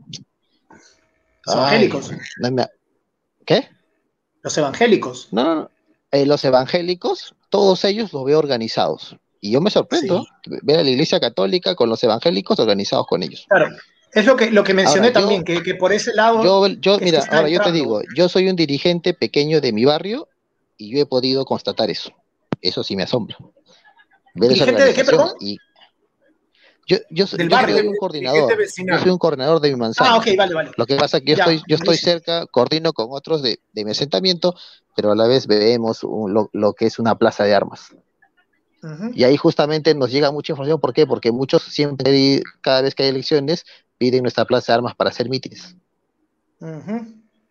los evangélicos. Ay, me, ¿Qué? Los evangélicos. No, no, no. Eh, los evangélicos, todos ellos los veo organizados. Y yo me sorprendo sí. ver a la Iglesia Católica con los evangélicos organizados con ellos. Claro, es lo que, lo que mencioné ahora, también, yo, que, que por ese lado... Yo, yo mira, ahora entrando. yo te digo, yo soy un dirigente pequeño de mi barrio y yo he podido constatar eso. Eso sí me asombra. Ver ¿Dirigente de qué, perdón? Y yo, yo, soy, Del yo barrio, soy un coordinador. Yo soy un coordinador de mi manzana. Ah, ok, vale, vale. Lo que pasa es que yo ya, estoy, yo estoy cerca, coordino con otros de, de mi asentamiento, pero a la vez vemos un, lo, lo que es una plaza de armas. Uh-huh. Y ahí justamente nos llega mucha información. ¿Por qué? Porque muchos siempre, cada vez que hay elecciones, piden nuestra plaza de armas para hacer mítines. Uh-huh.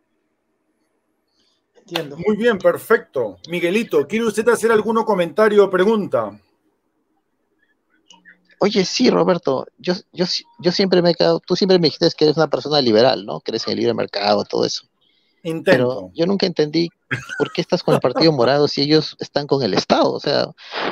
Entiendo. Muy bien, perfecto. Miguelito, ¿quiere usted hacer algún comentario o pregunta? Oye, sí, Roberto, yo, yo, yo siempre me he quedado, tú siempre me dijiste que eres una persona liberal, ¿no? Que eres en el libre mercado, todo eso. Intento. Pero yo nunca entendí por qué estás con el Partido Morado si ellos están con el Estado, o sea,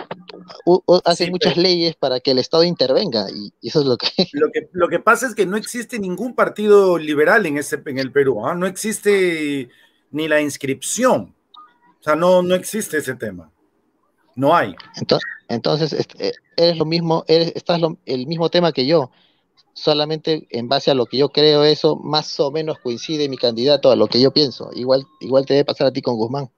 u, u, hacen sí, muchas pero... leyes para que el Estado intervenga y, y eso es lo que... Lo que... Lo que pasa es que no existe ningún partido liberal en, ese, en el Perú, ¿eh? No existe ni la inscripción, o sea, no, no existe ese tema, no hay. Entonces, entonces este, eres lo mismo, eres, estás lo, el mismo tema que yo, solamente en base a lo que yo creo, eso más o menos coincide mi candidato a lo que yo pienso. Igual, igual te debe pasar a ti con Guzmán.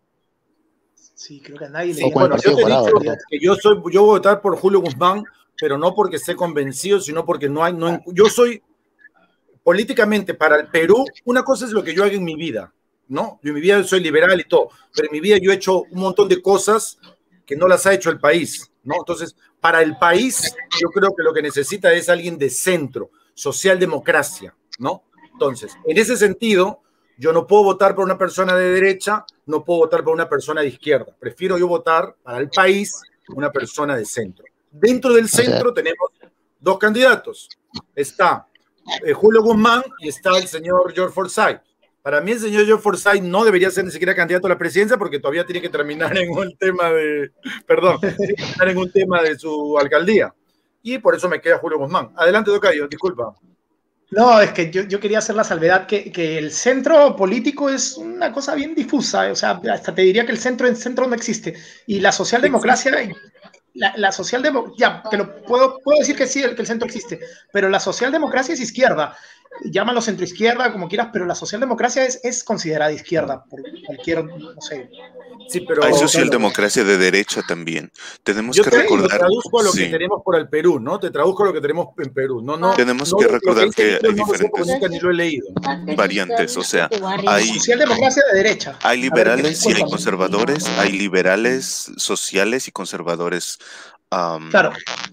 Sí, creo que a nadie sí, le bueno, yo te he dicho que yo soy, yo voy a votar por Julio Guzmán, pero no porque esté convencido, sino porque no hay, no, yo soy políticamente para el Perú, una cosa es lo que yo hago en mi vida, ¿no? Yo en mi vida soy liberal y todo, pero en mi vida yo he hecho un montón de cosas que no las ha hecho el país, ¿no? Entonces, para el país, yo creo que lo que necesita es alguien de centro, socialdemocracia, ¿no? Entonces, en ese sentido, yo no puedo votar por una persona de derecha, no puedo votar por una persona de izquierda. Prefiero yo votar para el país una persona de centro. Dentro del centro tenemos dos candidatos. Está eh, Julio Guzmán y está el señor George Forsyth. Para mí el señor George Forsyth no debería ser ni siquiera candidato a la presidencia porque todavía tiene que terminar en un tema de, perdón, tiene que terminar en un tema de su alcaldía. Y por eso me queda Julio Guzmán. Adelante, Tocayo, disculpa. No, es que yo, yo quería hacer la salvedad que, que el centro político es una cosa bien difusa, o sea, hasta te diría que el centro en centro no existe. Y la socialdemocracia, la, la socialdemocracia, ya, que lo puedo, puedo decir que sí, que el centro existe, pero la socialdemocracia es izquierda. Llámalo centroizquierda, como quieras, pero la socialdemocracia es, es considerada izquierda por cualquier, no sé. Sí, pero hay socialdemocracia de derecha también. Tenemos yo que te, recordar. Te traduzco a lo sí. que tenemos por el Perú, ¿no? Te traduzco a lo que tenemos en Perú. No, no. Tenemos no, que recordar que, que hay no diferentes nunca ni lo he leído. variantes, o sea, hay socialdemocracia de derecha. Hay liberales ver, y hay conservadores, hay liberales sociales y conservadores. Um, claro.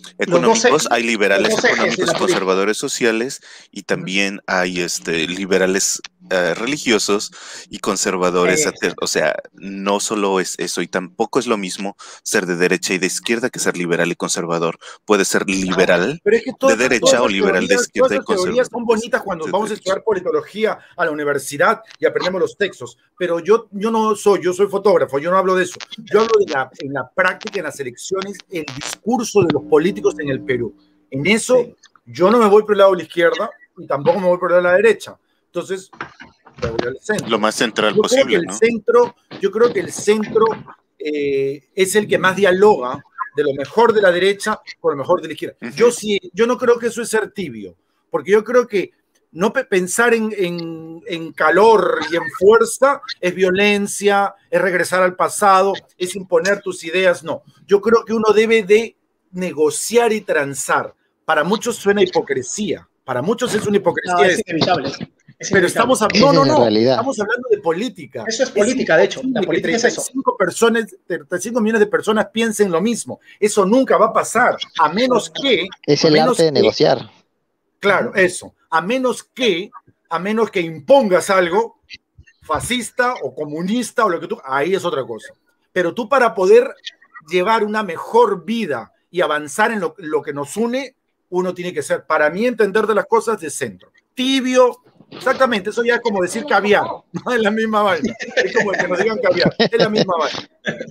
económicos, hay liberales económicos, conservadores sociales, y también hay este, liberales uh, religiosos y conservadores, eh, o sea, no solo es eso, y tampoco es lo mismo ser de derecha y de izquierda que ser liberal y conservador. Puede ser liberal Pero es que todas, de derecha o liberal teorías, de izquierda y conservador. conservador. Las teorías son bonitas cuando de vamos derecha. a estudiar politología a la universidad y aprendemos los textos, pero yo, yo no soy, yo soy fotógrafo, yo no hablo de eso. Yo hablo de la, en la práctica, en las elecciones, el discurso de los políticos en el Perú. En eso, sí. Yo no me voy por el lado de la izquierda y tampoco me voy por el lado de la derecha. Entonces, me voy al centro. Lo más central yo posible, creo que el ¿no? Centro, yo creo que el centro eh, es el que más dialoga de lo mejor de la derecha con lo mejor de la izquierda. Uh-huh. Yo sí, yo no creo que eso es ser tibio, porque yo creo que no pensar en, en, en calor y en fuerza es violencia, es regresar al pasado, es imponer tus ideas, no. Yo creo que uno debe de negociar y transar. Para muchos suena hipocresía, para muchos es una hipocresía. No, es inevitable. Es pero inevitable. estamos hablando, no, no, no, estamos hablando de política. Eso es política, es de hecho. La política que treinta y cinco es eso. Personas, treinta y cinco millones de personas piensen lo mismo. Eso nunca va a pasar, a menos que... Es el arte de que, negociar. Claro, eso. A menos que, a menos que impongas algo fascista o comunista o lo que tú... Ahí es otra cosa. Pero tú para poder llevar una mejor vida y avanzar en lo, lo que nos une, uno tiene que ser, para mí, entender de las cosas de centro. Tibio, exactamente, eso ya es como decir caviar, no es la misma vaina. Es como que nos digan caviar, es la misma vaina.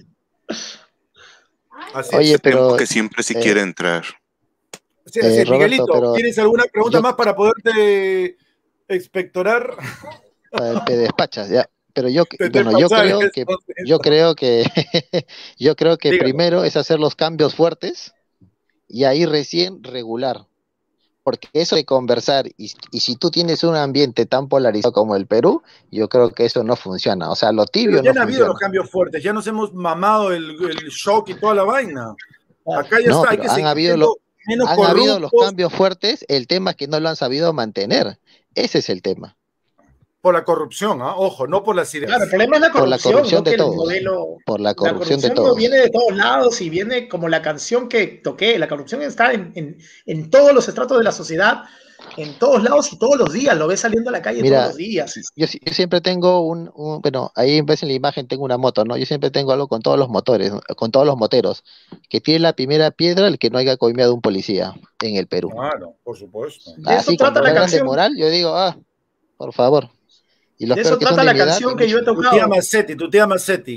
Así Oye, es. pero... que siempre sí eh, quiere entrar. Sí, sí, eh, Miguelito, Roberto, pero ¿tienes alguna pregunta yo... más para poderte expectorar? Te despachas, ya. Pero yo, bueno, yo creo que, yo creo que, yo creo que Dígame. Primero es hacer los cambios fuertes y ahí recién regular. Porque eso de conversar, y, y si tú tienes un ambiente tan polarizado como el Perú, yo creo que eso no funciona. O sea, lo tibio Pero ya no han funciona. habido los cambios fuertes, ya nos hemos mamado el, el shock y toda la vaina. Acá ya no, está, hay que han seguir habido siendo lo, menos Han corruptos. habido los cambios fuertes, el tema es que no lo han sabido mantener. Ese es el tema. Por la corrupción, ¿eh? Ojo, no por las ideas. Claro, el problema es la corrupción. Por la corrupción no de que todos. El modelo, por la corrupción, la corrupción de no todos. Viene de todos lados y viene como la canción que toqué. La corrupción está en, en, en todos los estratos de la sociedad, en todos lados y todos los días. Lo ves saliendo a la calle Mira, todos los días. Yo, yo siempre tengo un, un, bueno, ahí ves en la imagen tengo una moto, ¿no? Yo siempre tengo algo con todos los motores, con todos los moteros, que tiene la primera piedra el que no haya coimeado un policía en el Perú. Claro, por supuesto. De eso trata la canción. De moral, yo digo, ah, por favor. Y los de eso trata la canción edad, que yo he tocado. Tu tía Macetti, tu tía Macetti.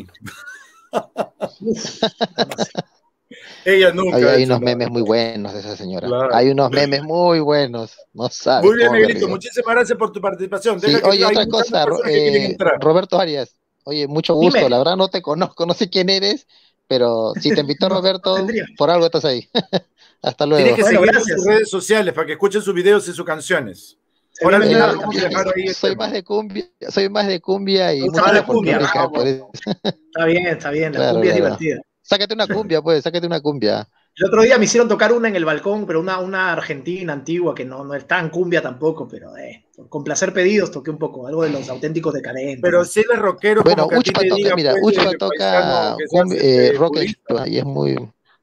Ella nunca. Hay, hay unos nada. memes muy buenos de esa señora. Claro. Hay unos memes muy buenos. No sabes. Muy bien, Miguelito. Muchísimas gracias por tu participación. Sí, oye, otra cosa, eh, Roberto Arias. Oye, mucho gusto. Dime. La verdad no te conozco, no sé quién eres, pero si te invitó Roberto, no, por algo estás ahí. Hasta luego. Tienes que bueno, seguir gracias. en sus redes sociales para que escuchen sus videos y sus canciones. Ahora eh, vamos a dejar ahí soy más de cumbia, soy más de cumbia y más de cumbia. Ah, bueno. Está bien, está bien, la claro, cumbia claro. es divertida. Sácate una cumbia, pues, sácate una cumbia. El otro día me hicieron tocar una en el balcón, pero una, una argentina antigua que no, no es tan cumbia tampoco, pero eh, con placer pedidos toqué un poco, algo de los auténticos decadentes. Pero si él es rockero, bueno, como que Uchpa toca, diga, mira, pues, Uchpa toca cumbia, eh, rock y es muy...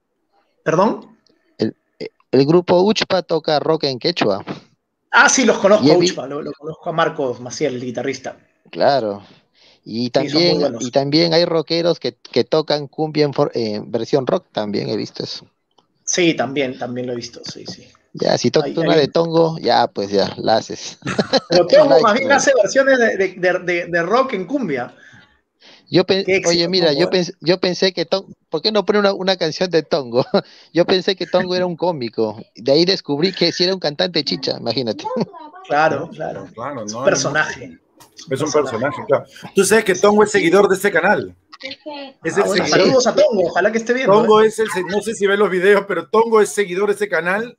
¿Perdón? El, el grupo Uchpa toca rock en quechua. Ah, sí, los conozco a Uchpa, lo, lo conozco a Marcos Maciel, el guitarrista. Claro. Y también, sí, y también hay rockeros que, que tocan cumbia en, for, eh, versión rock, también he visto eso. Sí, también, también lo he visto, sí, sí. Ya, si tocas una hay... de Tongo, ya, pues ya, la haces. Pero Tongo más bien hace versiones de, de, de, de rock en cumbia. Yo Oye, mira, Tongo, yo, pens yo pensé que Tongo, ¿por qué no pone una, una canción de Tongo? Yo pensé que Tongo era un cómico, de ahí descubrí que sí era un cantante chicha, imagínate. Claro, claro, claro no, es un personaje. No. Es un personaje, claro. Tú sabes que Tongo es seguidor de este canal. Es ah, bueno, saludos a Tongo, ojalá que esté bien. Tongo ¿eh? es el, no sé si ve los videos, pero Tongo es seguidor de este canal.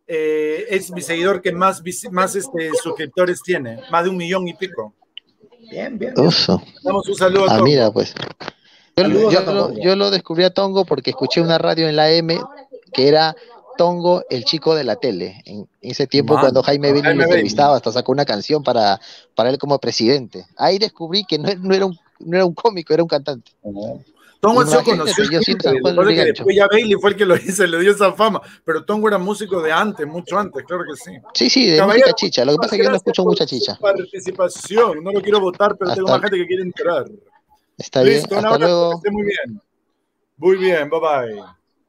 Eh, es mi seguidor que más, más este, suscriptores tiene, más de un millón y pico. Bien, bien. Uso. Damos un saludo a Tongo. Ah, mira, pues. Yo, yo, lo, yo lo descubrí a Tongo porque escuché una radio en la M que era Tongo, el chico de la tele. En ese tiempo, Man, cuando Jaime Bailey lo entrevistaba, hasta sacó una canción para, para él como presidente. Ahí descubrí que no, no, era, un, no era un cómico, era un cantante. Tongo ha sido Imagínate, conocido, yo sin San siempre, Juan lo que pasa es que Lurigancho. después ya Bailey fue el que lo hizo, le dio esa fama, pero Tongo era músico de antes, mucho antes, claro que sí. Sí, sí, de Caballero, música chicha. Lo que pasa es que yo no gracias escucho por mucha su chicha. participación, no lo quiero votar, pero tengo Hasta, más gente que quiere entrar. está bien, Listo, un hasta abrazo, que luego. esté muy bien. Muy bien, bye bye.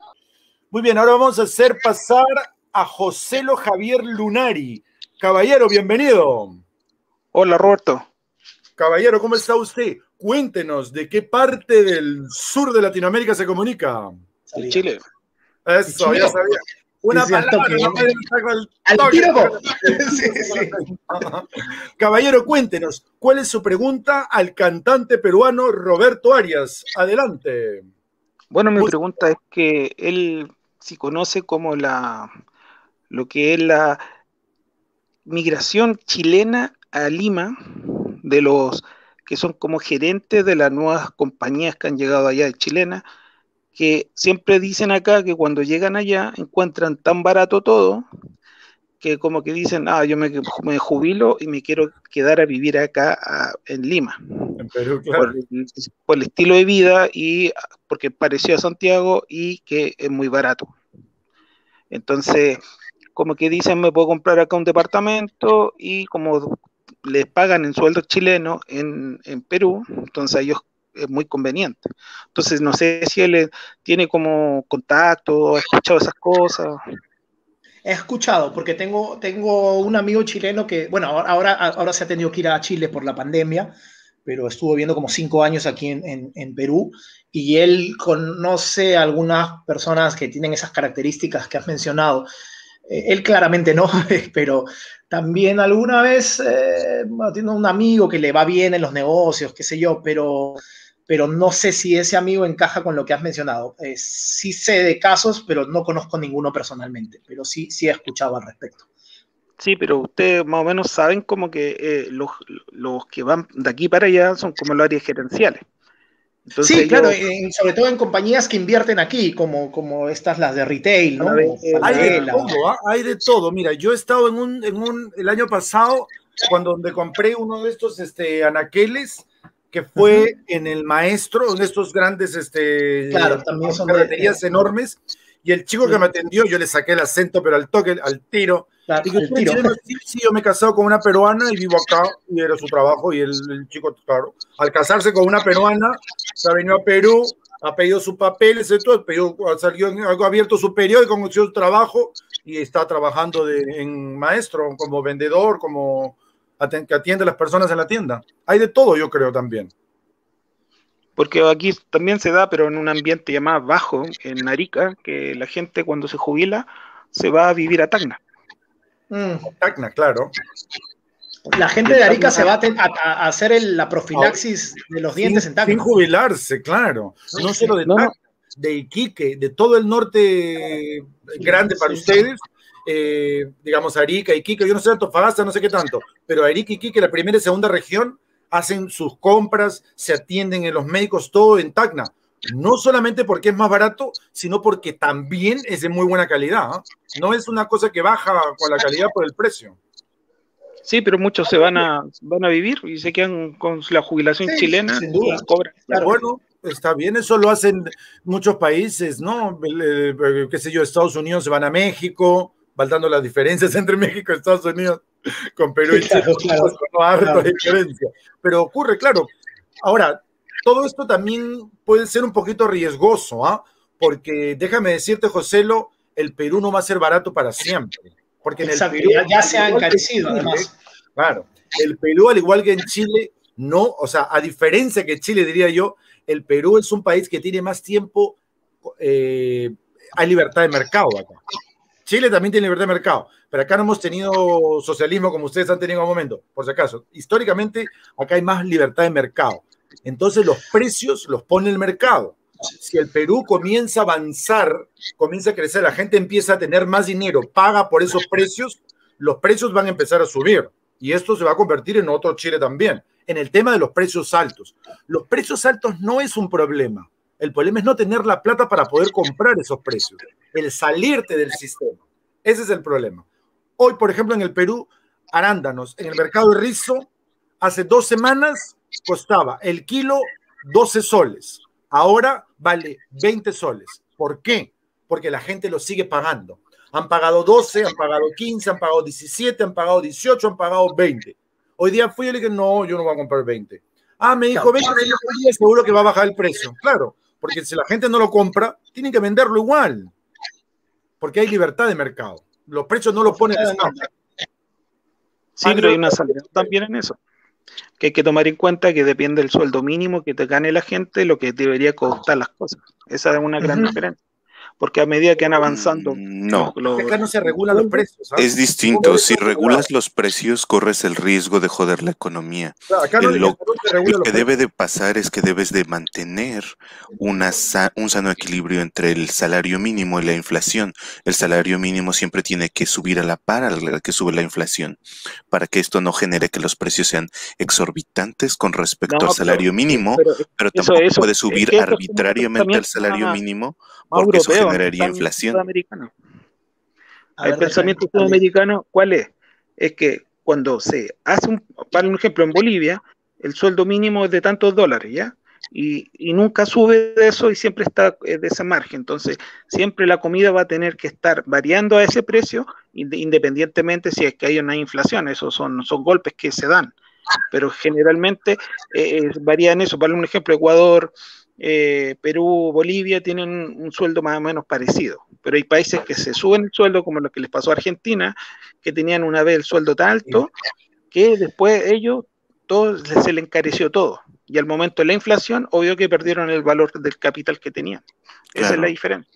Muy bien, ahora vamos a hacer pasar a Joselo Javier Lunari. Caballero, bienvenido. Hola, Roberto. Caballero, ¿cómo está usted? Cuéntenos, ¿de qué parte del sur de Latinoamérica se comunica? De Chile. Eso, ya sabía. Una Sí, sí, al palabra, toque, no ¿no? puede sacar el Al toque. tiro, po. Sí, sí. Caballero, cuéntenos, ¿cuál es su pregunta al cantante peruano Roberto Arias? Adelante. Bueno, mi Pues, pregunta es que él si conoce como la lo que es la migración chilena a Lima de los que son como gerentes de las nuevas compañías que han llegado allá de chilenas, que siempre dicen acá que cuando llegan allá encuentran tan barato todo que como que dicen, ah, yo me, me jubilo y me quiero quedar a vivir acá a, en Lima, en Perú, por, claro. por el estilo de vida y porque pareció a Santiago y que es muy barato. Entonces, como que dicen, me puedo comprar acá un departamento y como les pagan en sueldo chileno en, en Perú, entonces a ellos es muy conveniente. Entonces, no sé si él tiene como contacto, ha escuchado esas cosas. He escuchado, porque tengo, tengo un amigo chileno que, bueno, ahora, ahora se ha tenido que ir a Chile por la pandemia, pero estuvo viviendo como cinco años aquí en, en, en Perú, y él conoce a algunas personas que tienen esas características que has mencionado. Eh, él claramente no, pero también alguna vez eh, bueno, tiene un amigo que le va bien en los negocios, qué sé yo, pero pero no sé si ese amigo encaja con lo que has mencionado. Eh, sí sé de casos, pero no conozco ninguno personalmente, pero sí, sí he escuchado al respecto. Sí, pero ustedes más o menos saben como que eh, los, los que van de aquí para allá son como los áreas gerenciales. Entonces Sí, claro, ellos, en, sobre todo en compañías que invierten aquí, como, como estas las de retail, ¿no? Como Hay de Falabella. todo, ¿ah? Hay de todo. Mira, yo he estado en un, en un, el año pasado, cuando donde compré uno de estos este, anaqueles, que fue uh-huh. en el Maestro, en estos grandes este, claro, también son ferreterías de, enormes, y el chico sí. que me atendió, yo le saqué el acento, pero al toque, al tiro. Claro, y el tiro. Sí, sí, yo me he casado con una peruana y vivo acá, y era su trabajo, y el, el chico, claro, al casarse con una peruana, se ha venido a Perú, ha pedido sus papeles, todo, pedido, salió, ha abierto su periódico, conoció su trabajo, y está trabajando de, en maestro, como vendedor, como que atiende a las personas en la tienda. Hay de todo, yo creo, también. Porque aquí también se da, pero en un ambiente ya más bajo, en Arica, que la gente cuando se jubila se va a vivir a Tacna. Mm. Tacna, claro. La gente de Arica se va a, a, a hacer el, la profilaxis de los dientes sin, en Tacna. Sin jubilarse, claro. No solo de Tacna, de Iquique, de todo el norte grande para sí, ustedes. Eh, digamos, Arica, Iquique, yo no sé Antofagasta, no sé qué tanto, pero Arica y Iquique, la primera y segunda región, hacen sus compras, se atienden en los médicos, todo en Tacna. No solamente porque es más barato, sino porque también es de muy buena calidad. ¿eh? No es una cosa que baja con la calidad por el precio. Sí, pero muchos se van a, van a vivir y se quedan con la jubilación sí, chilena sin duda. y cobran. Claro. Bueno, está bien, eso lo hacen muchos países, ¿no? Eh, qué sé yo, Estados Unidos se van a México, faltando las diferencias entre México y Estados Unidos, con Perú y Chile, sí, claro, no harta claro. diferencia. Pero ocurre, claro. Ahora, todo esto también puede ser un poquito riesgoso, ¿ah? ¿eh? Porque déjame decirte, Joselo, el Perú no va a ser barato para siempre. Porque en Exacto, el Perú, ya, ya se ha encarecido, Chile, además. Claro, el Perú, al igual que en Chile, no, o sea, a diferencia que Chile, diría yo, el Perú es un país que tiene más tiempo, eh, hay libertad de mercado acá. Chile también tiene libertad de mercado, pero acá no hemos tenido socialismo como ustedes han tenido en un momento, por si acaso. Históricamente, acá hay más libertad de mercado. Entonces, los precios los pone el mercado. Si el Perú comienza a avanzar, comienza a crecer, la gente empieza a tener más dinero, paga por esos precios, los precios van a empezar a subir. Y esto se va a convertir en otro Chile también. En el tema de los precios altos. Los precios altos no es un problema. El problema es no tener la plata para poder comprar esos precios. El salirte del sistema. Ese es el problema. Hoy, por ejemplo, en el Perú, arándanos, en el mercado de rizo, hace dos semanas costaba el kilo doce soles. Ahora vale veinte soles. ¿Por qué? Porque la gente lo sigue pagando. Han pagado doce, han pagado quince, han pagado diecisiete, han pagado dieciocho, han pagado veinte. Hoy día fui y le dije, no, yo no voy a comprar veinte. Ah, me dijo, veinte, seguro que va a bajar el precio. Claro, porque si la gente no lo compra, tienen que venderlo igual. Porque hay libertad de mercado. Los precios no los pone el Estado. Sí, pero hay una salida también en eso. Que hay que tomar en cuenta que depende del sueldo mínimo que te gane la gente, lo que debería costar las cosas. Esa es una gran uh-huh. diferencia. Porque a medida que van avanzando... No. Los, acá no se regulan los precios. ¿Sabes? Es distinto. Si regulas los precios, corres el riesgo de joder la economía. Claro, acá no, el, lo, no lo que debe de pasar es que debes de mantener una, un sano equilibrio entre el salario mínimo y la inflación. El salario mínimo siempre tiene que subir a la par a la que sube la inflación, para que esto no genere que los precios sean exorbitantes con respecto no, al salario pero, mínimo, pero, pero tampoco eso, eso, puede subir es arbitrariamente el salario más, mínimo porque más europeo, eso generaría inflación. El pensamiento sudamericano, ¿cuál es? Es que cuando se hace un, para un ejemplo, en Bolivia, el sueldo mínimo es de tantos dólares, ¿ya? Y, y nunca sube de eso y siempre está de ese margen. Entonces, siempre la comida va a tener que estar variando a ese precio, independientemente si es que hay una inflación. Esos son, son golpes que se dan. Pero generalmente eh, varía en eso. Para un ejemplo, Ecuador, eh, Perú, Bolivia tienen un sueldo más o menos parecido. Pero hay países que se suben el sueldo, como lo que les pasó a Argentina, que tenían una vez el sueldo tan alto, que después ellos, todo, se les encareció todo. Y al momento de la inflación, obvio que perdieron el valor del capital que tenían. Esa claro. es la diferencia.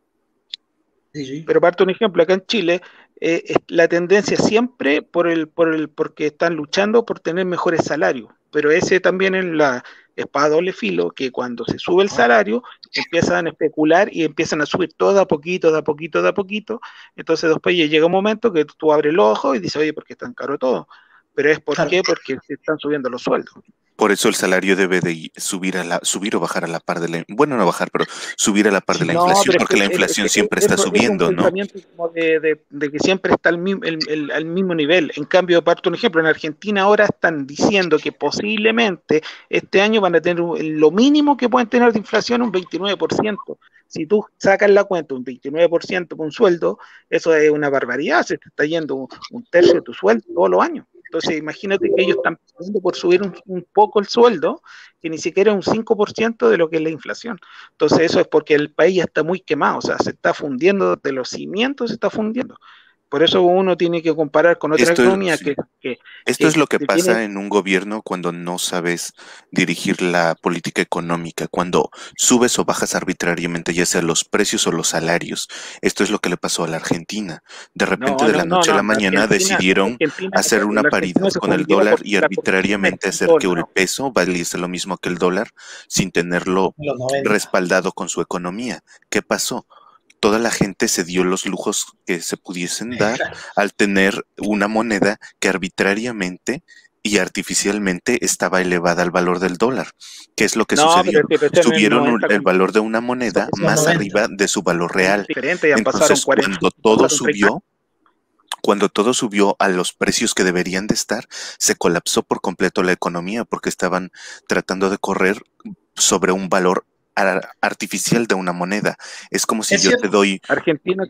Sí, sí. Pero parte un ejemplo, acá en Chile, eh, es la tendencia siempre por el, por el, porque están luchando por tener mejores salarios. Pero ese también es la espada doble filo, que cuando se sube el salario, empiezan a especular y empiezan a subir todo a poquito, de a poquito, de a poquito. Entonces después llega un momento que tú abres el ojo y dices, oye, ¿por qué es tan caro todo? Pero es ¿por claro. qué? Porque se están subiendo los sueldos. Por eso el salario debe de subir a la, subir o bajar a la par de la, bueno, no bajar, pero subir a la par de la no, inflación, porque es, la inflación es, siempre es, está es, subiendo, es un ¿no? Como de, de, de que siempre está al mismo, el, el, al mismo nivel. En cambio, parto un ejemplo, en Argentina ahora están diciendo que posiblemente este año van a tener lo mínimo que pueden tener de inflación un veintinueve por ciento. Si tú sacas la cuenta un veintinueve por ciento con un sueldo, eso es una barbaridad, se te está yendo un, un tercio de tu sueldo todos los años. Entonces, imagínate que ellos están pidiendo por subir un, un poco el sueldo, que ni siquiera es un cinco por ciento de lo que es la inflación. Entonces, eso es porque el país ya está muy quemado, o sea, se está fundiendo, de los cimientos se está fundiendo. Por eso uno tiene que comparar con otra esto economía es, que, que... Esto que, es lo que, que pasa tiene... en un gobierno cuando no sabes dirigir la política económica, cuando subes o bajas arbitrariamente, ya sea los precios o los salarios. Esto es lo que le pasó a la Argentina. De repente, no, de la no, noche no, a la mañana, decidieron Argentina, hacer una paridad con el dólar y arbitrariamente hacer que el peso valiese lo mismo que el dólar sin tenerlo respaldado con su economía. ¿Qué pasó? Toda la gente se dio los lujos que se pudiesen dar al tener una moneda que arbitrariamente y artificialmente estaba elevada al valor del dólar. ¿Qué es lo que no, sucedió? Pero es que Subieron el, el valor de una moneda más noventa arriba de su valor real. Entonces, cuarenta, cuando todo subió, cuando todo subió a los precios que deberían de estar, se colapsó por completo la economía porque estaban tratando de correr sobre un valor artificial de una moneda. Es como si es yo cierto. te doy Argentina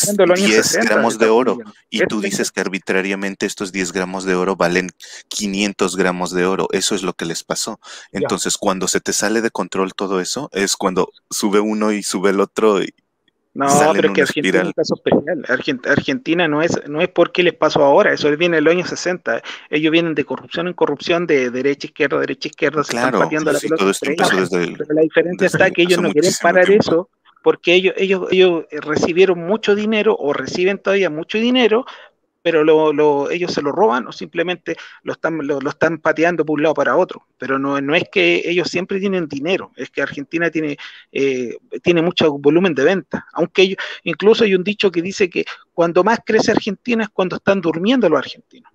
diez gramos de oro y tú dices que arbitrariamente estos diez gramos de oro valen quinientos gramos de oro. Eso es lo que les pasó. Entonces, ya. cuando se te sale de control todo eso, es cuando sube uno y sube el otro y No, pero es que Argentina es un caso especial. Argent Argentina no es, no es porque les pasó ahora, eso viene en los años sesenta. Ellos vienen de corrupción en corrupción, de derecha, izquierda, derecha, izquierda, se claro, están pateando sí, la pelota. Sí, todo esto desde el, pero la diferencia está que ellos no quieren parar tiempo. eso, porque ellos, ellos, ellos recibieron mucho dinero o reciben todavía mucho dinero, pero lo, lo, ellos se lo roban o simplemente lo están, lo, lo están pateando por un lado para otro. Pero no, no es que ellos siempre tienen dinero, es que Argentina tiene, eh, tiene mucho volumen de venta. Aunque ellos, incluso hay un dicho que dice que cuando más crece Argentina es cuando están durmiendo los argentinos.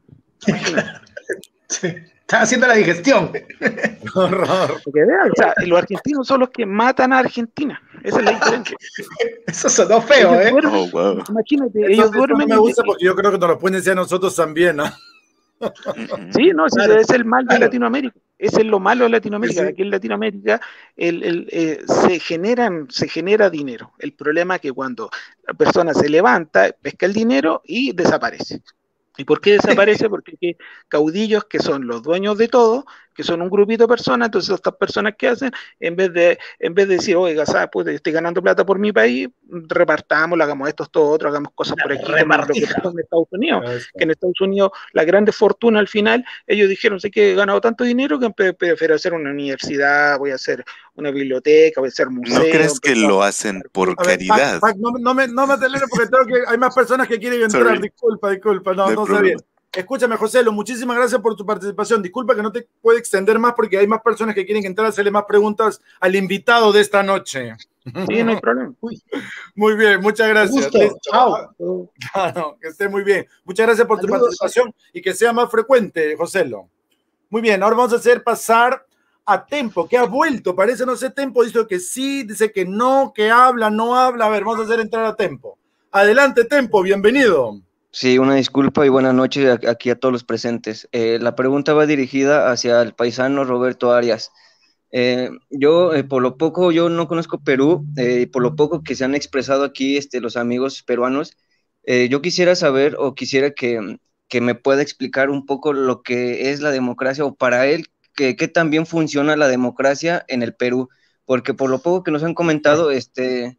Sí. Están haciendo la digestión. Horror. Porque vean, o sea, los argentinos son los que matan a Argentina. Esa es la diferencia. Eso sonó feo, ellos ¿eh? Duermen, oh, wow. Imagínate, eso, ellos duermen. No me gusta porque yo creo que nos lo pueden decir a nosotros también, ¿no? Sí, no, sí, Claro, es el mal de claro. Latinoamérica. Ese es lo malo de Latinoamérica. Sí, sí. Aquí en Latinoamérica el, el, eh, se, generan, se genera dinero. El problema es que cuando la persona se levanta, pesca el dinero y desaparece. ¿Y por qué desaparece? Porque hay caudillos que son los dueños de todo, que son un grupito de personas, entonces estas personas que hacen, en vez de, en vez de decir, oiga, ¿sabes? Pues estoy ganando plata por mi país, repartamos, hagamos esto, esto, otro, hagamos cosas por aquí, como lo que Repartija. pasó en Estados Unidos, Ya está. que en Estados Unidos la grande fortuna al final, ellos dijeron, sé que he ganado tanto dinero que pre- prefiero hacer una universidad, voy a hacer una biblioteca, voy a hacer museo. ¿No crees que empezó a- lo hacen por A ver, Pac, caridad? Pac, no, no me, no me acelere porque tengo que, hay más personas que quieren entrar. Sorry. Disculpa, disculpa. No, No hay no sé problema. bien. Escúchame, José, lo muchísimas gracias por tu participación. Disculpa que no te puedo extender más porque hay más personas que quieren entrar a hacerle más preguntas al invitado de esta noche. Sí, no hay problema. Muy bien, muchas Un gracias. gusto. Listo. Chao. Claro, que esté muy bien. Muchas gracias por tu Saludos. participación y que sea más frecuente, Joselo. Muy bien, ahora vamos a hacer pasar a Tempo, que ha vuelto. Parece, no sé, Tempo dice que sí, dice que no, que habla, no habla. A ver, vamos a hacer entrar a Tempo. Adelante, Tempo, bienvenido. Sí, una disculpa y buenas noches a- aquí a todos los presentes. Eh, la pregunta va dirigida hacia el paisano Roberto Arias. Eh, yo, eh, por lo poco, yo no conozco Perú, eh, por lo poco que se han expresado aquí este, los amigos peruanos, eh, yo quisiera saber o quisiera que, que me pueda explicar un poco lo que es la democracia o para él, que, que también funciona la democracia en el Perú, porque por lo poco que nos han comentado, este...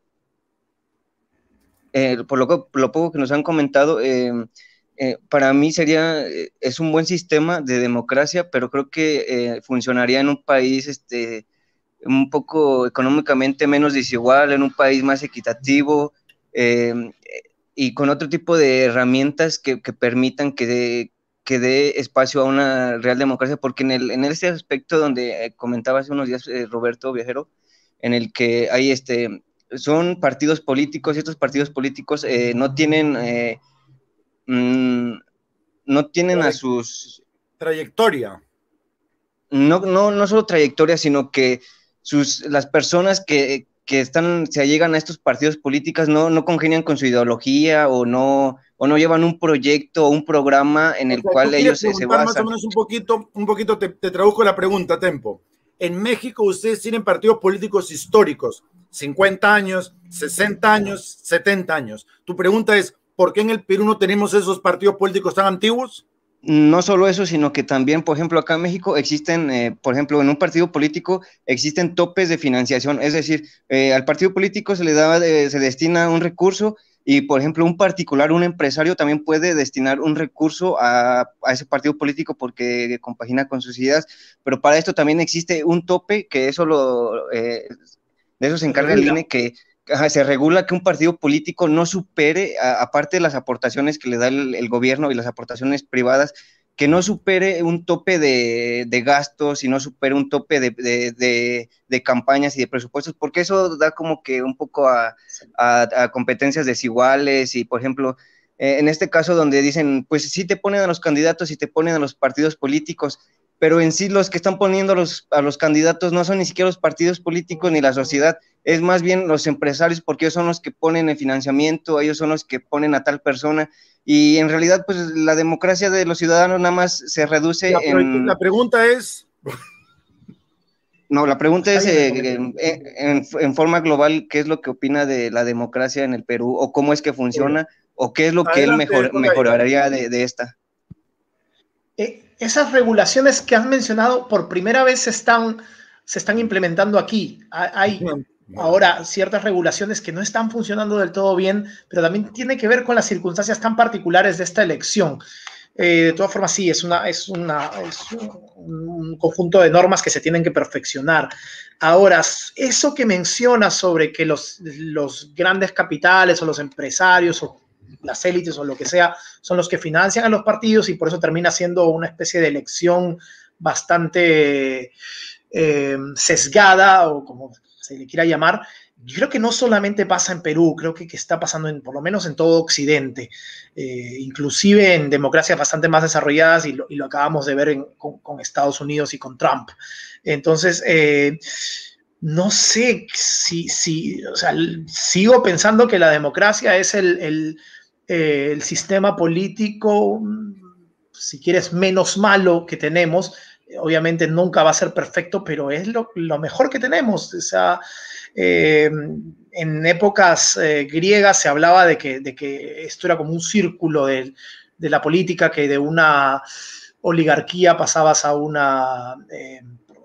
Eh, por, lo, por, lo, poco que nos han comentado, eh, eh, para mí sería, eh, es un buen sistema de democracia, pero creo que eh, funcionaría en un país este, un poco económicamente menos desigual, en un país más equitativo eh, y con otro tipo de herramientas que, que permitan que dé que dé espacio a una real democracia, porque en, el, en ese aspecto donde eh, comentaba hace unos días eh, Roberto Viajero, en el que hay este... son partidos políticos y estos partidos políticos eh, no tienen eh, mmm, no tienen a sus trayectoria no, no, no solo trayectoria sino que sus, las personas que, que están, se allegan a estos partidos políticos no, no congenian con su ideología o no, o no llevan un proyecto o un programa en el o sea, cual ¿tú ellos quieres se, se preguntar basan? más o menos un poquito, un poquito te, te traduzco la pregunta, Tempo. En México ustedes tienen partidos políticos históricos, cincuenta años, sesenta años, setenta años. Tu pregunta es, ¿por qué en el Perú no tenemos esos partidos políticos tan antiguos? No solo eso, sino que también, por ejemplo, acá en México existen, eh, por ejemplo, en un partido político existen topes de financiación, es decir, eh, al partido político se le da, eh, se destina un recurso y, por ejemplo, un particular, un empresario también puede destinar un recurso a, a ese partido político porque compagina con sus ideas, pero para esto también existe un tope que eso lo, eh, de eso se encarga el I N E, que Ajá, se regula que un partido político no supere, a, aparte de las aportaciones que le da el, el gobierno y las aportaciones privadas, que no supere un tope de, de gastos y no supere un tope de, de, de, de campañas y de presupuestos, porque eso da como que un poco a, a, a competencias desiguales y, por ejemplo, eh, en este caso donde dicen, pues sí te ponen a los candidatos y te ponen a los partidos políticos, pero en sí los que están poniendo a los, a los candidatos no son ni siquiera los partidos políticos ni la sociedad, es más bien los empresarios, porque ellos son los que ponen el financiamiento, ellos son los que ponen a tal persona, y en realidad pues la democracia de los ciudadanos nada más se reduce la, en... La pregunta es... No, la pregunta es eh, en, en, en forma global, ¿qué es lo que opina de la democracia en el Perú? ¿O cómo es que funciona? ¿O qué es lo que Adelante, él mejor, mejoraría de, de esta? Eh, esas regulaciones que has mencionado por primera vez se están, se están implementando aquí. Hay ahora ciertas regulaciones que no están funcionando del todo bien, pero también tiene que ver con las circunstancias tan particulares de esta elección. Eh, de todas formas, sí, es, una, es, una, es un, un conjunto de normas que se tienen que perfeccionar. Ahora, eso que mencionas sobre que los, los grandes capitales o los empresarios o las élites o lo que sea, son los que financian a los partidos y por eso termina siendo una especie de elección bastante eh, sesgada o como se le quiera llamar. Yo creo que no solamente pasa en Perú, creo que, que está pasando en, por lo menos en todo Occidente, eh, inclusive en democracias bastante más desarrolladas y lo, y lo acabamos de ver en, con, con Estados Unidos y con Trump. Entonces, eh, no sé si, si, o sea, sigo pensando que la democracia es el, el, eh, el sistema político si quieres, menos malo que tenemos. Obviamente nunca va a ser perfecto, pero es lo, lo mejor que tenemos. O sea, eh, en épocas eh, griegas se hablaba de que, de que esto era como un círculo de, de la política, que de una oligarquía pasabas a una... Eh,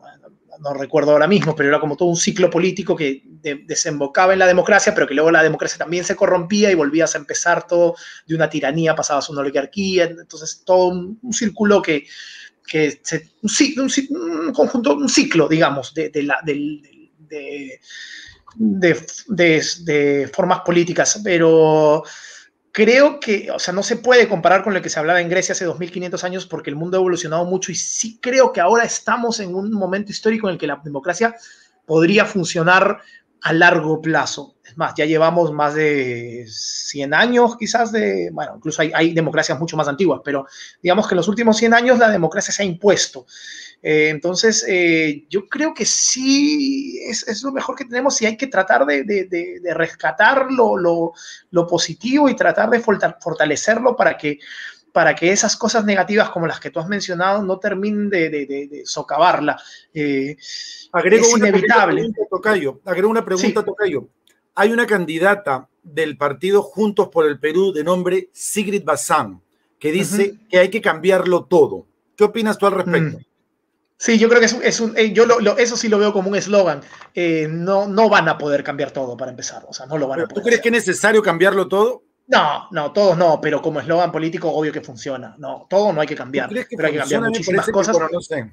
no recuerdo ahora mismo, pero era como todo un ciclo político que de, desembocaba en la democracia, pero que luego la democracia también se corrompía y volvías a empezar todo de una tiranía, pasabas a una oligarquía. Entonces todo un, un círculo que... que se, un, un, un conjunto, un ciclo, digamos, de, de, la, de, de, de, de, de formas políticas, pero creo que, o sea, no se puede comparar con lo que se hablaba en Grecia hace dos mil quinientos años, porque el mundo ha evolucionado mucho, y sí creo que ahora estamos en un momento histórico en el que la democracia podría funcionar a largo plazo. Es más, ya llevamos más de cien años quizás de, bueno, incluso hay, hay democracias mucho más antiguas, pero digamos que en los últimos cien años la democracia se ha impuesto. Eh, entonces, eh, yo creo que sí es, es lo mejor que tenemos, y hay que tratar de, de, de, de rescatar lo, lo, lo positivo y tratar de fortalecerlo para que, para que esas cosas negativas como las que tú has mencionado no terminen de, de, de, de socavarla. Eh, Agrego es una inevitable. Pregunta, Tocayo. Agrego una pregunta, Sí. Tocayo. Hay una candidata del partido Juntos por el Perú de nombre Sigrid Bazán que dice uh-huh. que hay que cambiarlo todo. ¿Qué opinas tú al respecto? Mm. Sí, yo creo que es un, es un eh, yo lo, lo, eso sí lo veo como un eslogan. Eh, no, no van a poder cambiar todo para empezar. O sea, no lo van ¿Pero a poder. ¿Tú crees hacer. que es necesario cambiarlo todo? No, no, todos no, pero como eslogan político, obvio que funciona. No, todo no hay que cambiar. ¿Tú crees que pero hay que cambiar muchísimas cosas. Que, bueno, no sé.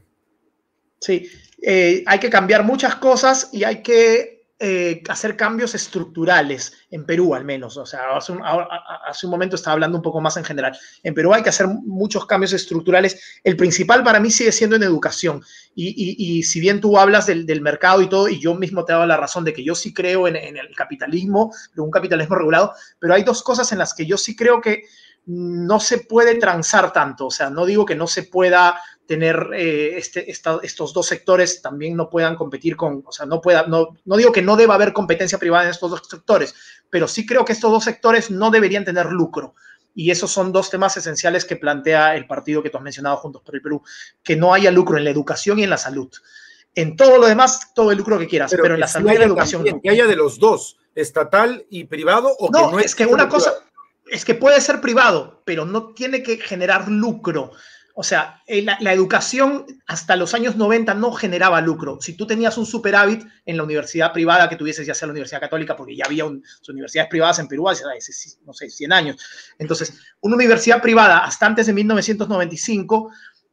Sí, eh, hay que cambiar muchas cosas y hay que eh, hacer cambios estructurales en Perú, al menos. O sea, hace un, hace un momento estaba hablando un poco más en general. En Perú hay que hacer muchos cambios estructurales. El principal para mí sigue siendo en educación. Y, y, y si bien tú hablas del, del mercado y todo, y yo mismo te he dado la razón de que yo sí creo en, en el capitalismo, pero un capitalismo regulado, pero hay dos cosas en las que yo sí creo que no se puede transar tanto. O sea, no digo que no se pueda tener eh, este, esta, estos dos sectores también no puedan competir con, o sea, no pueda, no, no digo que no deba haber competencia privada en estos dos sectores, pero sí creo que estos dos sectores no deberían tener lucro. Y esos son dos temas esenciales que plantea el partido que tú has mencionado, Juntos por el Perú, que no haya lucro en la educación y en la salud. En todo lo demás, todo el lucro que quieras, pero, pero en la salud y la educación también, no. Que haya de los dos, estatal y privado, o no, que no es que una cosa, es que puede ser privado, pero no tiene que generar lucro. O sea, la, la educación hasta los años noventa no generaba lucro. Si tú tenías un superávit en la universidad privada que tuvieses, ya sea la Universidad Católica, porque ya había un, universidades privadas en Perú hace, no sé, cien años. Entonces, una universidad privada hasta antes de mil novecientos noventa y cinco,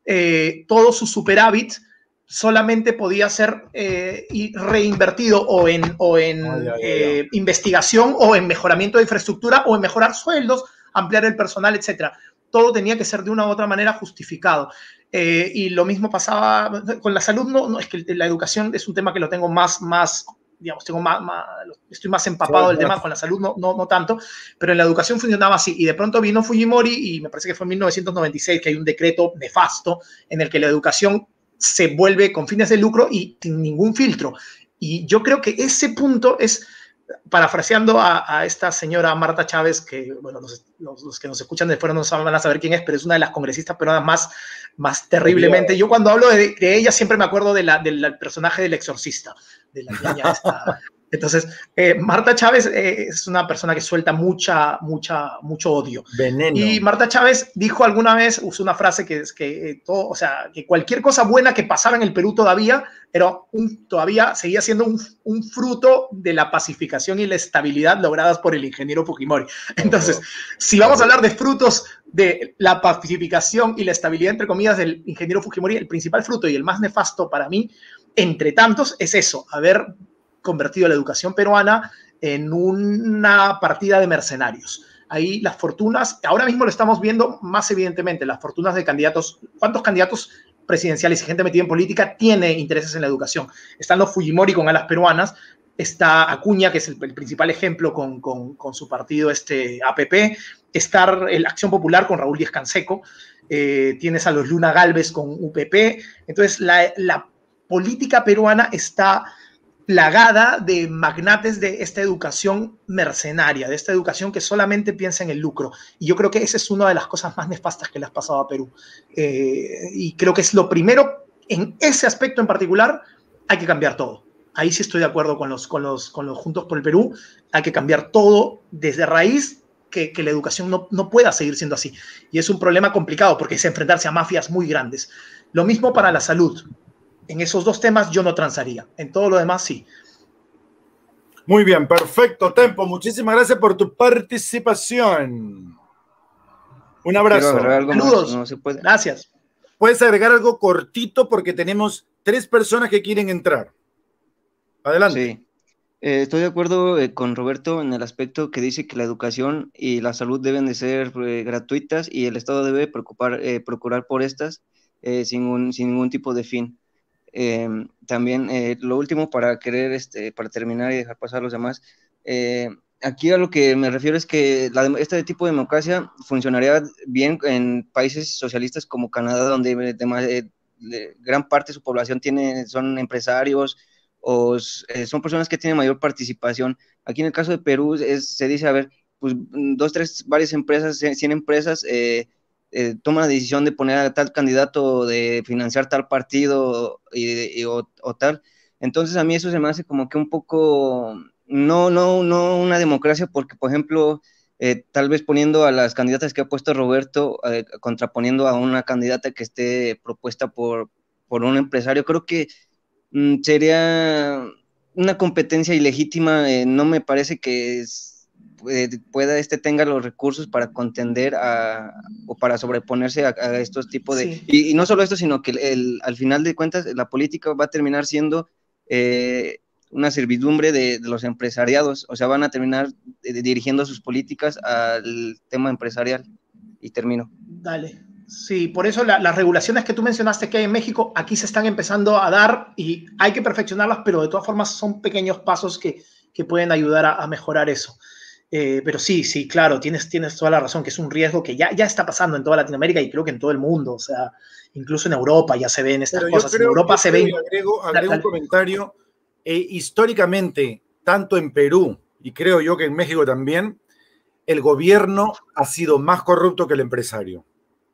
eh, todo su superávit solamente podía ser eh, reinvertido o en, o en oh, ya, ya, eh, ya. investigación o en mejoramiento de infraestructura o en mejorar sueldos, ampliar el personal, etcétera. Todo tenía que ser de una u otra manera justificado. Eh, y lo mismo pasaba con la salud. No, no, es que la educación es un tema que lo tengo más, más digamos, tengo más, más, estoy más empapado del tema. Con la salud no, no, no tanto, pero en la educación funcionaba así. Y de pronto vino Fujimori, y me parece que fue en mil novecientos noventa y seis, que hay un decreto nefasto en el que la educación se vuelve con fines de lucro y sin ningún filtro. Y yo creo que ese punto es, parafraseando a, a esta señora Marta Chávez, que, bueno, los, los, los que nos escuchan de fuera no van a saber quién es, pero es una de las congresistas peruanas más, más terriblemente. Yo cuando hablo de, de ella siempre me acuerdo de la, del personaje del exorcista, de la niña esta. Entonces, eh, Marta Chávez eh, es una persona que suelta mucha, mucha, mucho odio. Veneno. Y Marta Chávez dijo alguna vez, usó una frase que es que, eh, todo, o sea, que cualquier cosa buena que pasara en el Perú todavía, era un, todavía seguía siendo un, un fruto de la pacificación y la estabilidad logradas por el ingeniero Fujimori. Entonces, oh, si vamos oh. a hablar de frutos de la pacificación y la estabilidad, entre comillas, del ingeniero Fujimori, el principal fruto y el más nefasto para mí, entre tantos, es eso, haber convertido la educación peruana en una partida de mercenarios. Ahí las fortunas, ahora mismo lo estamos viendo más evidentemente, las fortunas de candidatos, ¿cuántos candidatos presidenciales y gente metida en política tiene intereses en la educación? Están los Fujimori con alas peruanas, está Acuña, que es el, el principal ejemplo con, con, con su partido este, A P P, está la Acción Popular con Raúl Díaz Canseco, eh, tienes a los Luna Gálvez con U P P. Entonces la, la política peruana está plagada de magnates de esta educación mercenaria, de esta educación que solamente piensa en el lucro. Y yo creo que esa es una de las cosas más nefastas que le has pasado a Perú. Eh, y creo que es lo primero, en ese aspecto en particular, hay que cambiar todo. Ahí sí estoy de acuerdo con los, con los, con los Juntos por el Perú. Hay que cambiar todo desde raíz, que, que la educación no, no pueda seguir siendo así. Y es un problema complicado porque es enfrentarse a mafias muy grandes. Lo mismo para la salud. En esos dos temas yo no transaría. En todo lo demás, sí. Muy bien, perfecto, Tempo. Muchísimas gracias por tu participación. Un abrazo. Saludos. No se puede. Gracias. Puedes agregar algo cortito porque tenemos tres personas que quieren entrar. Adelante. Sí. Eh, estoy de acuerdo eh, con Roberto en el aspecto que dice que la educación y la salud deben de ser eh, gratuitas y el Estado debe preocupar, eh, procurar por estas eh, sin, un, sin ningún tipo de fin. Eh, también eh, lo último para querer, este, para terminar y dejar pasar a los demás, eh, aquí a lo que me refiero es que la, este tipo de democracia funcionaría bien en países socialistas como Canadá, donde de, de, de, gran parte de su población tiene, son empresarios o eh, son personas que tienen mayor participación. Aquí en el caso de Perú es, se dice, a ver, pues dos, tres, varias empresas, cien empresas, eh, Eh, toma la decisión de poner a tal candidato, de financiar tal partido y, y, o, o tal. Entonces a mí eso se me hace como que un poco, no, no, no una democracia, porque por ejemplo, eh, tal vez poniendo a las candidatas que ha puesto Roberto, eh, contraponiendo a una candidata que esté propuesta por, por un empresario, creo que mm, sería una competencia ilegítima. Eh, no me parece que es, pueda este tenga los recursos para contender a, o para sobreponerse a, a estos tipos de... Sí. Y, y no solo esto, sino que el, el, al final de cuentas la política va a terminar siendo eh, una servidumbre de, de los empresariados, o sea, van a terminar eh, dirigiendo sus políticas al tema empresarial. Y termino. Dale. Sí, por eso la, las regulaciones que tú mencionaste que hay en México, aquí se están empezando a dar y hay que perfeccionarlas, pero de todas formas son pequeños pasos que, que pueden ayudar a, a mejorar eso. Eh, pero sí, sí, claro, tienes, tienes toda la razón, que es un riesgo que ya, ya está pasando en toda Latinoamérica y creo que en todo el mundo, o sea, incluso en Europa ya se ven estas pero cosas. Creo, en Europa se ven... Agrego, agrego un comentario, eh, históricamente, tanto en Perú y creo yo que en México también, el gobierno ha sido más corrupto que el empresario.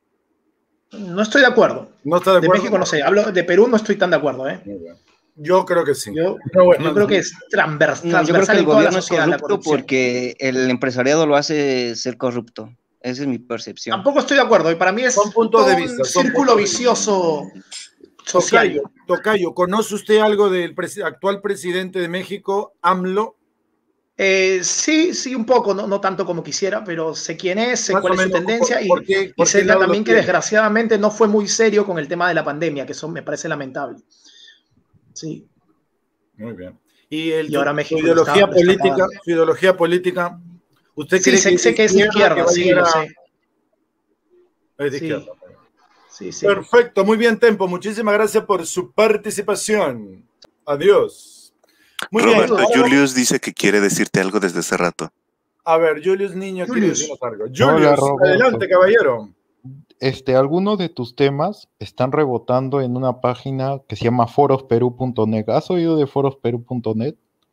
No estoy de acuerdo. ¿No está de acuerdo? De México no sé, hablo de Perú, no estoy tan de acuerdo, ¿eh? Yo creo que sí. Yo, no, bueno, yo creo que es transversal. No, yo creo que el gobierno es corrupto porque el empresariado lo hace ser corrupto. Esa es mi percepción. Tampoco estoy de acuerdo. Y para mí es son puntos de vista, un círculo vicioso social. Tocayo, Tocayo, ¿conoce usted algo del pres actual presidente de México, AMLO? Eh, sí, sí, un poco, no, no tanto como quisiera, pero sé quién es, sé cuál es su tendencia y, qué, y sé también que desgraciadamente no fue muy serio con el tema de la pandemia, que eso me parece lamentable. Sí. Muy bien. Y, el, y ahora México su ideología está, política, está su ideología política, ¿usted sí, cree sé, que, sé que es izquierda? Que sí, lo sé. Es de izquierda. Sí, sí. Perfecto, muy bien, Tempo. Muchísimas gracias por su participación. Adiós. Muy Roberto, bien. Julius dice que quiere decirte algo desde hace rato. A ver, Julius Niño quiere decirnos algo. Julius, Hola, adelante, caballero. Este, algunos de tus temas están rebotando en una página que se llama foros perú punto net. ¿Has oído de foros perú punto net?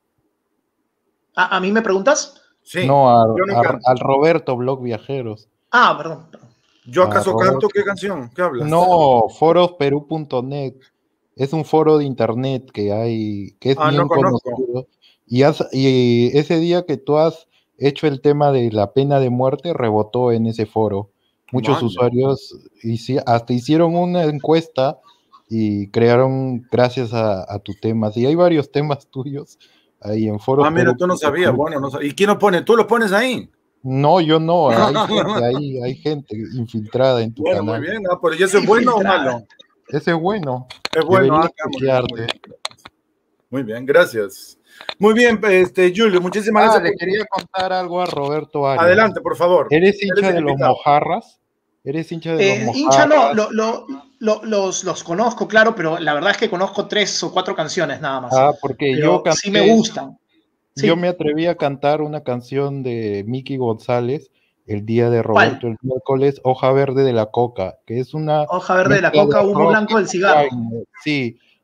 ¿A, ¿A mí me preguntas? Sí. No, a, a, al Roberto, Blog Viajeros. Ah, perdón. perdón. ¿Yo acaso canto? ¿Qué canción? ¿Qué hablas? No, foros perú punto net. Es un foro de internet que hay, que es ah, bien no conocido. Y, has, y ese día que tú has hecho el tema de la pena de muerte, rebotó en ese foro. Muchos Man. usuarios hici, hasta hicieron una encuesta y crearon gracias a, a tu tema. Y hay varios temas tuyos ahí en foros. Ah, mira, tú no sabías. Bueno, no sabía. ¿Y quién lo pone? ¿Tú lo pones ahí? No, yo no. Hay gente ahí, hay gente infiltrada en tu bueno, canal. Muy bien, ¿no? Pero ¿y eso es bueno o malo? Ese es bueno. Es bueno. Ah, muy, muy bien, gracias. Muy bien, este, Julio, muchísimas ah, gracias. Le por... quería contar algo a Roberto Arias. Adelante, por favor. ¿Eres hincha de los mojarras? ¿Eres hincha de eh, los mojarras? Hincha no, lo, lo, lo, los, los conozco, claro, pero la verdad es que conozco tres o cuatro canciones nada más. Ah, porque pero yo canté, sí me gustan. Sí. Yo me atreví a cantar una canción de Miki González el día de Roberto, ¿cuál? El miércoles, Hoja Verde de la Coca, que es una... Hoja Verde de la Coca, humo blanco del cigarro. Sí,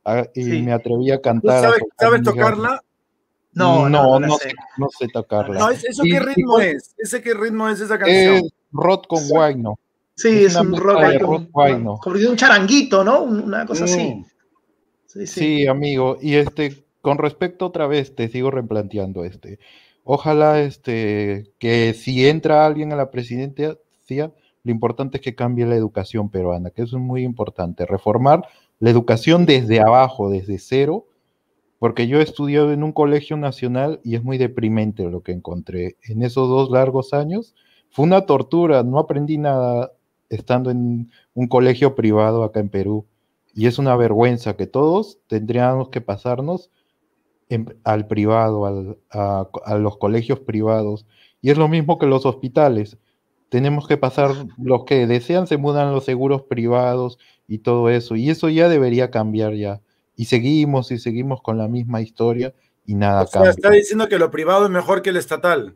ah, y Sí. me atreví a ¿Tú cantar. sabes, a tocar sabes mi tocarla? No, no, no, No, la no sé. sé, no sé tocarla. No, ¿es- ¿eso Y- qué y ritmo cuál- es? ¿Ese qué ritmo es esa Es canción? Rod con Guayno. Sí, Es es una un mezcla rock de ahí Rod con, Guayno. con un charanguito, ¿no? Un- Una cosa así. Mm. Sí, sí. Sí, amigo. Y este, con respecto otra vez, te sigo replanteando este. Ojalá este que si entra alguien a la presidencia, lo importante es que cambie la educación peruana, que eso es muy importante, reformar la educación desde abajo, desde cero, porque yo he estudiado en un colegio nacional y es muy deprimente lo que encontré en esos dos largos años. Fue una tortura, no aprendí nada estando en un colegio privado acá en Perú. Y es una vergüenza que todos tendríamos que pasarnos en- al privado, al- a, a los colegios privados. Y es lo mismo que los hospitales. Tenemos que pasar, los que desean se mudan a los seguros privados y todo eso. Y eso ya debería cambiar ya. Y seguimos y seguimos con la misma historia y nada O sea, está cambia. diciendo que lo privado es mejor que el estatal.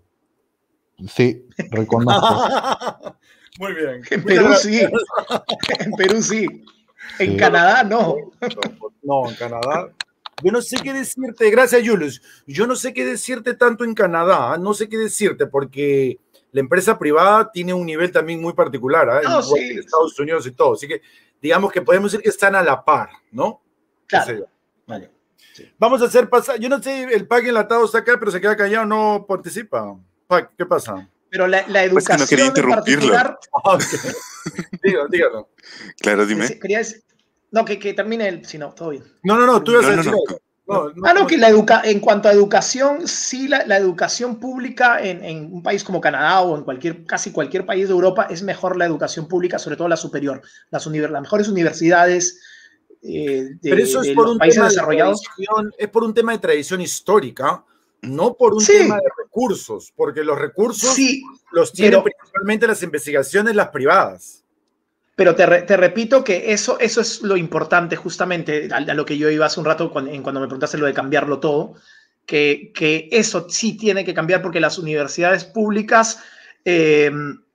Sí, reconozco. Muy bien. En Muchas Perú gracias. sí. En Perú sí. En Sí. Canadá no. No, en Canadá. Yo no sé qué decirte, gracias Julius. Yo no sé qué decirte tanto en Canadá, ¿ah? No sé qué decirte porque la empresa privada tiene un nivel también muy particular, ¿ah? No, Igual que en sí. Estados Unidos y todo. Así que digamos que podemos decir que están a la par, ¿no? Qué sé Claro. yo. Vale. Vamos a hacer pasar, yo no sé, el Pac enlatado está acá, pero se queda callado, no participa. Pac, ¿qué pasa? Pero la, la Pues que no quería educación en interrumpirlo. particular. Ah, ok. Dígalo, dígalo. Claro, dime. Deci- Quería decir- no, que, que termine el. Si no, todo bien. No, no, no, tú ibas No, a no, decir no. algo. No, no, Ah, no, no. que la educa en cuanto a educación, sí, la, la educación pública en, en un país como Canadá o en cualquier, casi cualquier país de Europa es mejor la educación pública, sobre todo la superior. Las, univers las mejores universidades eh, Pero de, eso es de por los un países tema de desarrollados. tradición, es por un tema de tradición histórica, no por un Sí. tema de recursos, porque los recursos Sí, los tienen pero, principalmente las investigaciones, las privadas. pero te, re- te repito que eso, eso es lo importante justamente a, a lo que yo iba hace un rato cuando, en cuando me preguntaste lo de cambiarlo todo, que, que eso sí tiene que cambiar porque las universidades públicas, eh,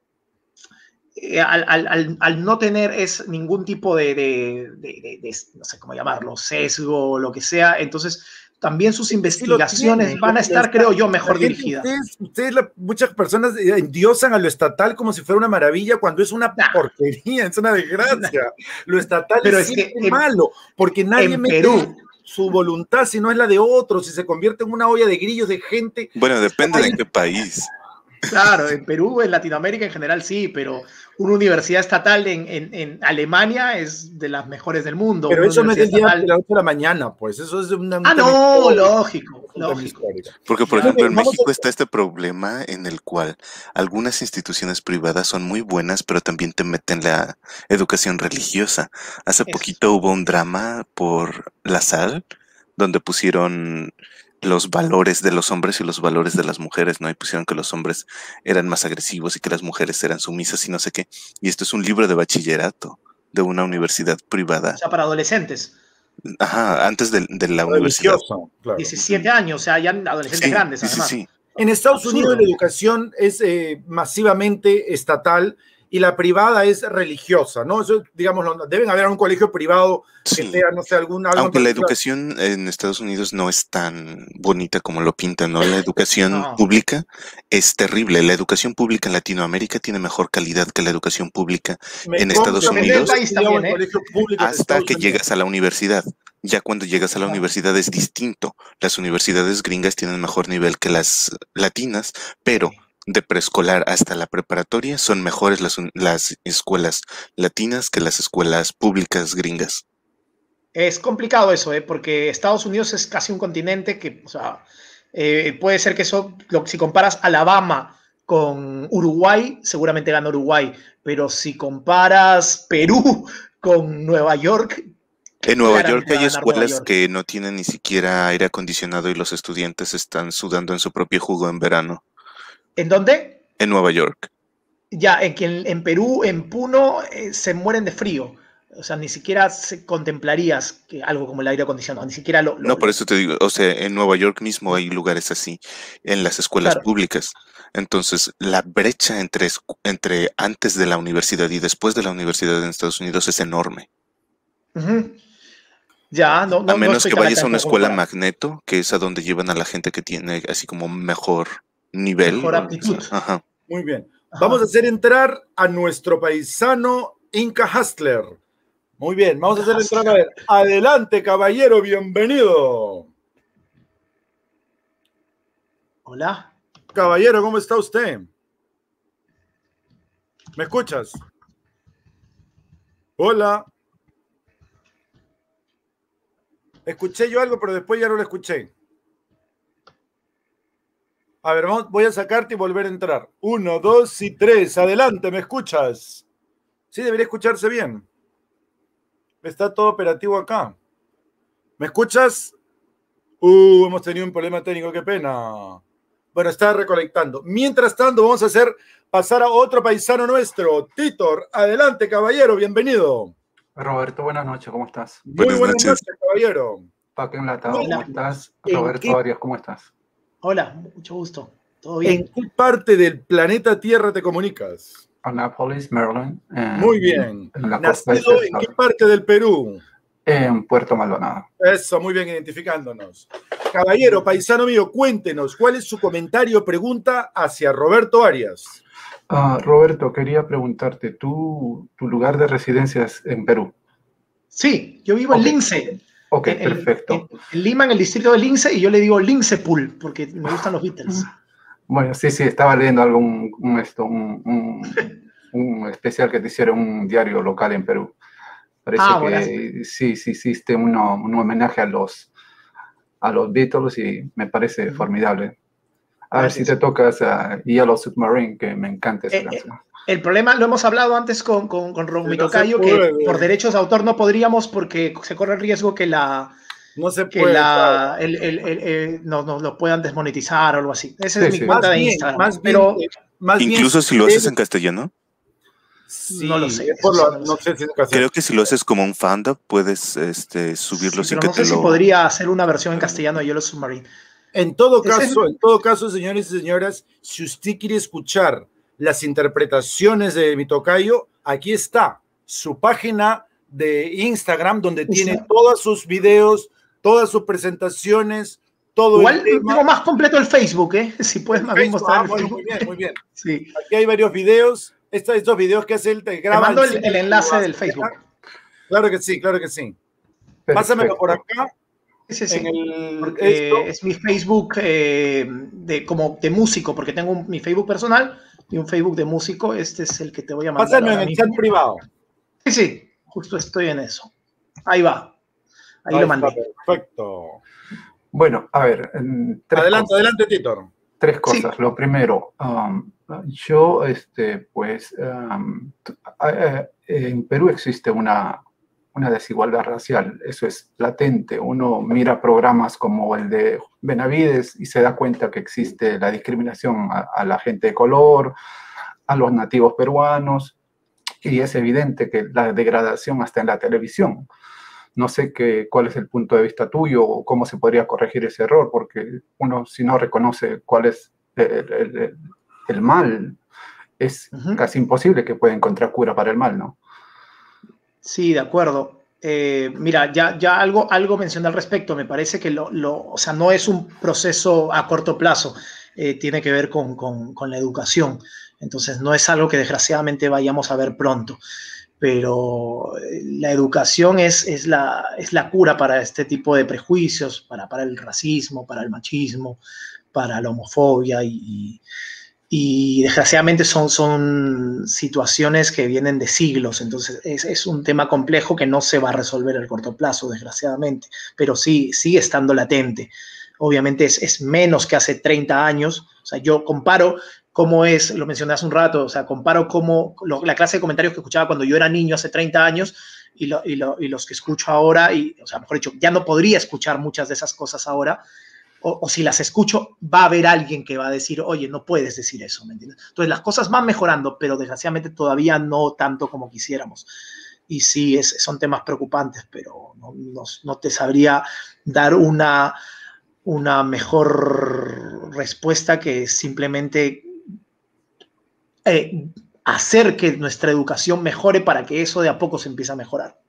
eh, al, al, al, al no tener es ningún tipo de, de, de, de, de, no sé cómo llamarlo, sesgo o lo que sea, entonces también sus Sí lo investigaciones tienen, van a lo- lo estar, está- creo yo, la mejor gente, dirigidas. Ustedes, ustedes la- muchas personas eh, endiosan a lo estatal como si fuera una maravilla cuando es una Nah. porquería, es una desgracia. Lo estatal Pero es es que siempre en- malo, porque nadie en mete Perú, su voluntad si no es la de otros, si se convierte en una olla de grillos de gente. Bueno, depende de Ay, qué país. claro, en Perú, en Latinoamérica en general sí, pero una universidad estatal en, en, en Alemania es de las mejores del mundo. Pero Una eso no es del universidad día de estatal. la noche a la mañana, pues eso es una, un Ah, tema no, histórico, lógico, un tema lógico. histórico. Porque, por Ya. ejemplo, en Vamos a- México está este problema en el cual algunas instituciones privadas son muy buenas, pero también te meten la educación religiosa. Hace Es- poquito hubo un drama por La Sal, donde pusieron los valores de los hombres y los valores de las mujeres, ¿no? Y pusieron que los hombres eran más agresivos y que las mujeres eran sumisas y no sé qué. Y esto es un libro de bachillerato de una universidad privada. O sea, para adolescentes, Ajá, antes de, de la universidad. Religioso, claro. diecisiete años, o sea, ya adolescentes Sí, grandes sí, sí, además. sí. En Estados Absurdo. Unidos la educación es eh, masivamente estatal y la privada es religiosa, ¿no? Eso, digamos, no- deben haber un colegio privado que Sí. sea, no sé, algún... algo en Aunque la particular. educación en Estados Unidos no es tan bonita como lo pintan, ¿no? La educación No. pública es terrible. La educación pública en Latinoamérica tiene mejor calidad que la educación pública Me en consta, Estados porque Depende del Unidos yo he país estudiado también, en ¿eh? colegio público en hasta Estados que Unidos. llegas a la universidad. Ya cuando llegas a la Ah. universidad es distinto. Las universidades gringas tienen mejor nivel que las latinas, pero de preescolar hasta la preparatoria son mejores las, un- las escuelas latinas que las escuelas públicas gringas. Es complicado eso, ¿eh? Porque Estados Unidos es casi un continente que, o sea, eh, puede ser que eso, lo- si comparas Alabama con Uruguay, seguramente gana Uruguay, pero si comparas Perú con Nueva York, En Nueva claramente York va a hay ganar Nueva escuelas York. que no tienen ni siquiera aire acondicionado y los estudiantes están sudando en su propio jugo en verano. ¿En dónde? En Nueva York. Ya, en, que en, en Perú, en Puno, eh, se mueren de frío. O sea, ni siquiera se contemplarías que algo como el aire acondicionado, ni siquiera lo... lo- No, por lo- eso te digo, o sea, en Nueva York mismo hay lugares así, en las escuelas Claro. públicas. Entonces, la brecha entre, escu- entre antes de la universidad y después de la universidad en Estados Unidos es enorme. Ujú. Ya, no, no, A menos no que vayas a una escuela magna Magneto, que es a donde llevan a la gente que tiene así como mejor nivel. Mejor aptitud. Ajá. Muy bien. Ajá. Vamos a hacer entrar a nuestro paisano Inca Hustler. Muy bien, vamos a hacer entrar a ver. Adelante, caballero, bienvenido. Hola. Caballero, ¿cómo está usted? ¿Me escuchas? Hola. Escuché yo algo, pero después ya no lo escuché. A ver, vamos, voy a sacarte y volver a entrar. Uno, dos y tres. Adelante, ¿me escuchas? Sí, debería escucharse bien. Está todo operativo acá. ¿Me escuchas? Uh, hemos tenido un problema técnico, qué pena. Bueno, está recolectando. Mientras tanto, vamos a hacer pasar a otro paisano nuestro. Titor, adelante, caballero, bienvenido. Roberto, buenas noches, ¿cómo estás? Muy Buenas buenas noches. noches, caballero. Paco Enlatado, Hola. ¿cómo estás? ¿En Roberto qué- Arias, ¿cómo estás? Hola, mucho gusto. ¿Todo ¿En bien? qué parte del planeta Tierra te comunicas? Annapolis, Maryland. en- Muy bien. En la costa este ¿Nacido de en qué Estados- parte del Perú? en Puerto Maldonado. Eso, muy bien, identificándonos. Caballero, paisano mío, cuéntenos, ¿cuál es su comentario o pregunta hacia Roberto Arias? Ah, Roberto, quería preguntarte, ¿tú, tu lugar de residencia es en Perú? Sí, yo vivo Ok. en Lince. Ok, en, en- perfecto. en- en Lima, en el distrito de Lince, y yo le digo Lincepool, porque me gustan los Beatles. Bueno, sí, sí, estaba leyendo algo, un, un, esto, un, un- un especial que te hicieron un diario local en Perú. Parece Ah, que buenas. sí, sí hiciste uno, un homenaje a los, a los Beatles y me parece Ujú. formidable. A ver si Gracias. te tocas a Yellow Submarine, que me encanta esa Eh, eh, canción. El problema, lo hemos hablado antes con, con, con Ro- Que mi no se tocayo, puede. que por derechos de autor no podríamos porque se corre el riesgo que la No se que puede. la el, el, el, el- nos, nos lo puedan desmonetizar o algo así. Esa Sí, es mi sí. cuenta Más de bien, Instagram. más bien, pero eh, más bien, Incluso si lo haces eh, en castellano. sí, no lo sé, es por eso sí lo- no lo no sé. sé si es cassette. Creo que si lo haces como un fandom, puedes este, subirlo Sí, sin pero que no te sé si lo... podría hacer una versión en castellano de Yellow Submarine. En todo Ese es- caso, en todo caso, señores y señoras, si usted quiere escuchar las interpretaciones de mi tocayo, aquí está su página de Instagram donde tiene Insta- todos sus videos, todas sus presentaciones, todo el Igual tema. tengo más completo el Facebook, ¿eh? Si puedes El más bien Facebook. mostrar Ah, el bueno, Facebook. muy bien, muy bien. Sí. Aquí hay varios videos. Estos, estos videos que hace él te Te graba. mando el, encima el de enlace tu del base. Facebook. Claro que sí, claro que sí. Pásamelo por Perfecto. acá. Sí, sí, En sí. el, Porque esto. es mi Facebook eh, de, como de músico, porque tengo un- mi Facebook personal y un Facebook de músico. Este es el que te voy a mandar Pásame en ahora el chat mismo. privado. Sí, sí, justo estoy en eso. Ahí va. Ahí, Ahí lo está, mandé. perfecto. Bueno, a ver, en tres Adelante, cosas. adelante, Titor. Tres Sí. cosas. Lo primero, um, yo, este, pues, um, t- eh, eh, en Perú existe una, una desigualdad racial. Eso es latente. Uno mira programas como el de Benavides y se da cuenta que existe la discriminación a, a la gente de color, a los nativos peruanos, y es evidente que la degradación hasta en la televisión. No sé qué, cuál es el punto de vista tuyo o cómo se podría corregir ese error, porque uno si no reconoce cuál es el, el- el- el mal, es Ujú. casi imposible que pueda encontrar cura para el mal, ¿no? Sí, de acuerdo. Eh, mira, ya, ya algo, algo mencioné al respecto. Me parece que lo, lo- o sea, no es un proceso a corto plazo. Eh, tiene que ver con, con- con la educación. Entonces, no es algo que desgraciadamente vayamos a ver pronto. Pero eh, la educación es, es, la, es la cura para este tipo de prejuicios, para, para el racismo, para el machismo, para la homofobia y, y- y desgraciadamente son, son situaciones que vienen de siglos, entonces es, es un tema complejo que no se va a resolver a corto plazo, desgraciadamente, pero sí, sigue estando latente. Obviamente es, es menos que hace treinta años, o sea, yo comparo cómo es, lo mencioné hace un rato, o sea, comparo cómo lo, la clase de comentarios que escuchaba cuando yo era niño hace treinta años y, lo, y, lo, y los que escucho ahora, y, o sea, mejor dicho, ya no podría escuchar muchas de esas cosas ahora, o, o si las escucho, va a haber alguien que va a decir, oye, no puedes decir eso, ¿me entiendes? Entonces las cosas van mejorando, pero desgraciadamente todavía no tanto como quisiéramos. Y sí, es, son temas preocupantes, pero no, no, no te sabría dar una, una mejor respuesta que simplemente eh, hacer que nuestra educación mejore para que eso de a poco se empiece a mejorar.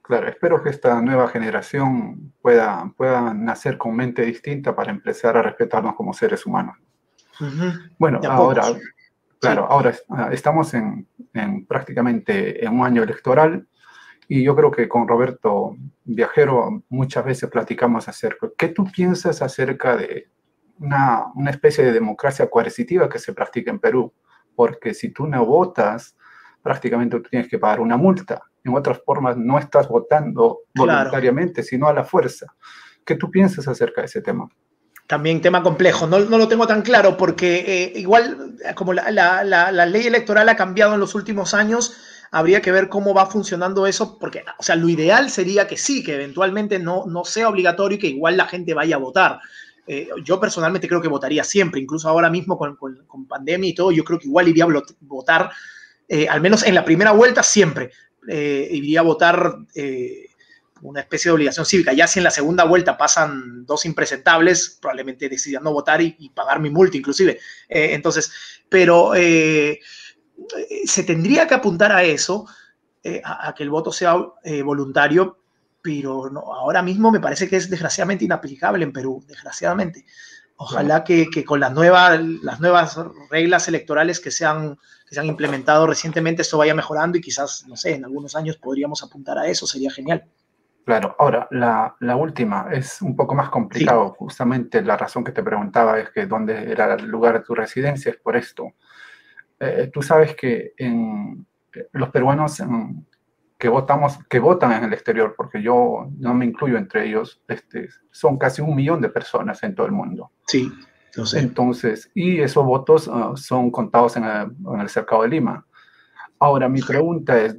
Claro, espero que esta nueva generación pueda, pueda nacer con mente distinta para empezar a respetarnos como seres humanos. Uh-huh. Bueno, ahora, pocos. claro, Sí. ahora estamos en, en prácticamente en un año electoral y yo creo que con Roberto Viajero muchas veces platicamos acerca, ¿qué tú piensas acerca de una, una especie de democracia coercitiva que se practica en Perú? Porque si tú no votas, prácticamente tú tienes que pagar una multa. En otras formas, no estás votando voluntariamente, claro, sino a la fuerza. ¿Qué tú piensas acerca de ese tema? También tema complejo, no, no lo tengo tan claro porque eh, igual como la, la, la, la ley electoral ha cambiado en los últimos años, habría que ver cómo va funcionando eso, porque o sea, lo ideal sería que sí, que eventualmente no, no sea obligatorio y que igual la gente vaya a votar. Eh, yo personalmente creo que votaría siempre, incluso ahora mismo con, con, con pandemia y todo, yo creo que igual iría a votar, eh, al menos en la primera vuelta siempre, eh, iría a votar eh, una especie de obligación cívica. Ya si en la segunda vuelta pasan dos impresentables, probablemente decidan no votar y, y pagar mi multa inclusive. Eh, entonces, pero eh, se tendría que apuntar a eso, eh, a, a que el voto sea eh, voluntario, pero no, ahora mismo me parece que es desgraciadamente inaplicable en Perú, desgraciadamente. Ojalá que, que con las nuevas, las nuevas reglas electorales que se, han, que se han implementado recientemente esto vaya mejorando y quizás, no sé, en algunos años podríamos apuntar a eso, sería genial. Claro, ahora, la, la última es un poco más complicado. Sí. Justamente la razón que te preguntaba es que dónde era el lugar de tu residencia es por esto. Eh, tú sabes que en, los peruanos en, que, votamos, que votan en el exterior, porque yo no me incluyo entre ellos, este, son casi un millón de personas en todo el mundo. Sí, lo sé. Entonces, y esos votos uh, son contados en el, en el cercado de Lima. Ahora, mi pregunta es,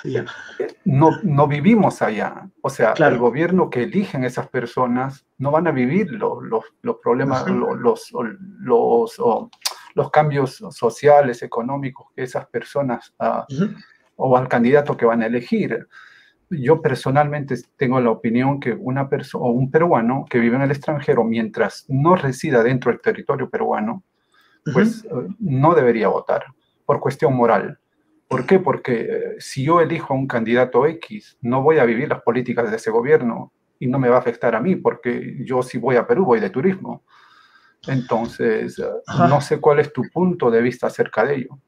no, no vivimos allá. O sea, claro, el gobierno que eligen esas personas no van a vivir los, los, los problemas, uh-huh. los, los, los, oh, los cambios sociales, económicos que esas personas uh, uh-huh. o al candidato que van a elegir. Yo personalmente tengo la opinión que una persona o un peruano que vive en el extranjero, mientras no resida dentro del territorio peruano, uh-huh. pues uh, no debería votar por cuestión moral. ¿Por qué? Porque eh, si yo elijo a un candidato X, no voy a vivir las políticas de ese gobierno y no me va a afectar a mí, porque yo si voy a Perú voy de turismo. Entonces, eh, no sé cuál es tu punto de vista acerca de ello.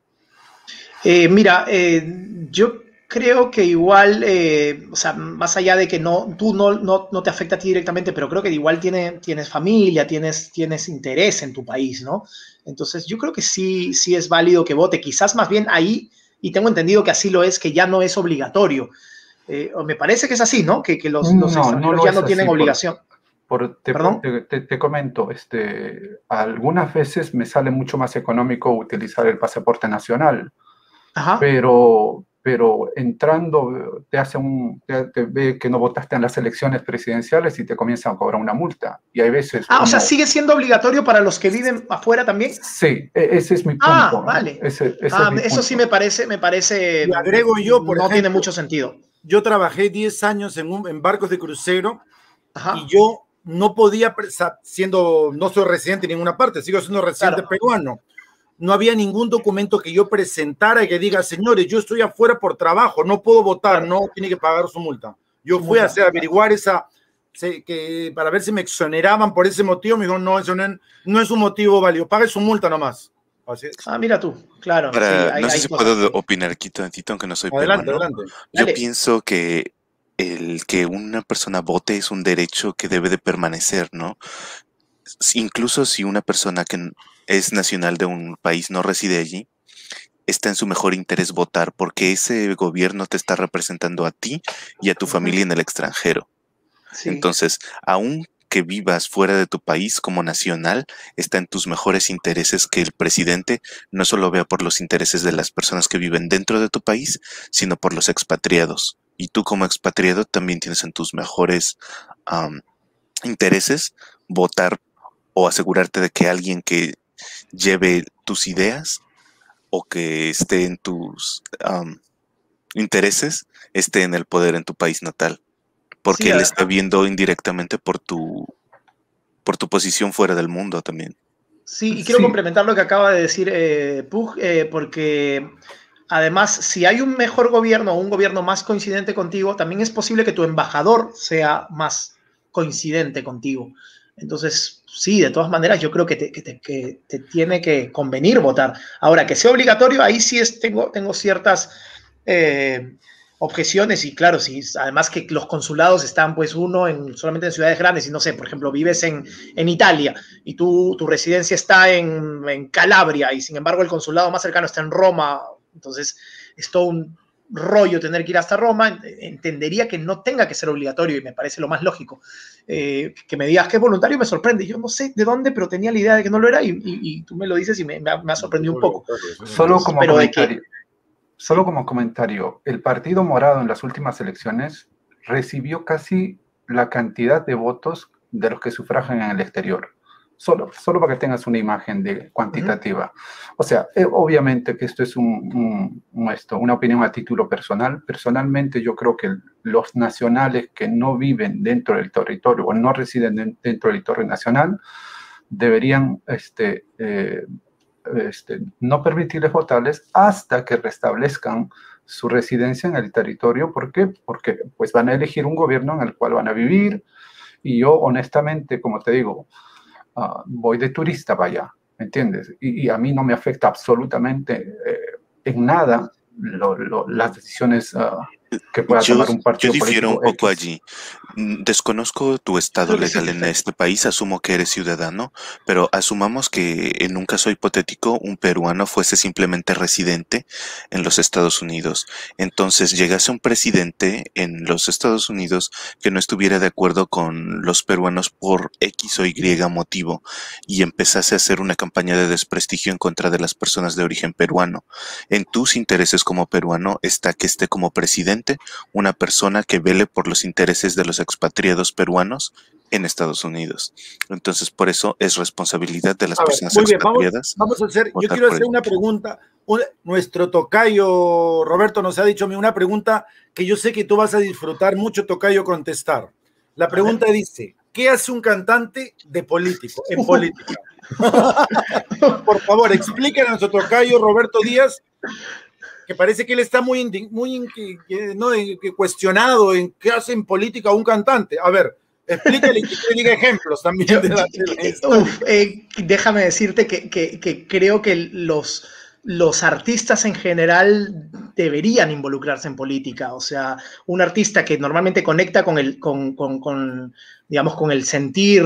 Eh, mira, eh, yo creo que igual, eh, o sea, más allá de que no, tú no, no, no te afecta a ti directamente, pero creo que igual tiene, tienes familia, tienes, tienes interés en tu país, ¿no? Entonces, yo creo que sí, sí es válido que vote. Quizás más bien ahí, y tengo entendido que así lo es, que ya no es obligatorio. Eh, me parece que es así, ¿no? Que, que los, los no, extranjeros no ya no tienen por, obligación. Por, te, te, te, te comento, este, algunas veces me sale mucho más económico utilizar el pasaporte nacional. Ajá. Pero, pero entrando te hace un, te, te ve que no votaste en las elecciones presidenciales y te comienzan a cobrar una multa. Y hay veces... Ah, como, o sea, ¿sigue siendo obligatorio para los que viven afuera también? Sí, ese es mi punto. Ah, vale. Ese, ese ah, es mi eso punto. sí me parece, me parece... Y agrego yo, por no ejemplo, tiene mucho sentido. Yo trabajé diez años en, un, en barcos de crucero. Ajá. Y yo no podía, siendo, no soy residente en ninguna parte, sigo siendo residente claro. peruano. No había ningún documento que yo presentara que diga, señores, yo estoy afuera por trabajo, no puedo votar, claro. no tiene que pagar su multa. Yo su fui multa, a hacer, averiguar claro. esa, se, que, para ver si me exoneraban por ese motivo. Me dijo, no, eso no, no es un motivo válido, pague su multa nomás. Así es. Ah, mira tú, claro. Para, sí, hay, no sé hay si cosas. puedo opinar aquí tantito, aunque no soy adelante, peruano. Adelante, Yo Dale. pienso que el que una persona vote es un derecho que debe de permanecer, ¿no? Incluso si una persona que es nacional de un país no reside allí, está en su mejor interés votar porque ese gobierno te está representando a ti y a tu familia en el extranjero. Sí. Entonces, aun que vivas fuera de tu país como nacional, está en tus mejores intereses que el presidente no solo vea por los intereses de las personas que viven dentro de tu país, sino por los expatriados. Y tú como expatriado también tienes en tus mejores um, intereses votar o asegurarte de que alguien que lleve tus ideas o que esté en tus um, intereses esté en el poder en tu país natal. Porque sí, él está viendo indirectamente por tu, por tu posición fuera del mundo también. Sí, y quiero sí. complementar lo que acaba de decir eh, Pug, eh, porque además, si hay un mejor gobierno o un gobierno más coincidente contigo, también es posible que tu embajador sea más coincidente contigo. Entonces, sí, de todas maneras, yo creo que te, que te, que te tiene que convenir votar. Ahora, que sea obligatorio, ahí sí es, tengo, tengo ciertas eh, objeciones y claro, sí, además que los consulados están, pues, uno en, solamente en ciudades grandes y no sé, por ejemplo, vives en, en Italia y tú, tu residencia está en, en Calabria y sin embargo el consulado más cercano está en Roma, entonces es todo un rollo tener que ir hasta Roma. Entendería que no tenga que ser obligatorio y me parece lo más lógico. Eh, que me digas que es voluntario me sorprende. Yo no sé de dónde, pero tenía la idea de que no lo era y, y, y tú me lo dices y me, me, ha, me ha sorprendido un poco. Solo como, pero comentario, de que... solo como comentario, el Partido Morado en las últimas elecciones recibió casi la cantidad de votos de los que sufragan en el exterior. Solo, solo para que tengas una imagen de cuantitativa. Uh-huh. O sea, eh, obviamente que esto es un, un, un esto, una opinión a título personal. Personalmente yo creo que los nacionales que no viven dentro del territorio o no residen de, dentro del territorio nacional deberían este, eh, este, no permitirles votarles hasta que restablezcan su residencia en el territorio. ¿Por qué? Porque pues, van a elegir un gobierno en el cual van a vivir. Y yo honestamente, como te digo, Uh, voy de turista para allá, ¿me entiendes? Y, y a mí no me afecta absolutamente eh, en nada lo, lo, las decisiones uh, que pueda yo, tomar un partido yo difiero un poco X. allí. Desconozco tu estado legal en este país, asumo que eres ciudadano, pero asumamos que en un caso hipotético un peruano fuese simplemente residente en los Estados Unidos. Entonces llegase un presidente en los Estados Unidos que no estuviera de acuerdo con los peruanos por X o Y motivo y empezase a hacer una campaña de desprestigio en contra de las personas de origen peruano. En tus intereses como peruano está que esté como presidente una persona que vele por los intereses de los expatriados peruanos en Estados Unidos. Entonces, por eso es responsabilidad de las a personas ver, muy expatriadas. Bien, vamos, vamos a hacer, yo quiero hacer una pregunta. Un, nuestro tocayo Roberto nos ha dicho una pregunta que yo sé que tú vas a disfrutar mucho, tocayo, contestar. La pregunta dice, ¿qué hace un cantante de político, en política? Por favor, explíquenos a nuestro tocayo Roberto Díaz, que parece que él está muy, muy no, cuestionado en qué hace en política un cantante. A ver, explícale y que te diga ejemplos también. Yo, de la, de la uf, eh, déjame decirte que, que, que creo que los, los artistas en general deberían involucrarse en política. O sea, un artista que normalmente conecta con el, con, con, con, digamos, con el sentir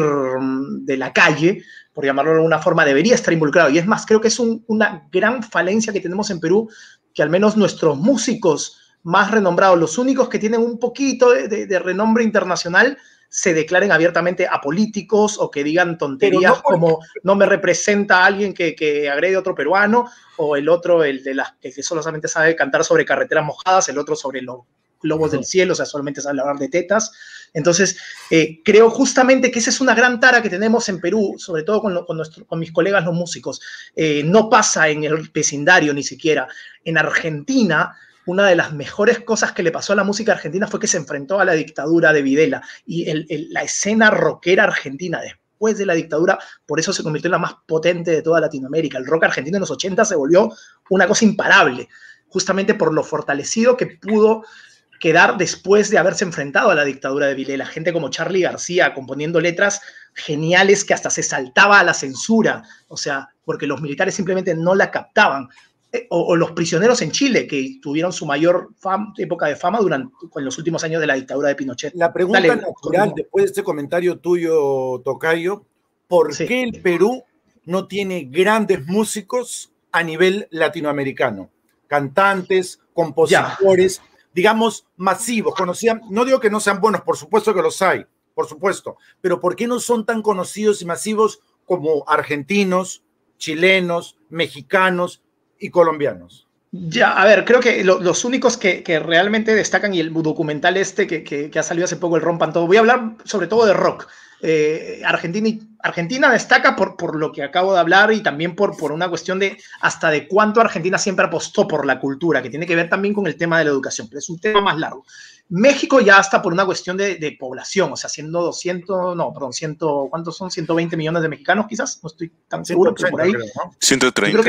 de la calle, por llamarlo de alguna forma, debería estar involucrado. Y es más, creo que es un, una gran falencia que tenemos en Perú, que al menos nuestros músicos más renombrados, los únicos que tienen un poquito de, de, de renombre internacional, se declaren abiertamente apolíticos o que digan tonterías no por... como no me representa a alguien que, que agrede a otro peruano, o el otro, el, de la, el que solamente sabe cantar sobre carreteras mojadas, el otro sobre los globos del cielo, o sea, solamente sabe hablar de tetas. Entonces, eh, creo justamente que esa es una gran tara que tenemos en Perú, sobre todo con, lo, con, nuestro, con mis colegas los músicos. Eh, no pasa en el vecindario ni siquiera. En Argentina, una de las mejores cosas que le pasó a la música argentina fue que se enfrentó a la dictadura de Videla. Y el, el, la escena rockera argentina después de la dictadura, por eso se convirtió en la más potente de toda Latinoamérica. El rock argentino en los ochenta se volvió una cosa imparable, justamente por lo fortalecido que pudo quedar después de haberse enfrentado a la dictadura de Videla. Gente como Charly García componiendo letras geniales que hasta se saltaba a la censura, o sea, porque los militares simplemente no la captaban. O, o los prisioneros en Chile, que tuvieron su mayor fam, época de fama durante en los últimos años de la dictadura de Pinochet. La pregunta Dale, natural, con... después de este comentario tuyo, tocayo, ¿por sí. qué el Perú no tiene grandes músicos a nivel latinoamericano? Cantantes, compositores, ya. digamos, masivos, conocían, no digo que no sean buenos, por supuesto que los hay, por supuesto, pero ¿por qué no son tan conocidos y masivos como argentinos, chilenos, mexicanos y colombianos? Ya, a ver, creo que lo, los únicos que, que realmente destacan, y el documental este que, que, que ha salido hace poco, el Rompan Todo, voy a hablar sobre todo de rock. Eh, Argentina, Argentina destaca por, por lo que acabo de hablar y también por, por una cuestión de hasta de cuánto Argentina siempre apostó por la cultura, que tiene que ver también con el tema de la educación, pero es un tema más largo. México ya hasta por una cuestión de, de población, o sea, siendo doscientos, no, perdón, cien, ¿cuántos son? ciento veinte millones de mexicanos quizás, no estoy tan seguro, pero por ahí. ciento treinta. Yo creo que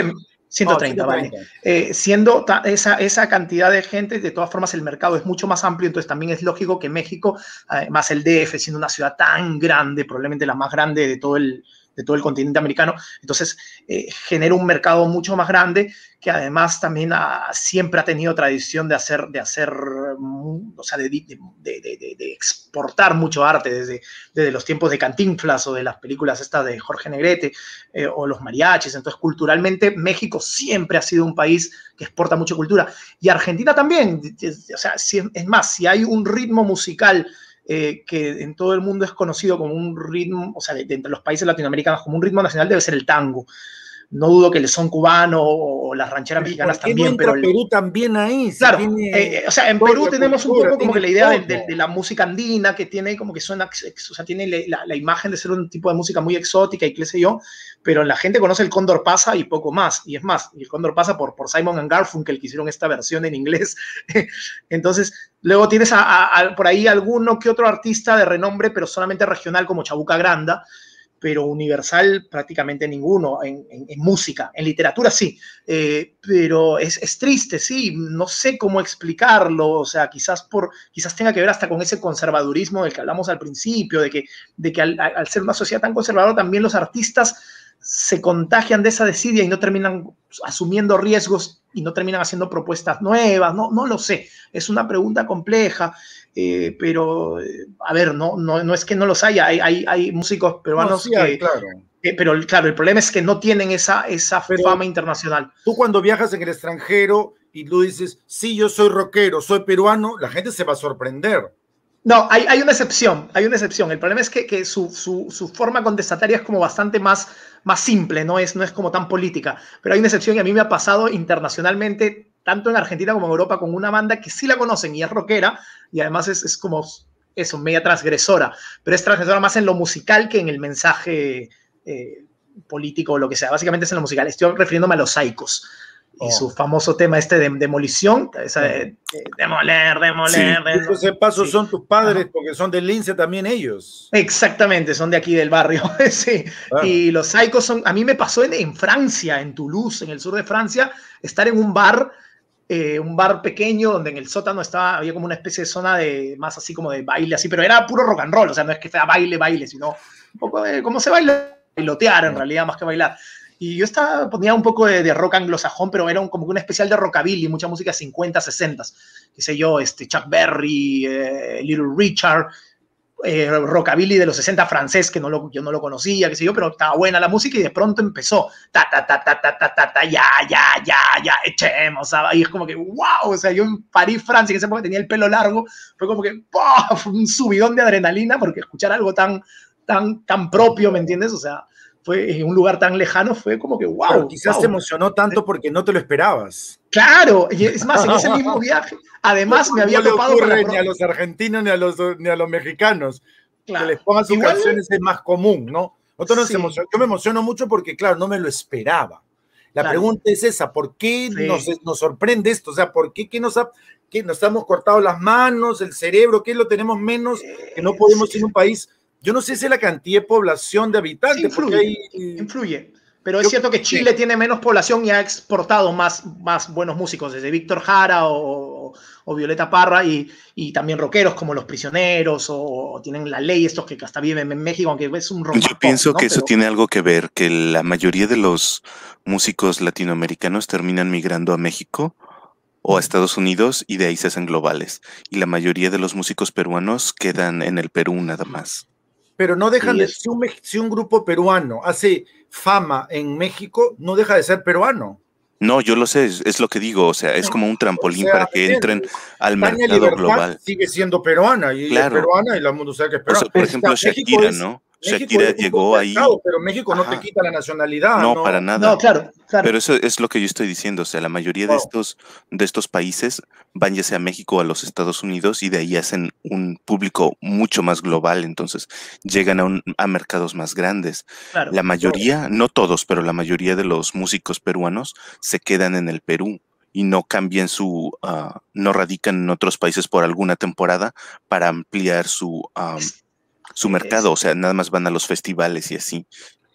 ciento treinta, No, vale. Eh, siendo esa, esa cantidad de gente, de todas formas el mercado es mucho más amplio, entonces también es lógico que México, además el D F, siendo una ciudad tan grande, probablemente la más grande de todo el, de todo el continente americano, entonces eh, genera un mercado mucho más grande que además también ha, siempre ha tenido tradición de hacer, de hacer, o sea, de, de, de, de, de exportar mucho arte desde, desde los tiempos de Cantinflas o de las películas estas de Jorge Negrete eh, o los mariachis. Entonces, culturalmente, México siempre ha sido un país que exporta mucha cultura. Y Argentina también, o sea, si, es más, si hay un ritmo musical Eh, que en todo el mundo es conocido como un ritmo, o sea, de, de entre los países latinoamericanos como un ritmo nacional, debe ser el tango. No dudo que el son cubano o, o las rancheras mexicanas también, no entra pero el, Perú también ahí. Si claro, tiene eh, o sea, en Perú tenemos cultura, un poco como que la idea de, de, de la música andina, que tiene como que suena, o sea, tiene la, la imagen de ser un tipo de música muy exótica y qué sé yo, pero la gente conoce el Cóndor Pasa y poco más, y es más, y el Cóndor Pasa por, por Simon and Garfunkel, que hicieron esta versión en inglés. Entonces, luego tienes a, a, a, por ahí alguno que otro artista de renombre, pero solamente regional, como Chabuca Granda, pero universal prácticamente ninguno en, en, en música, en literatura sí, eh, pero es, es triste, sí, no sé cómo explicarlo, o sea, quizás, por, quizás tenga que ver hasta con ese conservadurismo del que hablamos al principio, de que, de que al, al ser una sociedad tan conservadora también los artistas se contagian de esa desidia y no terminan asumiendo riesgos y no terminan haciendo propuestas nuevas, no, no lo sé, es una pregunta compleja. Eh, pero, a ver, no, no, no es que no los haya, hay, hay, hay músicos peruanos no, sí hay, que, claro. que, pero claro, el problema es que no tienen esa, esa fama internacional. Tú cuando viajas en el extranjero y tú dices, sí, yo soy rockero, soy peruano, la gente se va a sorprender. No, hay, hay una excepción, hay una excepción. El problema es que, que su, su, su forma contestataria es como bastante más, más simple, no es, no es como tan política, pero hay una excepción y a mí me ha pasado internacionalmente, tanto en Argentina como en Europa, con una banda que sí la conocen y es rockera, y además es, es como eso, media transgresora, pero es transgresora más en lo musical que en el mensaje eh, político o lo que sea. Básicamente es en lo musical. Estoy refiriéndome a los Saicos y oh. su famoso tema este de demolición, esa de, de demoler, demoler. Sí. demoler. Esos pasos sí. son tus padres, Ajá. porque son del Lince también ellos. Exactamente, son de aquí del barrio. sí. Claro. Y los Saicos son, a mí me pasó en, en Francia, en Toulouse, en el sur de Francia, estar en un bar, eh, un bar pequeño donde en el sótano estaba, había como una especie de zona de más así como de baile, así, pero era puro rock and roll, o sea, no es que fuera baile, baile, sino un poco de cómo se baila, bailotear en realidad, más que bailar. Y yo estaba, ponía un poco de, de rock anglosajón, pero era un, como un especial de rockabilly, mucha música cincuenta, sesenta, qué sé yo, este, Chuck Berry, eh, Little Richard, eh, rockabilly de los sesenta francés, que no lo, yo no lo conocía, qué sé yo, pero estaba buena la música y de pronto empezó, ta, ta, ta, ta, ta, ta, ta, ta, ya, ya, ya, ya, echemos, ¿sabes? Y es como que, wow, o sea, yo en París, Francia, que ese época tenía el pelo largo, fue como que, ¡oh! Fue un subidón de adrenalina, porque escuchar algo tan, tan, tan propio, ¿me entiendes? O sea, fue en un lugar tan lejano, fue como que wow. Pero quizás wow. te emocionó tanto porque no te lo esperabas. Claro, y es más, en ese mismo viaje, además no, me había no topado le con la... ni a los argentinos ni a los, ni a los mexicanos. Claro. Que les pongan sus Igual, canciones es más común, ¿no? Nosotros sí. nos emocionamos. Yo me emociono mucho porque, claro, no me lo esperaba. La claro. pregunta es esa, ¿por qué sí. nos, nos sorprende esto? O sea, ¿por qué, qué nos, ha, qué nos hemos cortado las manos, el cerebro? ¿Qué lo tenemos menos? Que no podemos sí. ir a un país... Yo no sé si es la cantidad de población de habitantes. Sí, influye, porque hay... influye. Pero es cierto que Chile sí. tiene menos población y ha exportado más, más buenos músicos, desde Víctor Jara o, o Violeta Parra, y, y también rockeros como Los Prisioneros, o, o tienen La Ley, estos que hasta viven en México, aunque es un rock. Yo pop, pienso ¿no? que eso Pero... tiene algo que ver, que la mayoría de los músicos latinoamericanos terminan migrando a México o a Estados Unidos y de ahí se hacen globales. Y la mayoría de los músicos peruanos quedan en el Perú nada más. Pero no dejan sí, de, si un, si un grupo peruano hace fama en México, no deja de ser peruano. No, yo lo sé, es, es lo que digo, o sea, es como un trampolín o sea, para que entren al Tania mercado Libertad global. Sigue siendo peruana y claro. es peruana y la mundo sabe que es peruana. Por, por ejemplo, o sea, Shakira, es, ¿no? México Shakira llegó ahí. Mercado, pero México Ajá. no te quita la nacionalidad. No, no, para nada. No, claro, claro. Pero eso es lo que yo estoy diciendo, o sea, la mayoría wow. de estos, de estos países van ya sea a México o a los Estados Unidos y de ahí hacen un público mucho más global, entonces llegan a, un, a mercados más grandes. Claro, la mayoría, claro. no todos, pero la mayoría de los músicos peruanos se quedan en el Perú y no cambian su, uh, no radican en otros países por alguna temporada para ampliar su, um, su mercado, o sea, nada más van a los festivales y así.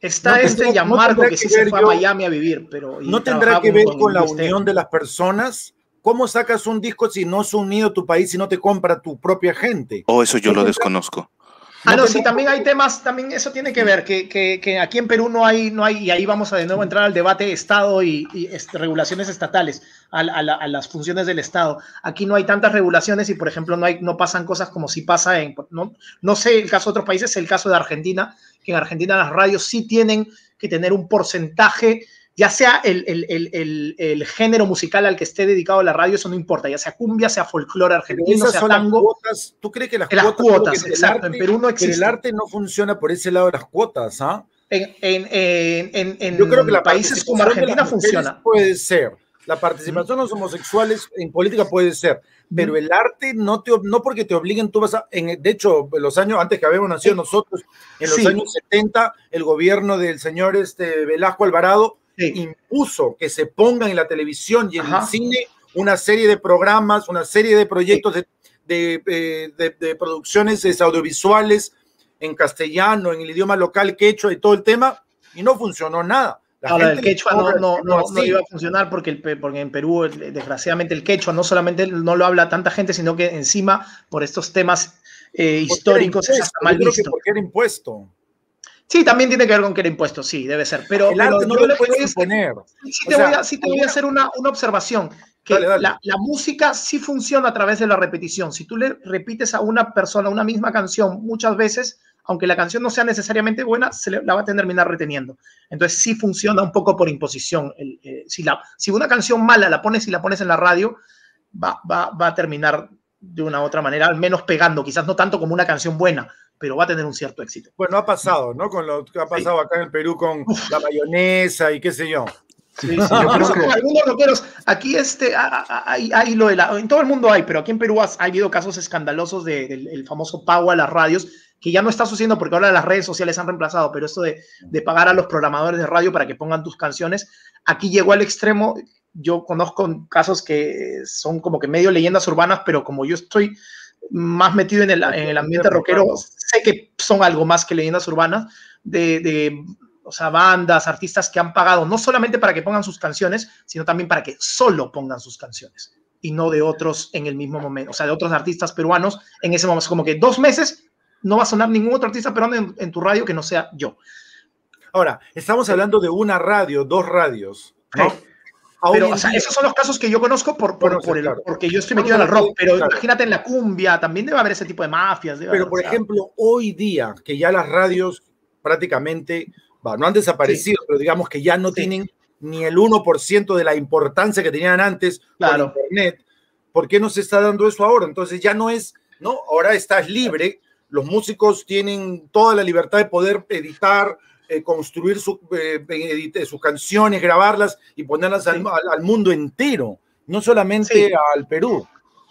Está No te- este no Gianmarco tendrá que sí que se ver fue a yo- Miami a vivir, pero... y ¿No tendrá trabajaba que ver con con la Luis Tego. unión de las personas? ¿Cómo sacas un disco si no se ha unido tu país, si no te compra tu propia gente? O eso yo No lo tendrá- desconozco. Ah, no no, sí, tendrá- también hay temas, también eso tiene que ver, que, que, que aquí en Perú no hay, no hay, y ahí vamos a de nuevo entrar al debate Estado y, y este, regulaciones estatales, a, a, la, a las funciones del Estado. Aquí no hay tantas regulaciones y, por ejemplo, no, hay, no pasan cosas como si pasa en, no, no sé el caso de otros países, el caso de Argentina, que en Argentina las radios sí tienen que tener un porcentaje, ya sea el, el, el, el, el género musical al que esté dedicado la radio, eso no importa, ya sea cumbia, sea folclore Pero argentino, esas sea son las tango. cuotas. ¿Tú crees que las Las cuotas? cuotas, porque el exacto, en arte- Perú no Pero el existe. arte no funciona por ese lado de las cuotas, ¿ah? En, en, en, en, Yo creo que la en países como participación de Argentina las mujeres funciona. puede ser. La participación de los homosexuales en política puede ser. Pero el arte no te no porque te obliguen, tú vas a. En, de hecho, en los años antes que habíamos nacido nosotros, en los Sí. años setenta, el gobierno del señor este, Velasco Alvarado Sí. impuso que se pongan en la televisión y en Ajá. el cine una serie de programas, una serie de proyectos de, de, eh, de, de producciones este, audiovisuales en castellano, en el idioma local quechua y todo el tema, y no funcionó nada. La Ahora, el gente quechua no, cobra no, el no, así. no iba a funcionar porque, el, porque en Perú, desgraciadamente, el quechua no solamente no lo habla tanta gente, sino que encima, por estos temas eh, Porque históricos, era es impuesto, hasta mal yo creo que visto. porque era impuesto. Sí, también tiene que ver con que era impuesto, sí, debe ser. Pero, El pero arte no yo lo lo que puedes voy es que- imponer. sí O te, sea, voy a, sí te voy a hacer una, una observación, que Dale, dale. La, la música sí funciona a través de la repetición. Si tú le repites a una persona una misma canción muchas veces, aunque la canción no sea necesariamente buena, se le, la va a terminar reteniendo. Entonces sí funciona un poco por imposición. El, eh, si, la, si una canción mala la pones y la pones en la radio, va, va, va a terminar de una u otra manera, al menos pegando, quizás no tanto como una canción buena, pero va a tener un cierto éxito. Bueno, ha pasado, ¿no? Con lo que ha pasado acá en el Perú con la mayonesa y qué sé yo. Sí, sí, yo creo que algunos rockeros, aquí este, hay, hay lo de la, en todo el mundo hay, pero aquí en Perú ha habido casos escandalosos de, del el famoso pago a las radios, que ya no está sucediendo porque ahora las redes sociales han reemplazado, pero esto de, de pagar a los programadores de radio para que pongan tus canciones, aquí llegó al extremo. Yo conozco casos que son como que medio leyendas urbanas, pero como yo estoy más metido en el, en el ambiente rockero, sé que son algo más que leyendas urbanas, de, de o sea, bandas, artistas que han pagado no solamente para que pongan sus canciones, sino también para que solo pongan sus canciones y no de otros en el mismo momento, o sea, de otros artistas peruanos en ese momento. Como que dos meses no va a sonar ningún otro artista peruano en, en tu radio que no sea yo. Ahora, estamos hablando de una radio, dos radios, ¿no? Hey. Pero, o sea, día, esos son los casos que yo conozco por, por, bueno, por el, claro. porque yo estoy metido en el rock, pero claro. Imagínate en la cumbia, también debe haber ese tipo de mafias. Debe pero, haber, por o sea, ejemplo, hoy día, que ya las radios prácticamente, bah, no han desaparecido, sí. pero digamos que ya no sí. tienen ni el uno por ciento de la importancia que tenían antes claro. por Internet, ¿por qué no se está dando eso ahora? Entonces ya no es, ¿no? Ahora estás libre, los músicos tienen toda la libertad de poder editar, Eh, construir su, eh, edite, sus canciones, grabarlas y ponerlas sí. al, al mundo entero, no solamente sí. al Perú.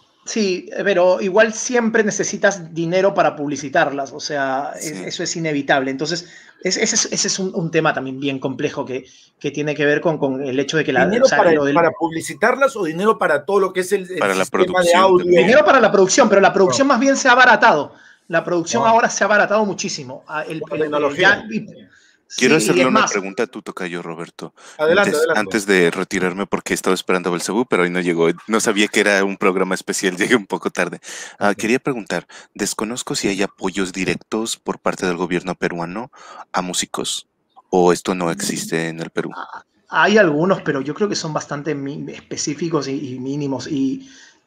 Sí, pero igual siempre necesitas dinero para publicitarlas, o sea, sí. es, eso es inevitable. Entonces, es, ese, es, ese es un, un tema también bien complejo que, que tiene que ver con, con el hecho de que la... ¿Dinero o sea, para, lo del... para publicitarlas o dinero para todo lo que es el, el para sistema la de audio? Dinero para la producción, pero la producción no. más bien se ha abaratado. La producción no. ahora se ha abaratado muchísimo. El, el, tecnología. Ya, Quiero sí, hacerle una más. pregunta a tu tocayo, Roberto. Adelante, antes, adelante. Antes de retirarme, porque estaba esperando a Belcebú, pero hoy no llegó. No sabía que era un programa especial, llegué un poco tarde. Uh, okay. Quería preguntar, desconozco si hay apoyos directos por parte del gobierno peruano a músicos, o esto no existe en el Perú. Hay algunos, pero yo creo que son bastante específicos y, y mínimos, y,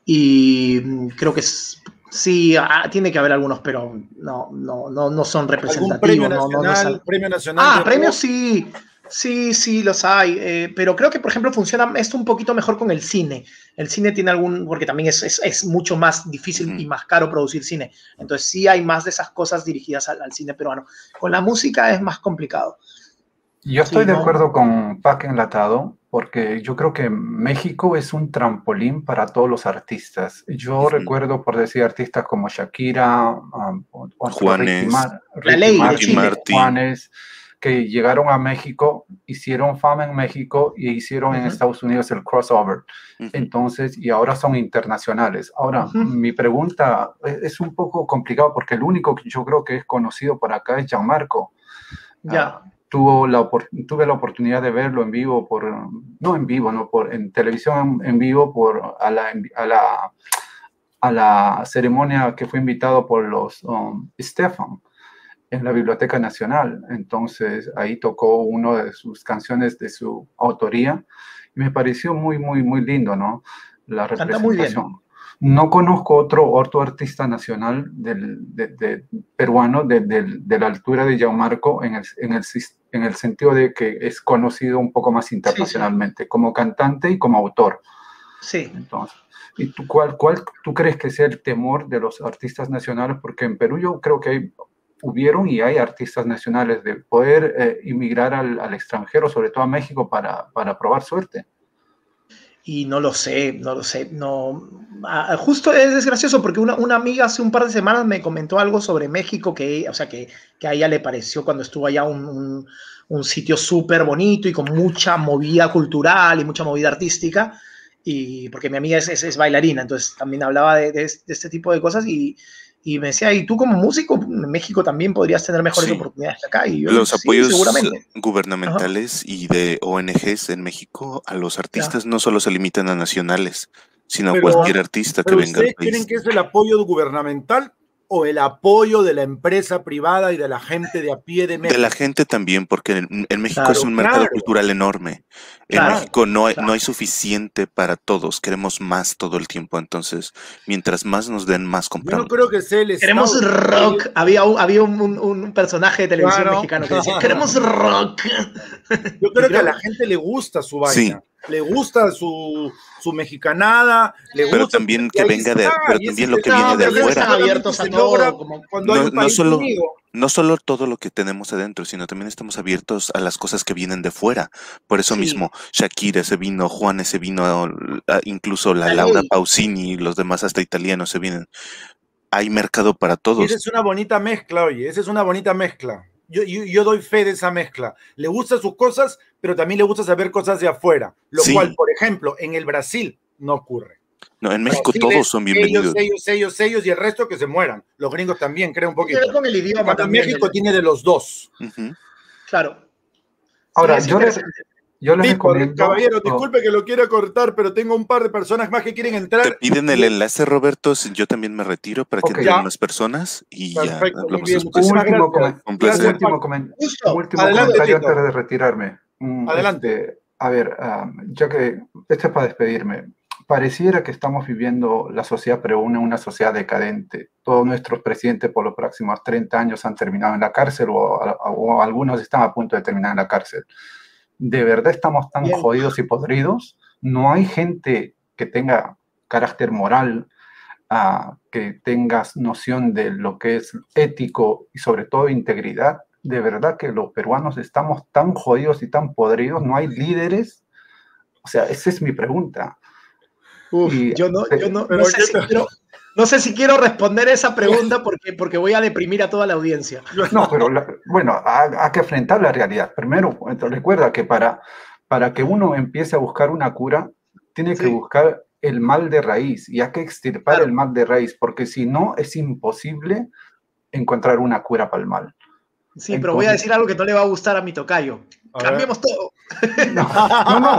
y creo que es... Sí, ah, tiene que haber algunos, pero no, no, no, no son representativos. ¿Algún premio no, nacional? No, no, no ¿Premio nacional? Ah, premios sí, sí, sí, los hay. Eh, pero creo que, por ejemplo, funciona esto un poquito mejor con el cine. El cine tiene algún, porque también es, es, es mucho más difícil uh-huh. y más caro producir cine. Entonces sí hay más de esas cosas dirigidas al, al cine peruano. Con la música es más complicado. Yo estoy sí, de ¿no? acuerdo con Pac Enlatado, porque yo creo que México es un trampolín para todos los artistas. Yo sí. recuerdo, por decir, artistas como Shakira, um, Juanes, Mar, La Ley, Martin, Martin. Juanes, que llegaron a México, hicieron fama en México y hicieron uh-huh. en Estados Unidos el crossover. Uh-huh. Entonces, y ahora son internacionales. Ahora, uh-huh. mi pregunta es, es un poco complicado porque el único que yo creo que es conocido por acá es Gianmarco. Ya. Uh, tuvo la, tuve la oportunidad de verlo en vivo, por, no en vivo, no por, en televisión en vivo por, a, la, a, la, a la ceremonia que fue invitado por los um, Stefan en la Biblioteca Nacional. Entonces ahí tocó una de sus canciones de su autoría y me pareció muy, muy, muy lindo, ¿no? La representación. Canta muy bien. No conozco otro, otro artista nacional del, de, de, peruano de, de, de la altura de Gianmarco en el, en, el, en el sentido de que es conocido un poco más internacionalmente, sí, sí. como cantante y como autor. Sí. Entonces, ¿y tú, cuál, cuál tú crees que sea el temor de los artistas nacionales? Porque en Perú yo creo que hay, hubieron y hay artistas nacionales de poder eh, inmigrar al, al extranjero, sobre todo a México, para, para probar suerte. Y no lo sé, no lo sé, no... Ah, justo es, es gracioso porque una, una amiga hace un par de semanas me comentó algo sobre México que, o sea, que, que a ella le pareció cuando estuvo allá un, un, un sitio súper bonito y con mucha movida cultural y mucha movida artística, y porque mi amiga es, es, es bailarina, entonces también hablaba de, de, de este tipo de cosas y... Y me decía, y tú como músico en México también podrías tener mejores sí. oportunidades que acá. Y yo, los sí, apoyos seguramente. gubernamentales Ajá. y de O N Ges en México a los artistas ya. no solo se limitan a nacionales, sino pero, a cualquier artista que venga al país. ¿Ustedes creen que es el apoyo gubernamental o el apoyo de la empresa privada y de la gente de a pie de México? De la gente también, porque en, en México claro, es un mercado claro. cultural enorme. Claro, en México no hay, claro. no hay suficiente para todos, queremos más todo el tiempo, entonces mientras más nos den, más compramos. Yo no creo que sea el Estado. Queremos rock. Había un, había un, un, un personaje de televisión claro. mexicano que decía, queremos rock. Yo creo que a la gente le gusta su vaina. Sí. Le gusta su, su mexicanada, le pero gusta también que venga de, pero también lo que viene de afuera. Abiertos a todo, como cuando no, hay un país no solo, unido. no solo todo lo que tenemos adentro, sino también estamos abiertos a las cosas que vienen de fuera. Por eso sí. mismo, Shakira se vino, Juanes se vino, incluso la Laura Pausini y los demás hasta italianos se vienen. Hay mercado para todos. Y esa es una bonita mezcla, oye, esa es una bonita mezcla. Yo, yo, yo doy fe de esa mezcla. Le gustan sus cosas, pero también le gusta saber cosas de afuera. Lo sí. cual, por ejemplo, en el Brasil no ocurre. No, en México Brasil todos son bienvenidos. Ellos, ellos, ellos, ellos y el resto que se mueran. Los gringos también, creo un poquito. Tiene con el idioma también. México el... tiene de los dos. Uh-huh. Claro. Ahora, sí, yo les, yo les Disco, recomiendo... Caballero, disculpe que lo quiera cortar, pero tengo un par de personas más que quieren entrar. Te piden el enlace, Roberto. Yo también me retiro para okay. que entren más personas y perfecto, ya hablamos bien, después. Un último, gracias. un placer. Un último, coment un último Adelante, comentario Tito. Antes de retirarme. Adelante. Este, a ver, um, ya que esto es para despedirme. Pareciera que estamos viviendo la sociedad, pero una, una sociedad decadente. Todos nuestros presidentes por los próximos treinta años han terminado en la cárcel o, o, o algunos están a punto de terminar en la cárcel. ¿De verdad estamos tan Bien. jodidos y podridos? ¿No hay gente que tenga carácter moral, uh, que tenga noción de lo que es ético y sobre todo integridad? ¿De verdad que los peruanos estamos tan jodidos y tan podridos? ¿No hay líderes? O sea, esa es mi pregunta. Uf, y, yo no, yo no, no, sé si quiero, no sé si quiero responder esa pregunta porque, porque voy a deprimir a toda la audiencia. No, pero la, bueno, hay, hay que enfrentar la realidad. Primero, recuerda que para, para que uno empiece a buscar una cura, tiene que sí. buscar el mal de raíz y hay que extirpar claro. el mal de raíz, porque si no, es imposible encontrar una cura para el mal. Sí, Entonces, pero voy a decir algo que no le va a gustar a mi tocayo. Cambiemos todo. No, no, no.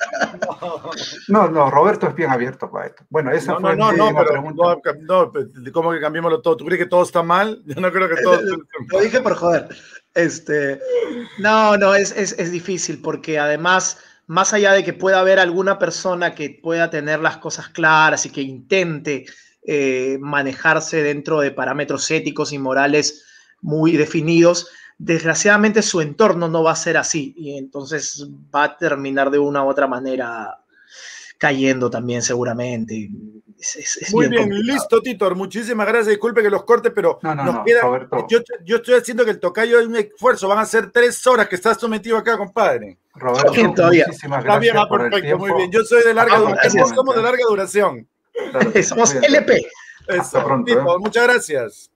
No, no, Roberto es bien abierto para esto. Bueno, esa no, fue no, no, una pero pregunta. No, no, ¿cómo que cambiémoslo todo? ¿Tú crees que todo está mal? Yo no creo que todo esté mal. Lo dije por joder. Este, no, no, es, es, es difícil porque además, más allá de que pueda haber alguna persona que pueda tener las cosas claras y que intente eh, manejarse dentro de parámetros éticos y morales muy definidos, desgraciadamente su entorno no va a ser así y entonces va a terminar de una u otra manera cayendo también seguramente. Es, es, es Muy bien, bien listo, Titor. Muchísimas gracias. Disculpe que los corte, pero no, no, nos no, queda. Roberto. Yo, yo estoy haciendo que el tocayo hay un esfuerzo. Van a ser tres horas que estás sometido acá, compadre. Roberto, bien, todavía. muchísimas Está gracias. bien, ah, por perfecto, el tiempo. muy bien. Yo soy de larga ah, duración. Somos de larga duración. Claro, somos L P. Eso, Hasta pronto, tipo, ¿eh? Muchas gracias.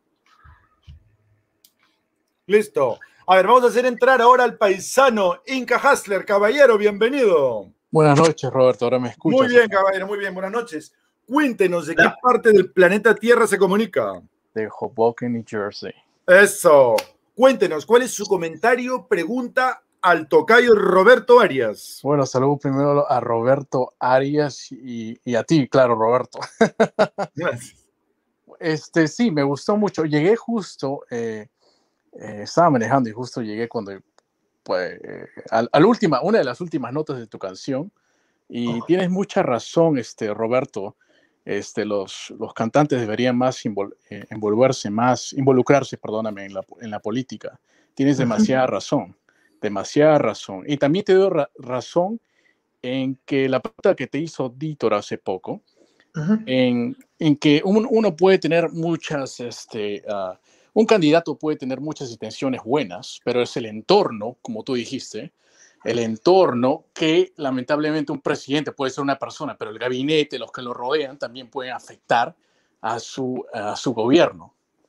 Listo. A ver, vamos a hacer entrar ahora al paisano Inca Hassler. Caballero, bienvenido. Buenas noches, Roberto. Ahora me escuchas. Muy bien, caballero, muy bien. Buenas noches. Cuéntenos, ¿de qué parte del planeta Tierra se comunica? De Hoboken, New Jersey. Eso. Cuéntenos, ¿cuál es su comentario, pregunta al tocayo Roberto Arias? Bueno, saludo primero a Roberto Arias y, y a ti, claro, Roberto. Gracias. Este, sí, me gustó mucho. Llegué justo, eh, eh, estaba manejando y justo llegué cuando, pues, eh, a, a la última, una de las últimas notas de tu canción. Y Oh. tienes mucha razón, este, Roberto. Este, los, los cantantes deberían más invol, eh, envolverse, más, involucrarse, perdóname, en la, en la política. Tienes demasiada razón, demasiada razón. Y también te doy ra razón en que la pregunta que te hizo Dítor hace poco, uh-huh. en, en que un, uno puede tener muchas, este, uh, un candidato puede tener muchas intenciones buenas, pero es el entorno, como tú dijiste, el entorno que lamentablemente un presidente puede ser una persona, pero el gabinete, los que lo rodean, también pueden afectar a su, a su gobierno.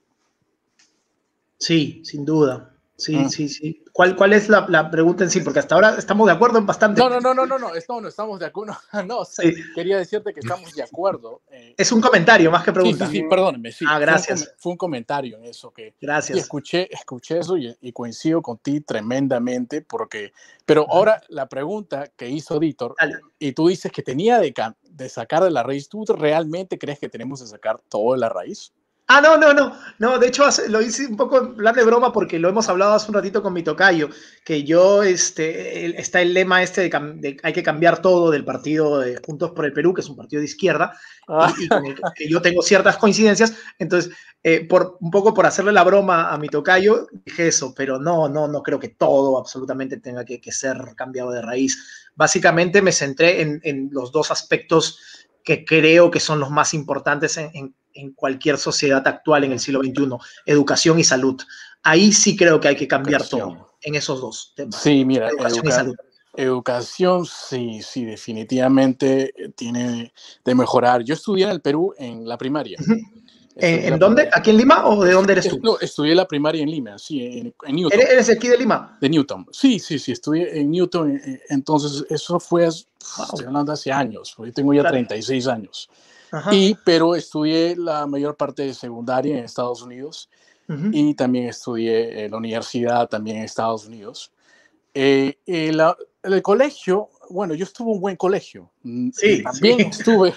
Sí, sin duda. Sí, mm. sí, sí. ¿Cuál, cuál es la, la pregunta en sí? Porque hasta ahora estamos de acuerdo en bastante. No, no, no, no, no, no, no, no estamos de acuerdo. No, sí. Quería decirte que estamos de acuerdo. Eh, es un comentario más que pregunta. Sí, sí, sí, perdóneme. Sí, ah, gracias. Fue un, fue un comentario en eso. Que, gracias. Sí, escuché, escuché eso y, y coincido contigo tremendamente porque... Pero ahora la pregunta que hizo Dítor, y tú dices que tenía de, de sacar de la raíz, ¿tú realmente crees que tenemos que sacar todo de la raíz? Ah, no, no, no, no, de hecho lo hice un poco en plan de broma porque lo hemos hablado hace un ratito con mi tocayo, que yo, este, está el lema este de, de hay que cambiar todo del partido de Juntos por el Perú, que es un partido de izquierda, ah. y, y con el que yo tengo ciertas coincidencias, entonces, eh, por, un poco por hacerle la broma a mi tocayo, dije eso, pero no, no, no creo que todo absolutamente tenga que, que ser cambiado de raíz. Básicamente me centré en, en los dos aspectos que creo que son los más importantes en, en en cualquier sociedad actual en el siglo veintiuno, educación y salud. Ahí sí creo que hay que cambiar educación. todo, en esos dos temas. Sí, mira, educación educa y salud. Educación, sí, sí, definitivamente tiene de mejorar. Yo estudié en el Perú en la primaria. ¿En, ¿en dónde? ¿Aquí en Lima o de dónde eres tú? No, estudié la primaria en Lima, sí, en, en Newton. ¿Eres de aquí de Lima? De Newton, sí, sí, sí, estudié en Newton, entonces eso fue, wow. Estoy hablando hace años, yo tengo ya claro. treinta y seis años. Ajá. Y, pero estudié la mayor parte de secundaria en Estados Unidos uh-huh. y también estudié en la universidad también en Estados Unidos. Eh, eh, la, el colegio, bueno, yo estuve en un buen colegio. Sí, también sí. estuve,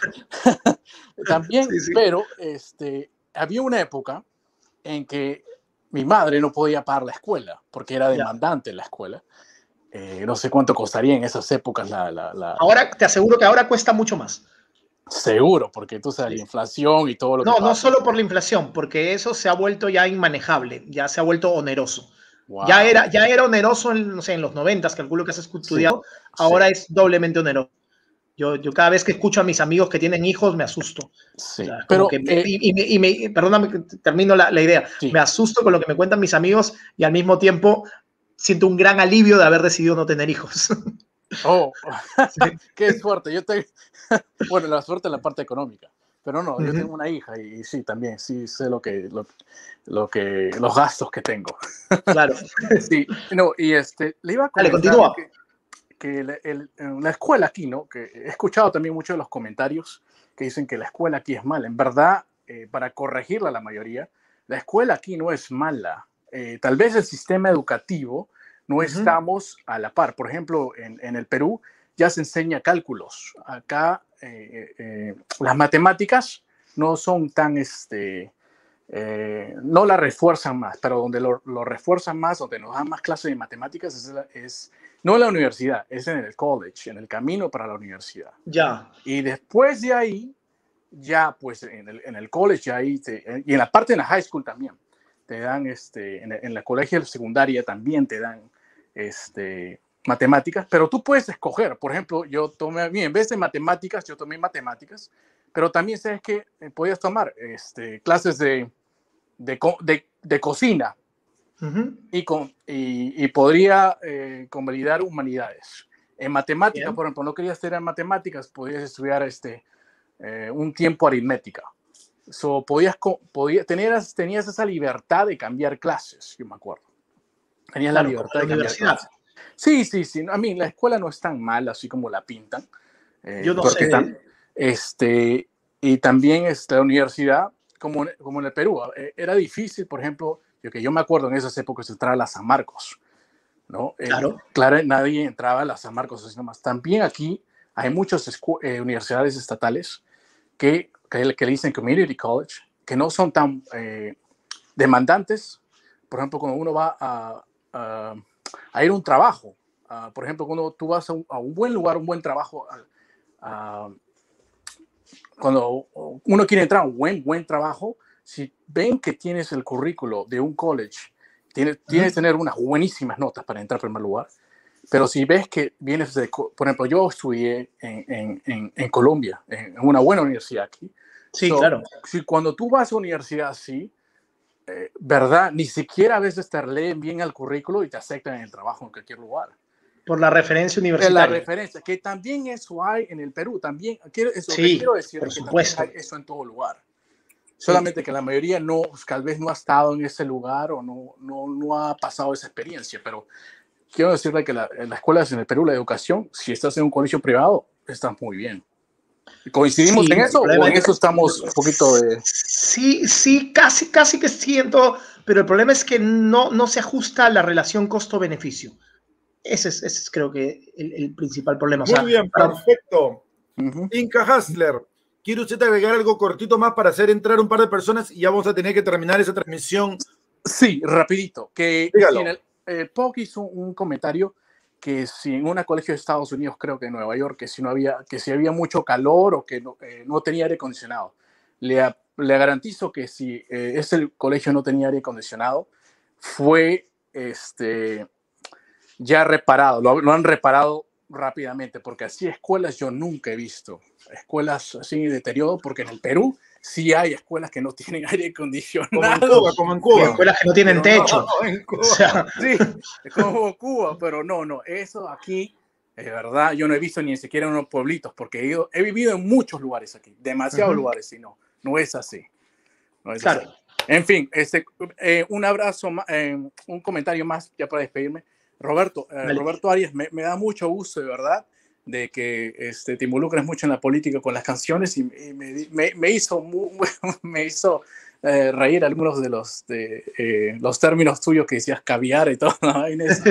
también, sí, sí. pero este, había una época en que mi madre no podía pagar la escuela porque era demandante en la escuela. Eh, no sé cuánto costaría en esas épocas la, la, la... Ahora, te aseguro que ahora cuesta mucho más. Seguro, porque tú sabes, sí. la inflación y todo lo no, que No, pasa. no solo por la inflación, porque eso se ha vuelto ya inmanejable, ya se ha vuelto oneroso. Wow. Ya, era, ya era oneroso en, no sé, en los noventas, calculo que has estudiado, sí. ahora sí. es doblemente oneroso. Yo, yo cada vez que escucho a mis amigos que tienen hijos, me asusto. Sí, o sea, pero... Que me, eh, y, y, y me, perdóname que termino la, la idea. Sí. Me asusto con lo que me cuentan mis amigos y al mismo tiempo siento un gran alivio de haber decidido no tener hijos. Oh, sí. Qué suerte. Yo tengo, bueno, la suerte en la parte económica, pero no, uh-huh. yo tengo una hija y, y sí, también, sí sé lo que, lo, lo que, los gastos que tengo. Claro. Sí, no, y este, le iba a comentar Dale, continúa. que, que el, el, en la escuela aquí, ¿no? Que he escuchado también muchos de los comentarios que dicen que la escuela aquí es mala. En verdad, eh, para corregirla la mayoría, la escuela aquí no es mala. Eh, tal vez el sistema educativo no uh-huh. estamos a la par. Por ejemplo, en, en el Perú ya se enseña cálculos. Acá eh, eh, las matemáticas no son tan, este, eh, no la refuerzan más, pero donde lo, lo refuerzan más, donde nos dan más clases de matemáticas es, es no en la universidad, es en el college, en el camino para la universidad. Ya. Y después de ahí, ya pues en el, en el college, ya ahí te, y en la parte de la high school también, te dan, este, en, en la colegio secundaria también te dan Este, matemáticas, pero tú puedes escoger. Por ejemplo, yo tomé, en vez de matemáticas, yo tomé matemáticas, pero también sabes que eh, podías tomar este, clases de, de, de, de cocina uh-huh. y, con, y, y podría eh, convalidar humanidades. En matemáticas, Bien. por ejemplo, no querías estudiar matemáticas, podías estudiar este, eh, un tiempo aritmética. So, podías, podías, tenías, tenías esa libertad de cambiar clases, yo me acuerdo. Tenías claro, la libertad la de universidad. Clases. Sí, sí, sí. A mí la escuela no es tan mala así como la pintan. Eh, Yo no sé. Tan, este, y también este, la universidad, como, como en el Perú, era difícil, por ejemplo, Yo, que yo me acuerdo en esas épocas entrar a la San Marcos, ¿no? Claro. Eh, claro, nadie entraba a la San Marcos así nomás. También aquí hay muchas eh, universidades estatales que, que, que le dicen Community College, que no son tan eh, demandantes. Por ejemplo, cuando uno va a, a, a ir a un trabajo, uh, por ejemplo, cuando tú vas a un, a un buen lugar, un buen trabajo, a, a, cuando uno quiere entrar a un buen, buen trabajo, si ven que tienes el currículo de un college, tienes, uh-huh. tienes que tener unas buenísimas notas para entrar en primer lugar. Pero si ves que vienes de, por ejemplo, yo estudié en, en, en, en Colombia, en una buena universidad aquí. Sí, so, claro. Si cuando tú vas a una universidad así, eh, ¿verdad? Ni siquiera a veces te leen bien el currículo y te aceptan en el trabajo en cualquier lugar. Por la referencia universitaria. La referencia, que también eso hay en el Perú, también, quiero, eso sí, que quiero decir, por que supuesto. también hay eso en todo lugar. Solamente sí. que la mayoría no, tal vez no ha estado en ese lugar o no, no, no ha pasado esa experiencia, pero quiero decirle que la, en las escuelas en el Perú, la educación, si estás en un colegio privado, estás muy bien. ¿Coincidimos sí, en eso o en eso estamos un poquito de...? Sí, sí, casi, casi que siento, pero el problema es que no, no se ajusta a la relación costo-beneficio. Ese es, ese es creo que el, el principal problema. Muy o sea, bien, para... perfecto. Uh-huh. Inca Hustler, ¿quiere usted agregar algo cortito más para hacer entrar un par de personas y ya vamos a tener que terminar esa transmisión? Sí, rapidito. Que Dígalo. Si en el, el P O C hizo un comentario que si en un colegio de Estados Unidos, creo que en Nueva York, que si no había, que si había mucho calor o que no, eh, no tenía aire acondicionado. Le, le garantizo que si eh, ese colegio no tenía aire acondicionado, fue este, ya reparado, lo, lo han reparado rápidamente, porque así escuelas yo nunca he visto. Escuelas así de deterioro, porque en el Perú sí hay escuelas que no tienen aire acondicionado. Como en Cuba, como en Cuba. Y escuelas que no tienen pero techo. No, en Cuba. O sea, sí, es como Cuba, pero no, no, eso aquí, de verdad, yo no he visto ni siquiera en unos pueblitos, porque he, ido, he vivido en muchos lugares aquí, demasiados uh-huh. lugares, y no, no es así. No es claro. así. En fin, este, eh, un abrazo, eh, un comentario más ya para despedirme. Roberto, eh, Roberto Arias, me, me da mucho gusto, de verdad, de que este, te involucres mucho en la política con las canciones y, y me, me, me hizo, muy, me hizo eh, reír algunos de los, de, eh, los términos tuyos que decías caviar y todo. ¿No?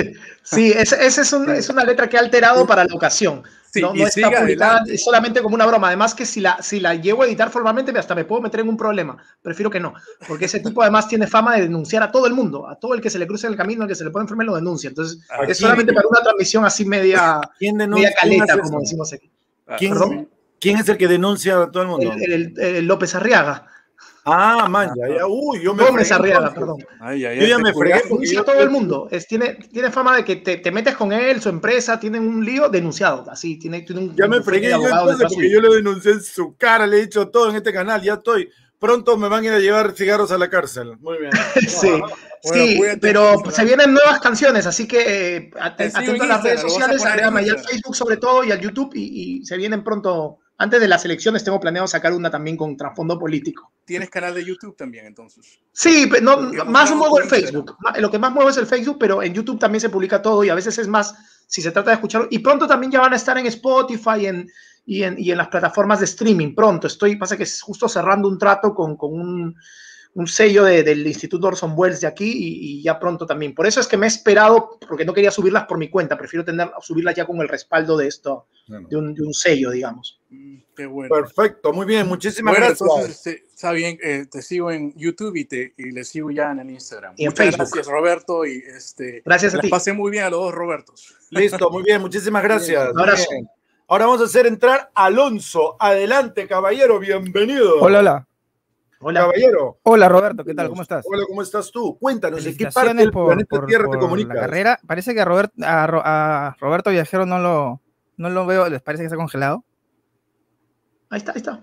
Sí, esa es, es, un, es una letra que ha alterado para la ocasión. Sí, no no está publicada, adelante. Es solamente como una broma. Además que si la, si la llevo a editar formalmente, hasta me puedo meter en un problema. Prefiero que no, porque ese tipo además tiene fama de denunciar a todo el mundo, a todo el que se le cruce en el camino, al que se le pone enfermo lo denuncia. Entonces Aquí, es solamente para una transmisión así media, media caleta, como decimos aquí. ¿Quién, ¿Quién es el que denuncia a todo el mundo? El, el, el, el López Arriaga. Ah, man, ya, ya, uy, yo me Gómez Arriaga, perdón. Ay, ay, ay, yo ya me fregué. Denuncia a todo el mundo. Es, tiene, tiene fama de que te, te metes con él, su empresa, tienen un lío denunciado. Así, tiene, tiene un. Ya me fregué yo entonces porque yo lo denuncié en su cara, le he dicho todo en este canal, ya estoy. Pronto me van a ir a llevar cigarros a la cárcel. Muy bien. sí, bueno, sí pero se vienen nuevas canciones, así que eh, atento a las redes sociales, agrégame ya al Facebook sobre todo y al YouTube y, y se vienen pronto. Antes de las elecciones tengo planeado sacar una también con trasfondo político. ¿Tienes canal de YouTube también, entonces? Sí, pero no, más muevo el Facebook. Lo que más muevo es el Facebook, pero en YouTube también se publica todo y a veces es más si se trata de escucharlo. Y pronto también ya van a estar en Spotify en, y, en, y en las plataformas de streaming. Pronto. Estoy, pasa que es justo cerrando un trato con, con un, un sello de, del Instituto Orson Welles de aquí y, y ya pronto también. Por eso es que me he esperado, porque no quería subirlas por mi cuenta. Prefiero tener, subirlas ya con el respaldo de esto, no, no. De, un, de un sello, digamos. Qué bueno. Perfecto, muy bien, muchísimas bueno, gracias. Entonces, este, está bien, eh, te sigo en YouTube y, te, y le sigo ya en el Instagram. Y en Muchas Facebook. Gracias, Roberto. Y este, gracias a las ti. pasé muy bien a los dos Robertos. Listo, muy bien, muchísimas gracias. Un abrazo. Ahora vamos a hacer entrar a Alonso. Adelante, caballero, bienvenido. Hola, hola. Hola, caballero. Hola, Roberto, ¿qué tal? ¿Cómo estás? Hola, ¿cómo estás tú? Cuéntanos, ¿en qué parte del por, planeta por, Tierra por te comunicas? La carrera, parece que a, Robert, a, a Roberto Viajero no lo, no lo veo, ¿les parece que está congelado? Ahí está, ahí está.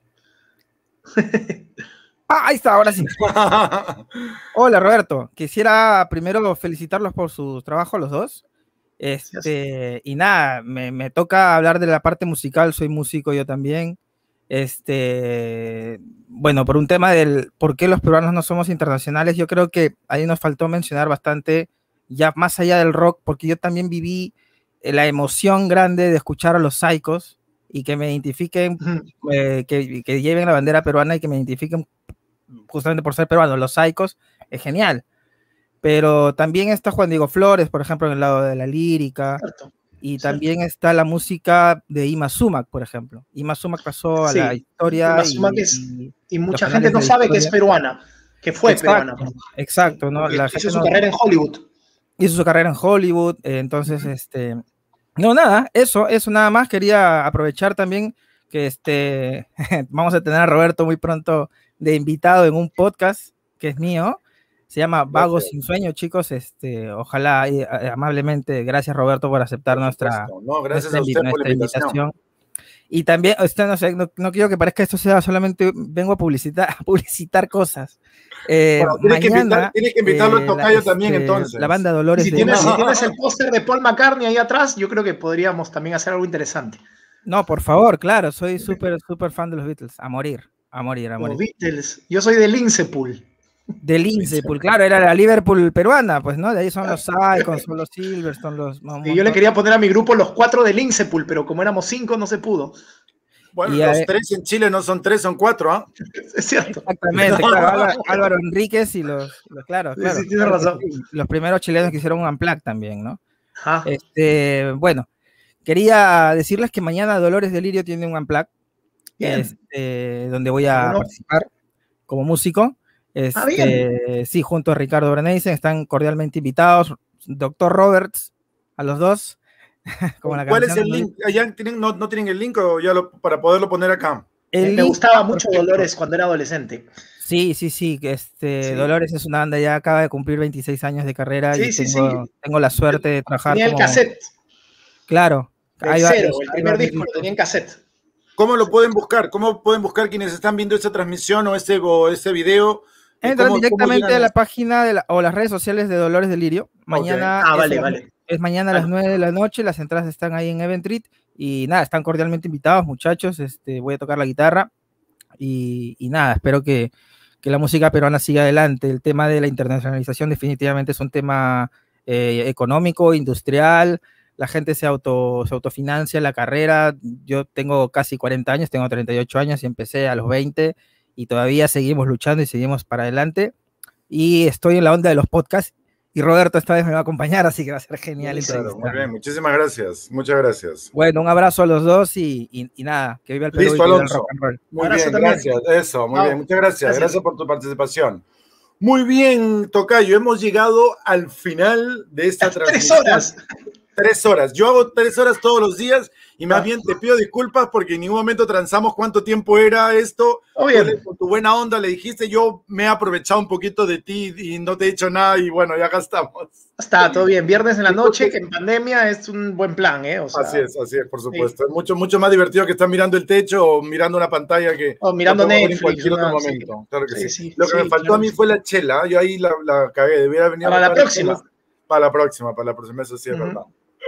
Ah, ahí está, ahora sí. Hola, Roberto. Quisiera primero felicitarlos por su trabajo, los dos. Este, y nada, me, me toca hablar de la parte musical, soy músico yo también. Este, bueno, por un tema del por qué los peruanos no somos internacionales, yo creo que ahí nos faltó mencionar bastante, ya más allá del rock, porque yo también viví la emoción grande de escuchar a los Psychos y que me identifiquen, eh, que, que lleven la bandera peruana y que me identifiquen justamente por ser peruanos. Los Psychos es genial. pero también está Juan Diego Flores, por ejemplo, en el lado de la lírica. Cierto. Y también sí. está la música de Ima Sumac, por ejemplo. Ima Sumac pasó a sí. la historia. Ima Sumac y, es, y, y mucha gente no sabe que es peruana, que fue exacto, peruana. Exacto, ¿no? La hizo su no, carrera en Hollywood. Hizo su carrera en Hollywood, eh, entonces, este... No, nada, eso, eso nada más. Quería aprovechar también que este, vamos a tener a Roberto muy pronto de invitado en un podcast que es mío. Se llama Vagos sin Sueño, chicos. Este, ojalá, eh, amablemente, gracias Roberto por aceptar por nuestra, no, gracias nuestra, a usted por la invitación. invitación. Y también, usted no sé, no, no quiero que parezca esto sea solamente vengo a publicitar, a publicitar cosas. Eh, bueno, tienes, mañana, que invitar, tienes que invitarlo eh, a Tocayo la, también, este, entonces. La banda Dolores. Si de tienes, si tienes el póster de Paul McCartney ahí atrás, yo creo que podríamos también hacer algo interesante. No, por favor, claro, soy súper, súper fan de los Beatles. A morir, a morir, a morir. Los Beatles. Yo soy de Liverpool. De Liverpool, claro, era la Liverpool peruana, pues, ¿no? De ahí son los Icons, son los Silverstone, los... No, y yo le quería poner a mi grupo los cuatro de Liverpool, pero como éramos cinco, no se pudo. Bueno, y los a... tres en Chile no son tres, son cuatro, ¿ah? ¿eh? Es cierto. Exactamente, claro, Álvaro, Álvaro Enríquez y los, los claro, claro. Sí, sí, tienes razón. Los primeros chilenos que hicieron un Unplugged también, ¿no? Ajá. Este, bueno, quería decirles que mañana Dolores Delirio tiene un Unplugged, este, donde voy a bueno. participar como músico. Este, ah, bien. Sí, junto a Ricardo Breneisen, están cordialmente invitados. Doctor Roberts, a los dos. Como la ¿Cuál es el link? ¿Allá tienen, no, no tienen el link o ya lo, para poderlo poner acá? El Me link, gustaba mucho perfecto. Dolores cuando era adolescente. Sí, sí, sí. Este, sí. Dolores es una banda, ya acaba de cumplir veintiséis años de carrera sí, y sí, tengo, sí. tengo la suerte de trabajar. Tenía como... el cassette. Claro. El cero, el primer disco lo tenía en cassette. ¿Cómo lo pueden buscar? ¿Cómo pueden buscar quienes están viendo esta transmisión o este, o este video? Entran ¿Cómo, directamente cómo a la página de la, o las redes sociales de Dolores Delirio. Mañana, okay. ah, vale, es, vale. es mañana a las nueve de la noche, las entradas están ahí en Eventrit y nada, están cordialmente invitados, muchachos. Este, voy a tocar la guitarra y, y nada, espero que, que la música peruana siga adelante. El tema de la internacionalización definitivamente es un tema eh, económico, industrial. La gente se, auto, se autofinancia la carrera. Yo tengo casi cuarenta años, tengo treinta y ocho años y empecé a los veinte. Y todavía seguimos luchando y seguimos para adelante. Y estoy en la onda de los podcasts. Y Roberto esta vez me va a acompañar, así que va a ser genial. Sí, claro, muy bien, muchísimas gracias. Muchas gracias. Bueno, un abrazo a los dos y, y, y nada, que viva el Perú. Listo, y que Alonso. El rock and roll. Muy bien, también. Gracias. Eso, muy ah, bien. Muchas gracias. gracias. Gracias por tu participación. Muy bien, Tocayo. Hemos llegado al final de esta transmisión. Tres horas. Tres horas. Yo hago tres horas todos los días y más bien te pido disculpas porque en ningún momento transamos cuánto tiempo era esto. Oye, con tu buena onda le dijiste, yo me he aprovechado un poquito de ti y no te he dicho nada y bueno, ya acá estamos. Está todo bien. Viernes en la noche, que en pandemia es un buen plan, ¿eh? O sea, así es, así es, por supuesto. Sí. Es mucho, mucho más divertido que estar mirando el techo o mirando una pantalla que... O mirando Netflix. En cualquier otro no, momento. Sí. Claro que sí. sí. Lo que sí, me faltó claro. a mí fue la chela. Yo ahí la, la cagué. Debería venir para a la próxima. Chelas. Para la próxima, para la próxima, eso sí es uh-huh. verdad.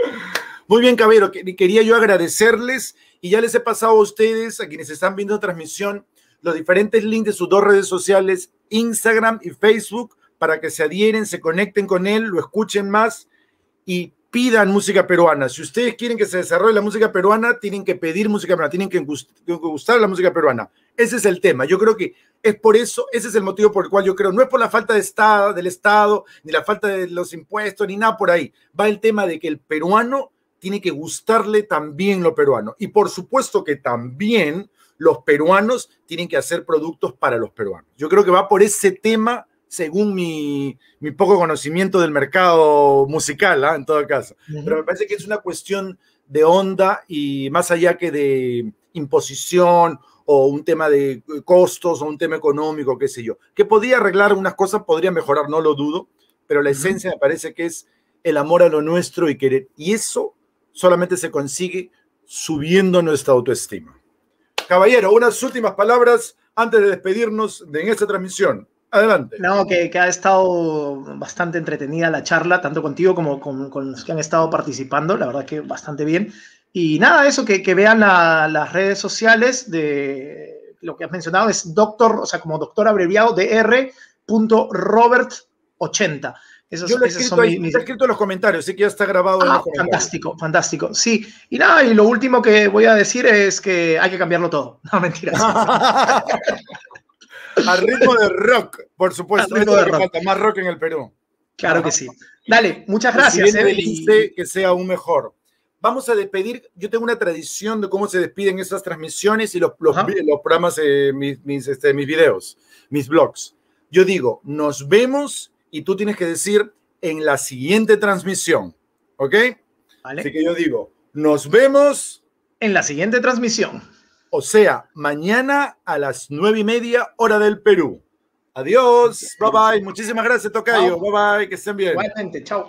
Muy bien, Cabero, quería yo agradecerles y ya les he pasado a ustedes, a quienes están viendo la transmisión, los diferentes links de sus dos redes sociales, Instagram y Facebook, para que se adhieren, se conecten con él, lo escuchen más y pidan música peruana. Si ustedes quieren que se desarrolle la música peruana, tienen que pedir música peruana, tienen que gustar la música peruana. Ese es el tema. Yo creo que es por eso, ese es el motivo por el cual yo creo, no es por la falta de estado, del Estado, ni la falta de los impuestos, ni nada por ahí. Va el tema de que el peruano tiene que gustarle también lo peruano. Y por supuesto que también los peruanos tienen que hacer productos para los peruanos. Yo creo que va por ese tema, según mi, mi poco conocimiento del mercado musical, ¿eh? En todo caso. Uh-huh. Pero me parece que es una cuestión de onda y más allá que de imposición o un tema de costos o un tema económico, qué sé yo. Que podría arreglar unas cosas, podría mejorar, no lo dudo, pero la esencia uh-huh. me parece que es el amor a lo nuestro y querer. Y eso solamente se consigue subiendo nuestra autoestima. Caballero, unas últimas palabras antes de despedirnos de en esta transmisión. Adelante. No, que, que ha estado bastante entretenida la charla, tanto contigo como con, con los que han estado participando, la verdad que bastante bien. Y nada, eso, que, que vean la, las redes sociales de lo que has mencionado, es doctor, o sea, como doctor abreviado, dr punto robert ochenta. Esos, Yo lo he escrito, ahí, mis... he escrito en los comentarios, sí que ya está grabado. Ah, en fantástico, fantástico. Sí, y nada, y lo último que voy a decir es que hay que cambiarlo todo. No, mentiras. Al ritmo de rock, por supuesto. Ritmo de rock. Falta más rock en el Perú. Claro que sí. Dale, muchas Pues gracias. si viene eh, del I C E, que sea aún mejor. Vamos a despedir. Yo tengo una tradición de cómo se despiden estas transmisiones y los, los, los programas, eh, mis, mis, este, mis videos, mis blogs. Yo digo, nos vemos y tú tienes que decir en la siguiente transmisión. ¿Ok? Vale. Así que yo digo, nos vemos en la siguiente transmisión. O sea, mañana a las nueve y media, hora del Perú. Adiós. Bye bye. Muchísimas gracias, Tocayo. Bye bye. Que estén bien. Igualmente. Chao.